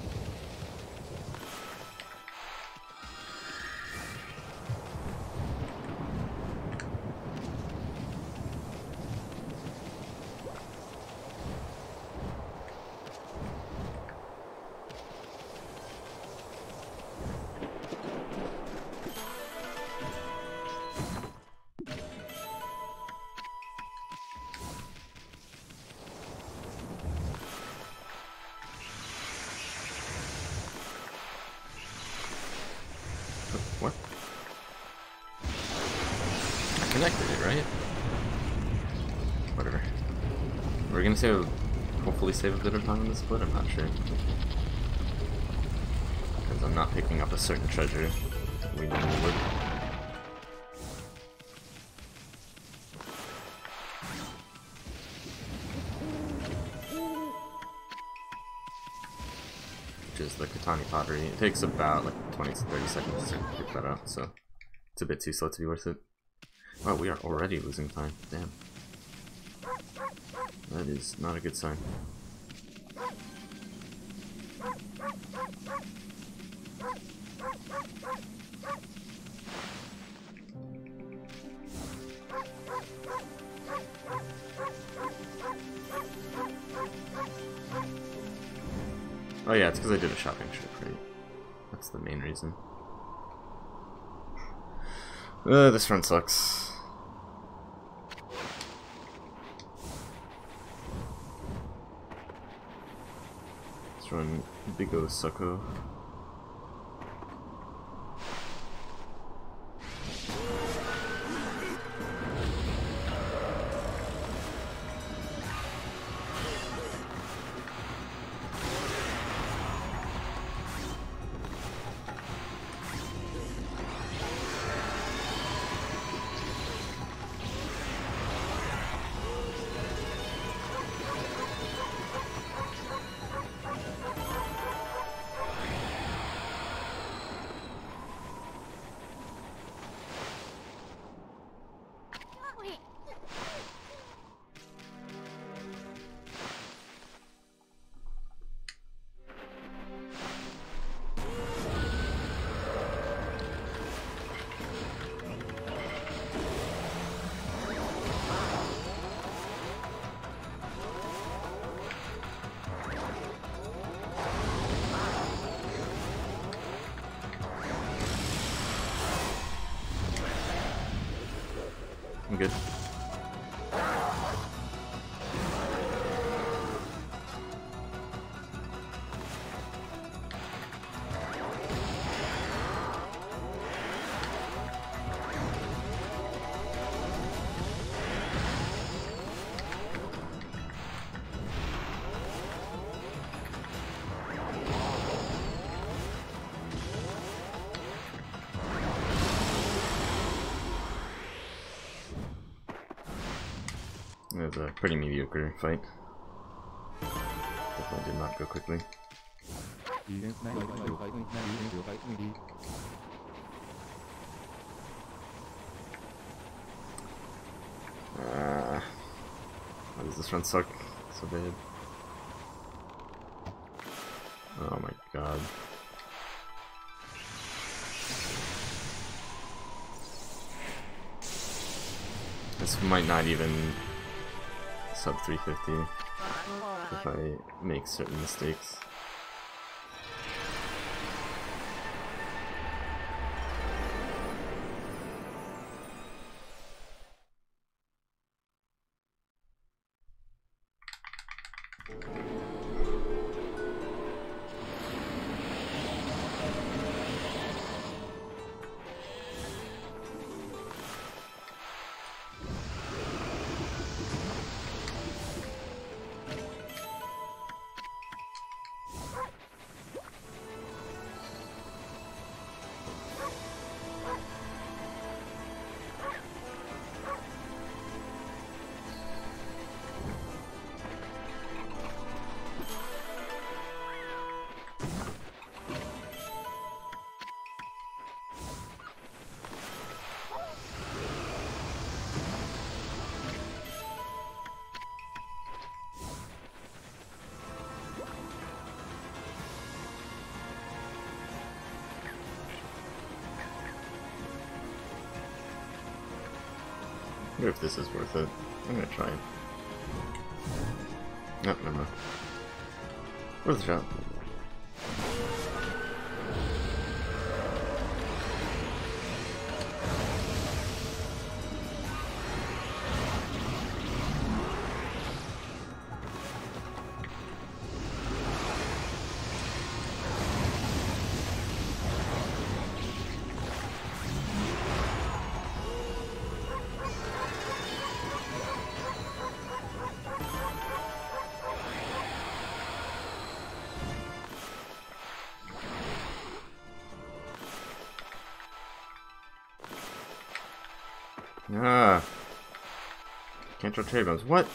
What? I connected it, right? Whatever. We're gonna save, hopefully save a bit of time in this split, I'm not sure. Because I'm not picking up a certain treasure we normally would. Which is the Katani pottery. It takes about like 20 to 30 seconds to pick that up, so it's a bit too slow to be worth it. Wow, we are already losing time. Damn. That is not a good sign. Oh yeah, it's because I did a shopping trip, right? That's the main reason. This run sucks. Let's run Big O Sucko. I'm good. It was a pretty mediocre fight. Definitely did not go quickly. Why does this run suck so bad? Oh my god. This might not even sub 350 if I make certain mistakes. I wonder if this is worth it. I'm gonna try it. Nope, never mind. Worth a shot. Ah, can't throw cherry bombs. What?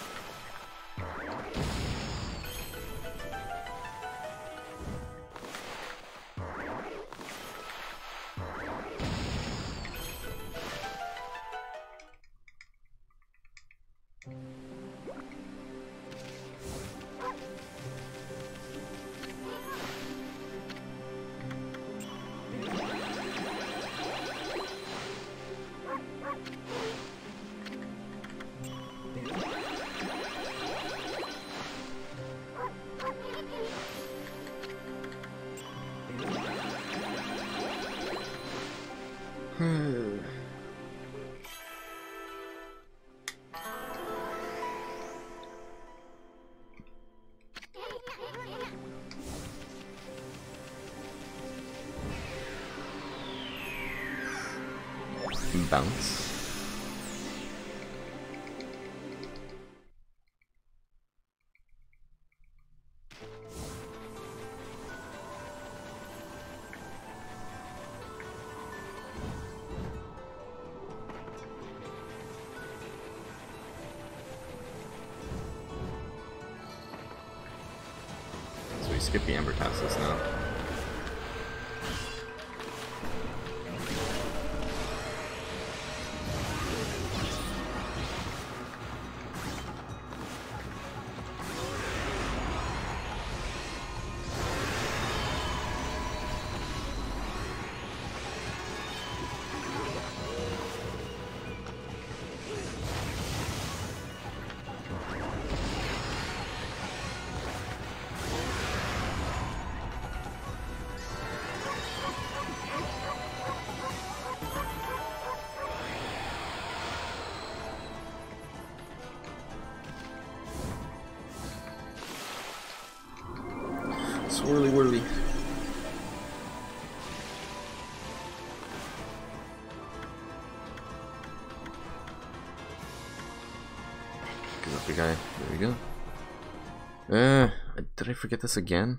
Bounce. So we skip the Ember Tassels now. Swirly whirly. Get up, big guy. There we go. Did I forget this again?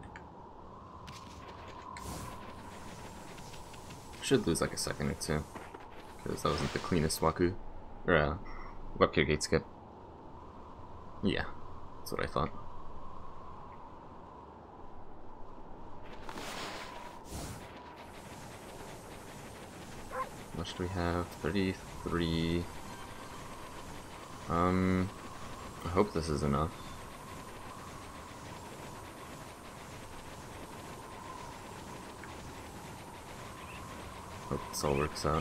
Should lose like a second or two. suppose that wasn't the cleanest Wawku. Or, webkit gate skip. Yeah, that's what I thought. How much do we have? 33. I hope this is enough. Hope this all works out.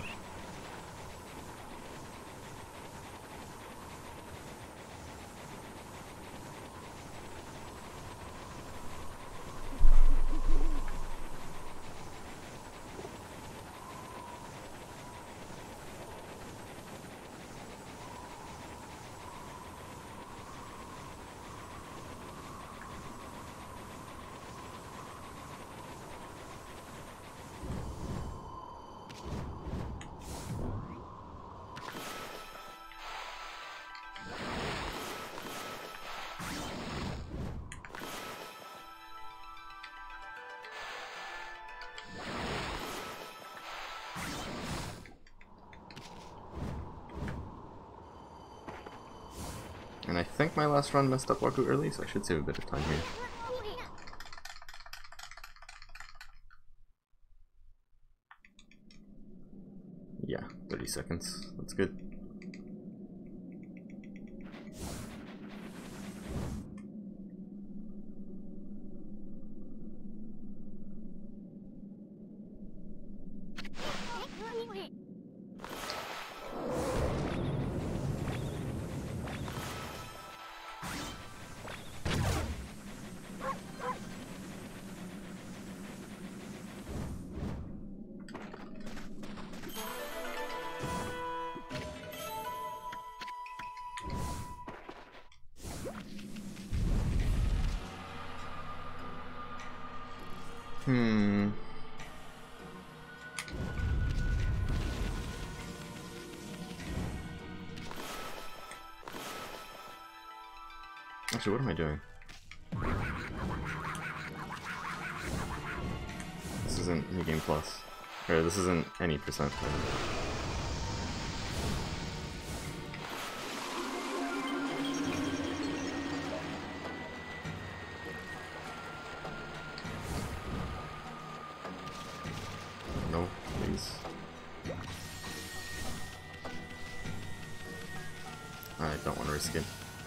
And I think my last run messed up Wawku early, so I should save a bit of time here. Yeah, 30 seconds. That's good. Actually, what am I doing? This isn't New Game Plus. Or this isn't any percent. No, please. I don't want to risk it.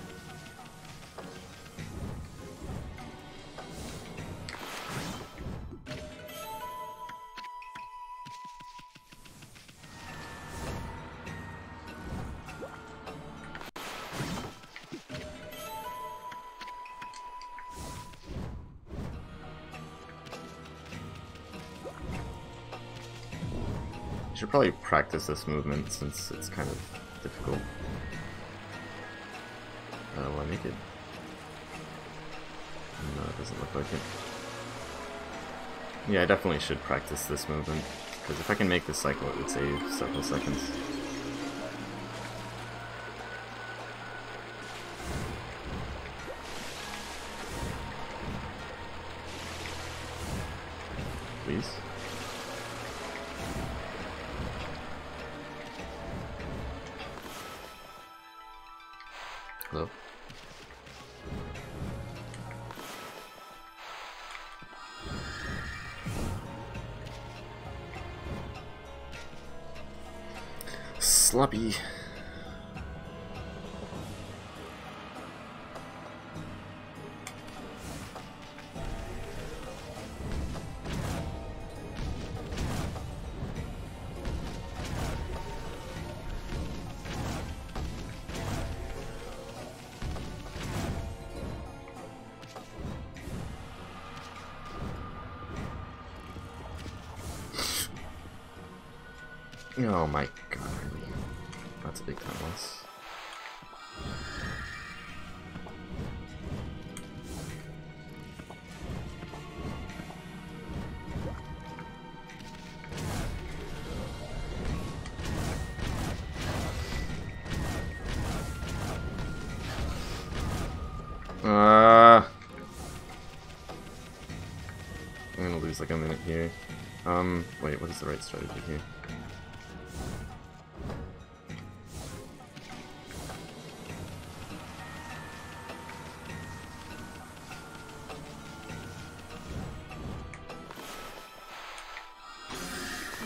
I should probably practice this movement since it's kind of difficult. Will I make it? No, it doesn't look like it. Yeah, I definitely should practice this movement, because if I can make this cycle, it would save several seconds. Please? Hello? Sloppy. Oh my god, really? That's a big time loss. I'm gonna lose like a minute here. Wait, what is the right strategy here?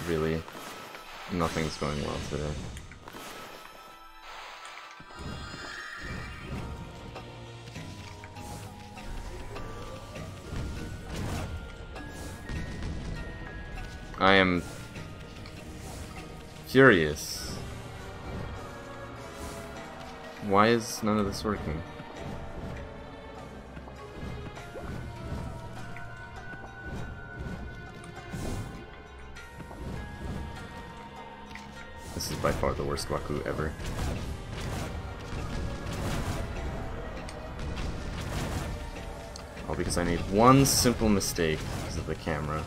really. Nothing's going well today. I am furious. Why is none of this working? This is by far the worst Wawku ever. All because I made one simple mistake because of the camera.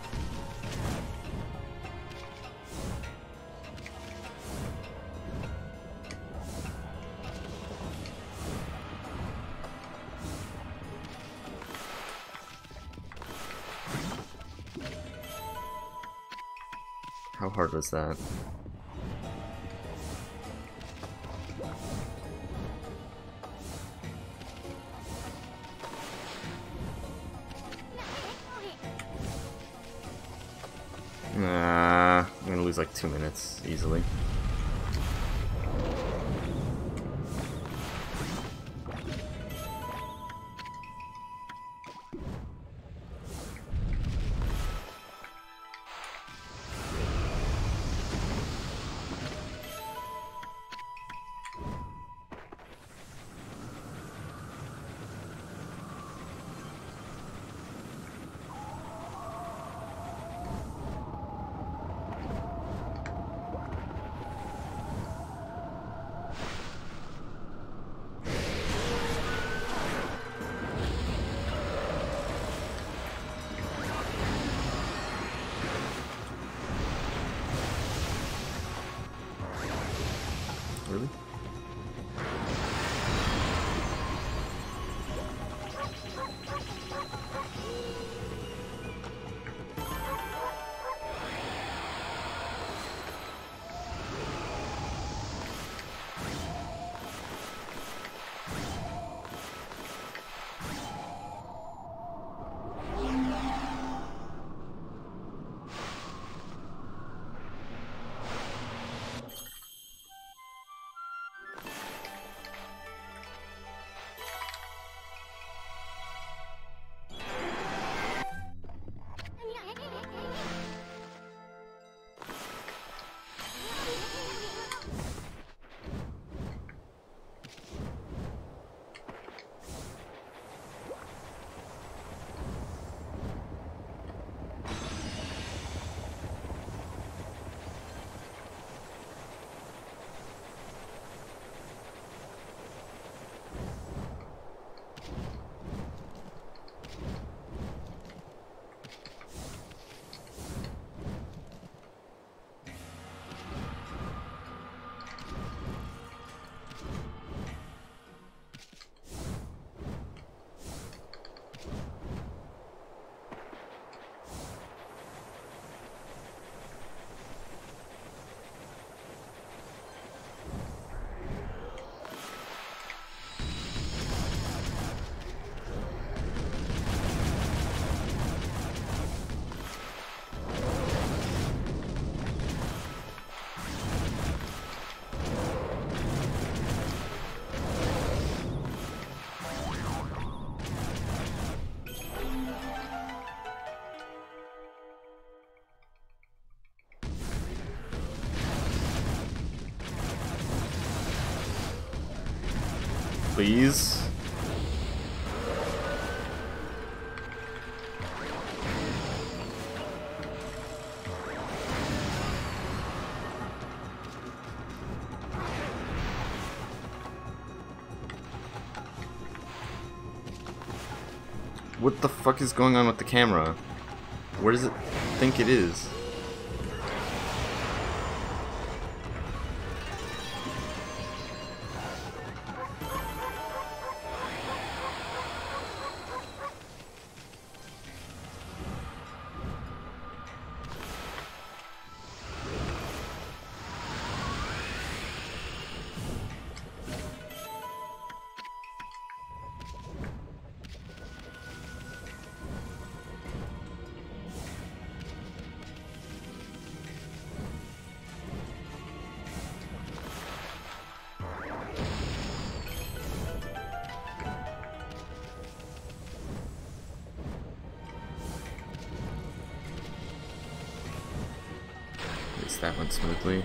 How hard was that? Nah, I'm gonna lose like 2 minutes easily. Really? Please. What the fuck is going on with the camera? Where does it think it is? least that went smoothly.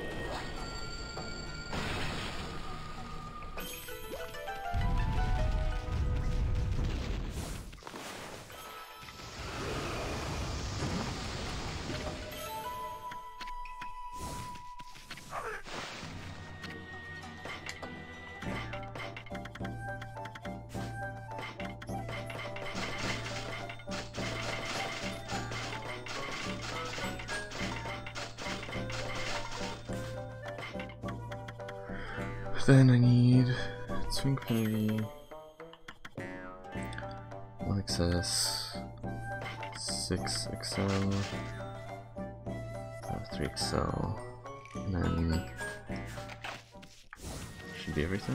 Then I need 2 Infinity, 1 XS, 6 XL, 3 XL, and then should be everything.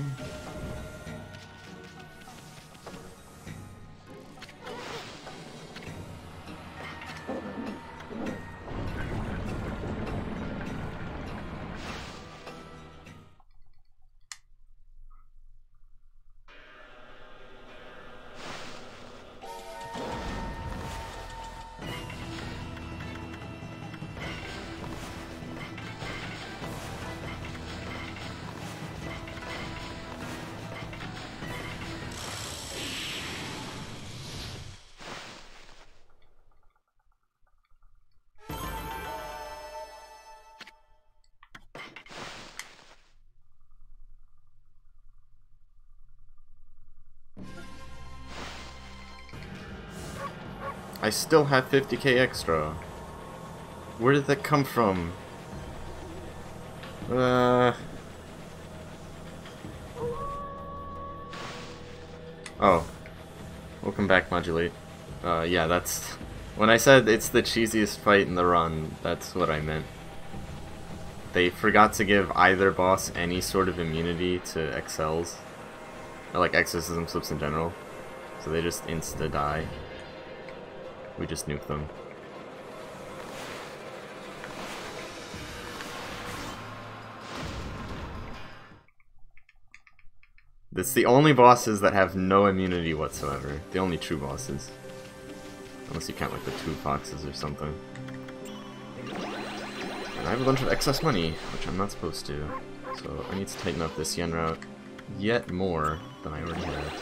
I still have 50k extra. Where did that come from? Oh. Welcome back, Modulate. Yeah, that's... When I said it's the cheesiest fight in the run, that's what I meant. They forgot to give either boss any sort of immunity to XLs. Or like exorcism slips in general. So they just insta-die. We just nuke them. It's the only bosses that have no immunity whatsoever. The only true bosses. Unless you count like the 2 foxes or something. And I have a bunch of excess money, which I'm not supposed to. So I need to tighten up this yen route yet more than I already have.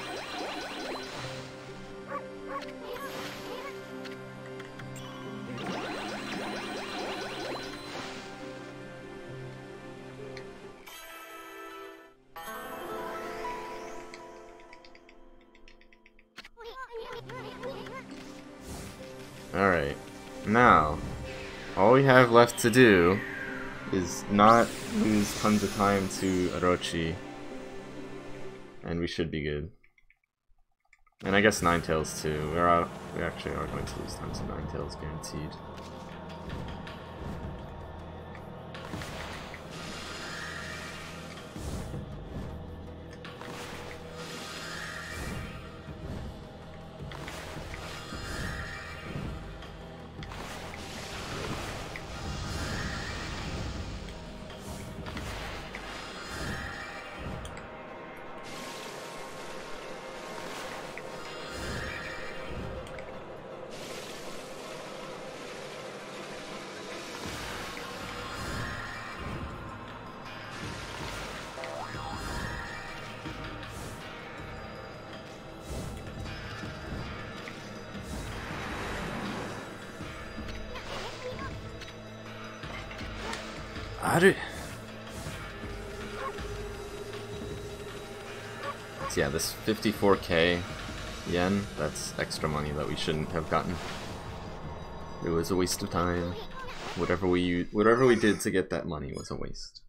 Alright, now, all we have left to do is not lose tons of time to Orochi, and we should be good. And I guess Ninetales too. We actually are going to lose tons of Ninetales, guaranteed. So yeah, this 54k yen, that's extra money that we shouldn't have gotten. It was a waste of time. Whatever we did to get that money was a waste.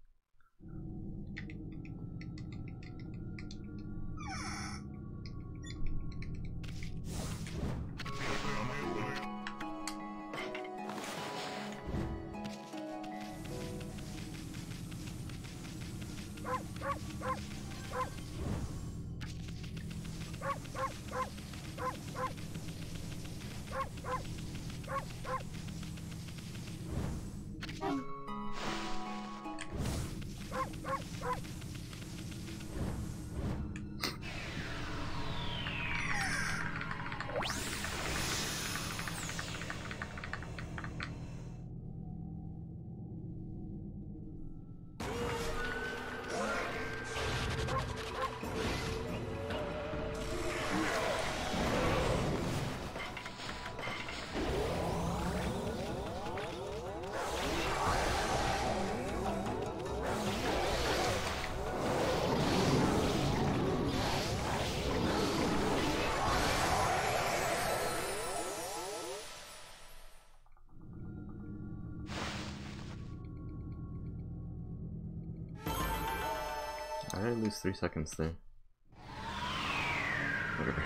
Why did I lose 3 seconds there? Whatever.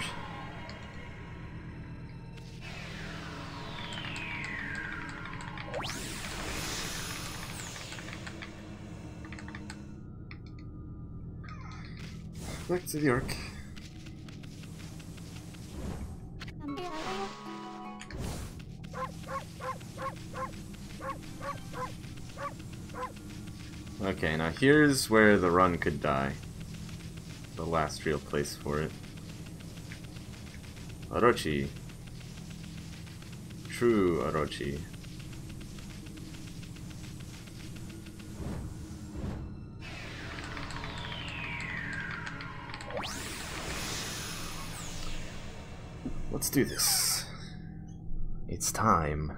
Back to the Ark. Okay, now here's where the run could die. The last real place for it. Orochi. True Orochi. Let's do this. It's time.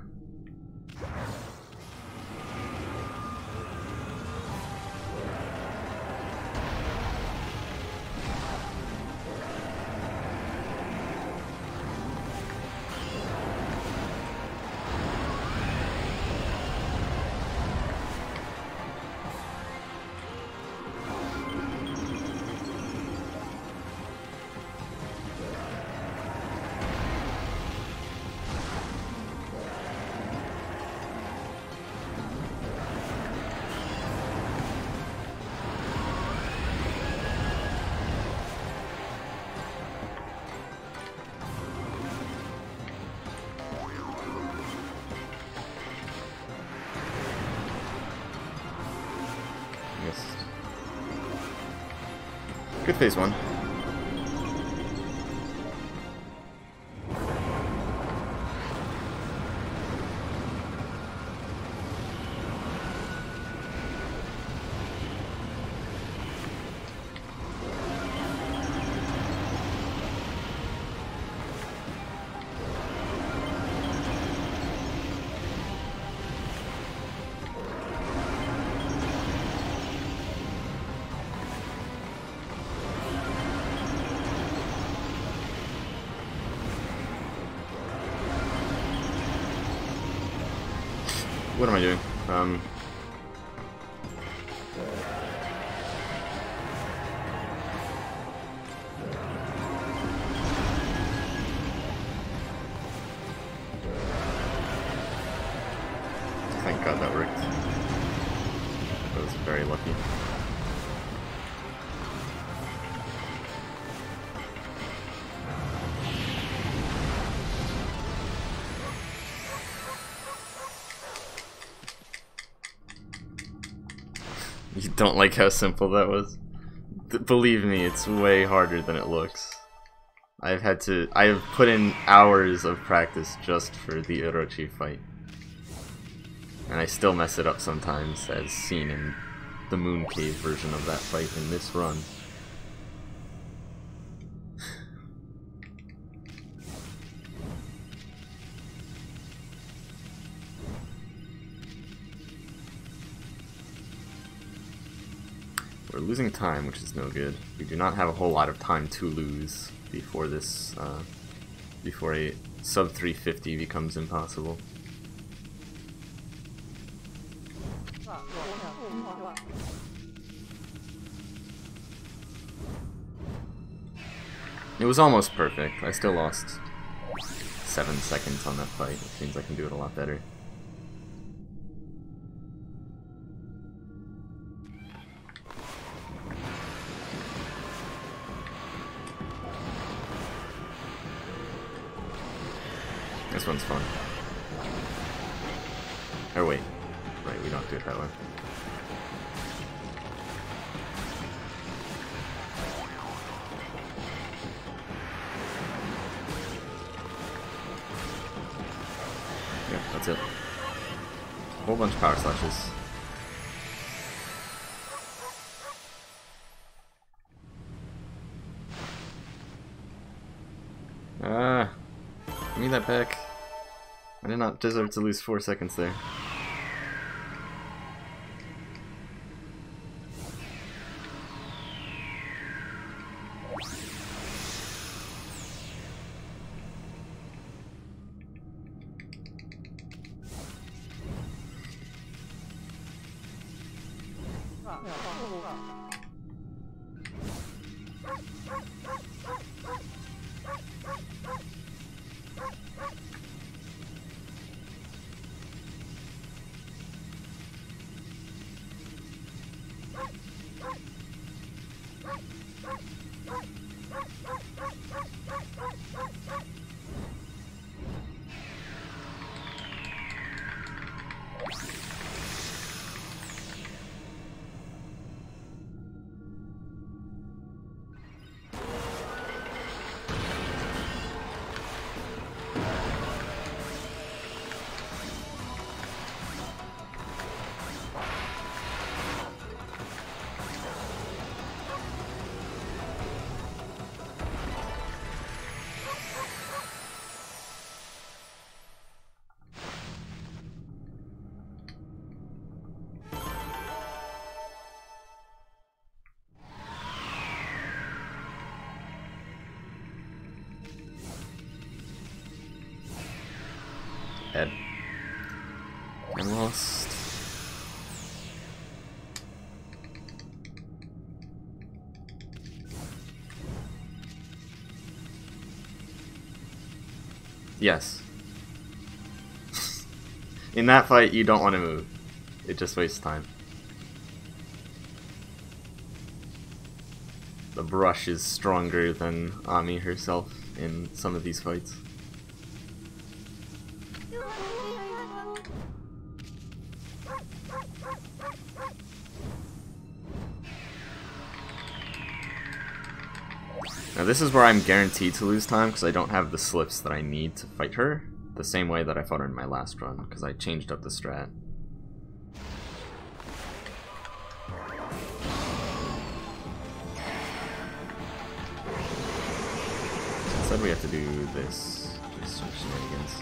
Good phase one. What am I doing? Thank God that worked. That was very lucky. You don't like how simple that was? Believe me, it's way harder than it looks. I have put in hours of practice just for the Orochi fight. And I still mess it up sometimes, as seen in the Moon Cave version of that fight in this run. We're losing time, which is no good. We do not have a whole lot of time to lose before this, before a sub 350 becomes impossible. It was almost perfect. I still lost 7 seconds on that fight. It means I can do it a lot better. This one's fun. Or wait. Right, we don't do it that way. Yeah, that's it. A whole bunch of power slashes. Give me that back. I did not deserve to lose 4 seconds there. Dead. I'm lost. Yes. In that fight, you don't want to move. It just wastes time. The brush is stronger than Ami herself in some of these fights. Now this is where I'm guaranteed to lose time because I don't have the slips that I need to fight her the same way that I fought her in my last run because I changed up the strat. Instead we have to do this. Just some shenanigans.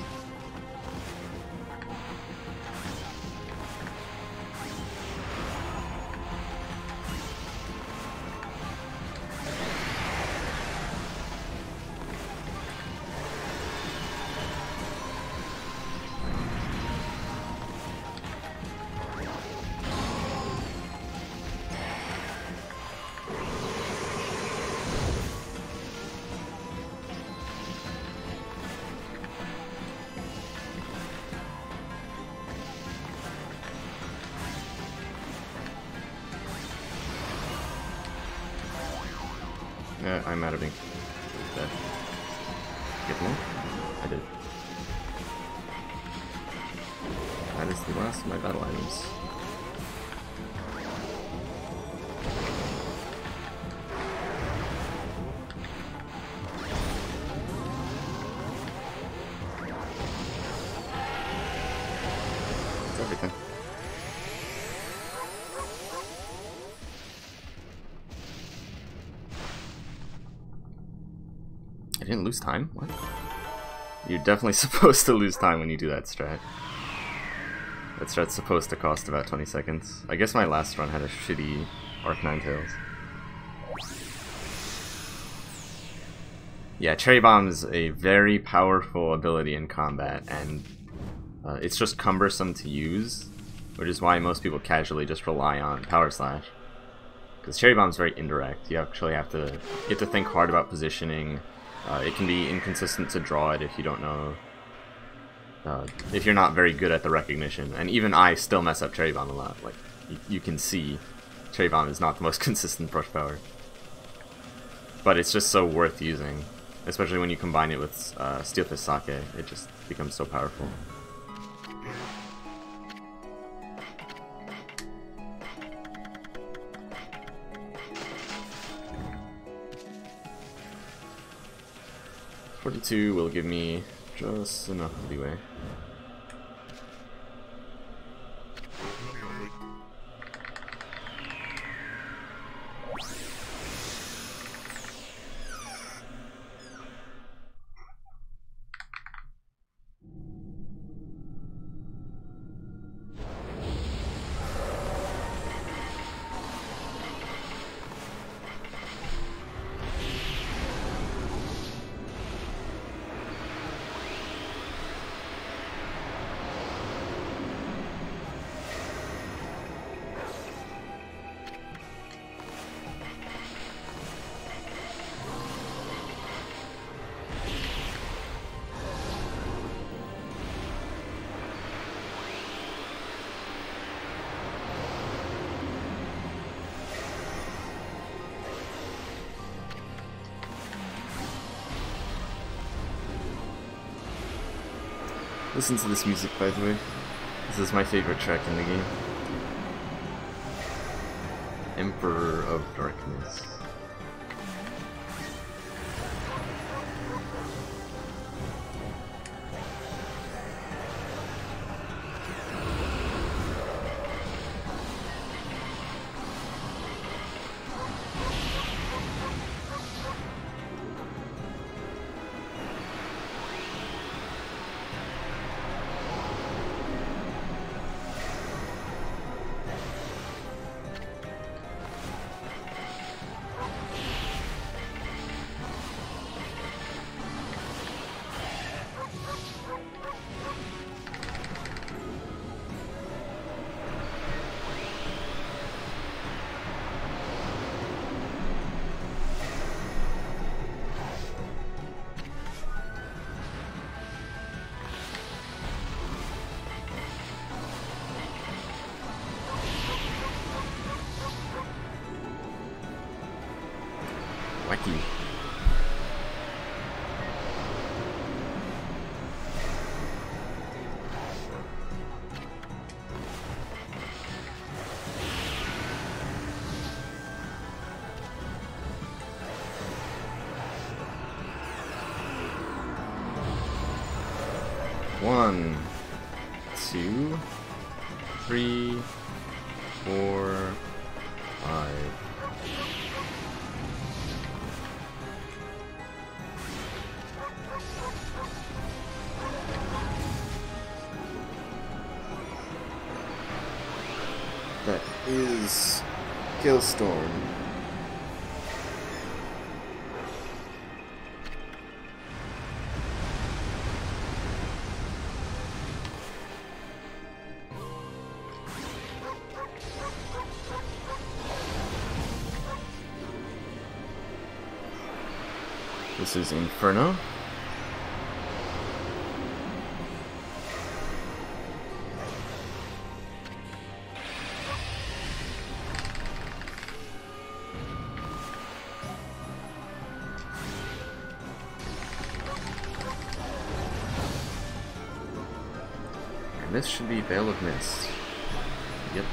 I'm out of ink. Dead. Get more? I did. That is the last of my battle items. That's everything. I didn't lose time? What? You're definitely supposed to lose time when you do that strat. That strat's supposed to cost about 20 seconds. I guess my last run had a shitty Arc 9 Tails. Yeah, Cherry Bomb is a very powerful ability in combat, and it's just cumbersome to use, which is why most people casually just rely on Power Slash. Because Cherry Bomb is very indirect. You actually have to think hard about positioning. It can be inconsistent to draw it if you don't know, if you're not very good at the recognition. And even I still mess up Cherry Bomb a lot. Like, you can see, Cherry Bomb is not the most consistent brush power. But it's just so worth using, especially when you combine it with Steel Fist Sake. It just becomes so powerful. .42 will give me just enough leeway. Listen to this music, by the way. This is my favorite track in the game. Emperor of Darkness. Lucky. One, 2, 3, 4, 5. That is Hailstorm. This is Inferno. And this should be Veil of Mist. Yep.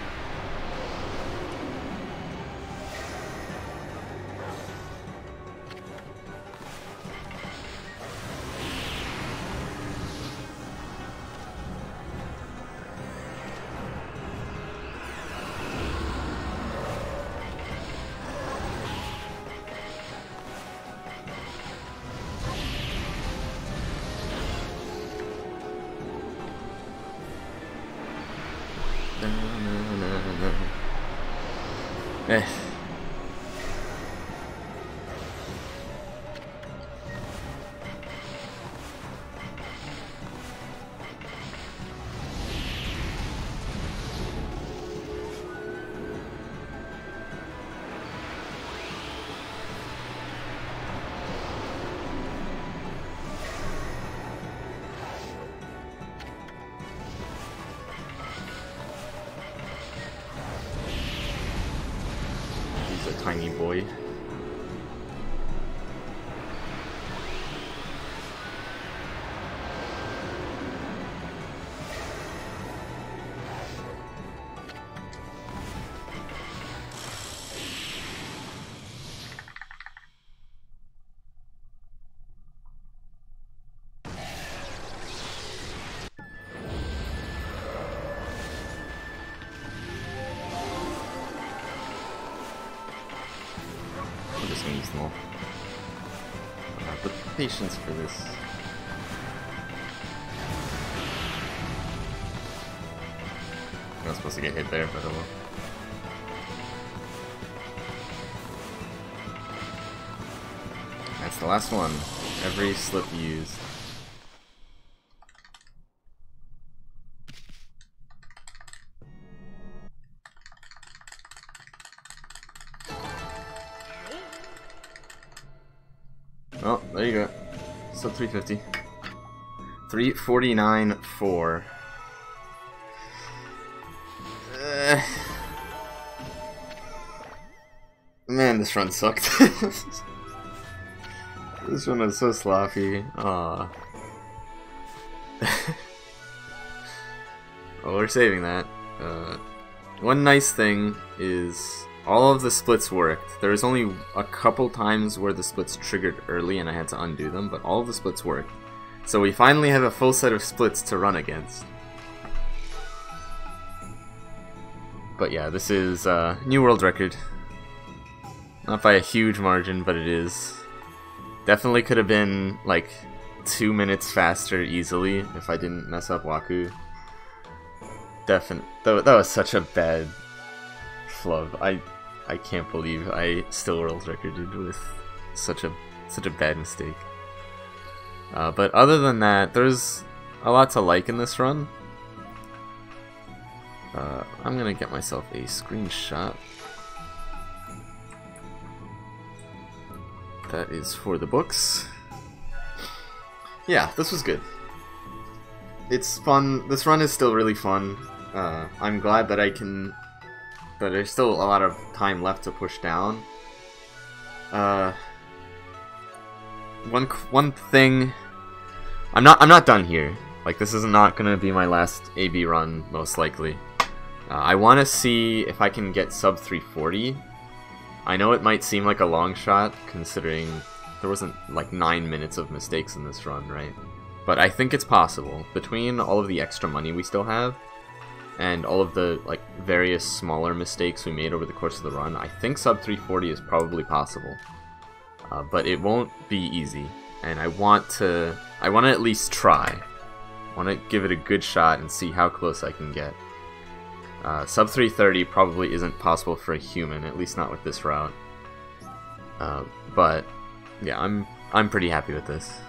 Eh. Tiny boy. Small. But patience for this. I'm not supposed to get hit there, but I will. That's the last one. Every slip used. Oh, there you go. Sub 350. 349.4. Man, this run sucked. This one was so sloppy. Aw. Well, we're saving that. One nice thing is all of the splits worked. There was only a couple times where the splits triggered early and I had to undo them, but all of the splits worked. So we finally have a full set of splits to run against. But yeah, this is new world record. Not by a huge margin, but it is. Definitely could have been like 2 minutes faster easily if I didn't mess up Wawku. That was such a bad flub. I can't believe I still world recorded with such a bad mistake. But other than that, there's a lot to like in this run. I'm gonna get myself a screenshot. That is for the books. Yeah, this was good. It's fun. This run is still really fun. I'm glad that there's still a lot of time left to push down. One thing, I'm not done here. Like, this is not gonna be my last AB run, most likely. I want to see if I can get sub 340. I know it might seem like a long shot, considering there wasn't like 9 minutes of mistakes in this run, right? But I think it's possible. Between all of the extra money we still have, and all of the like various smaller mistakes we made over the course of the run, I think sub 340 is probably possible. But it won't be easy, and I want to at least try. I want to give it a good shot and see how close I can get. Sub 330 probably isn't possible for a human, at least not with this route. But yeah, I'm pretty happy with this.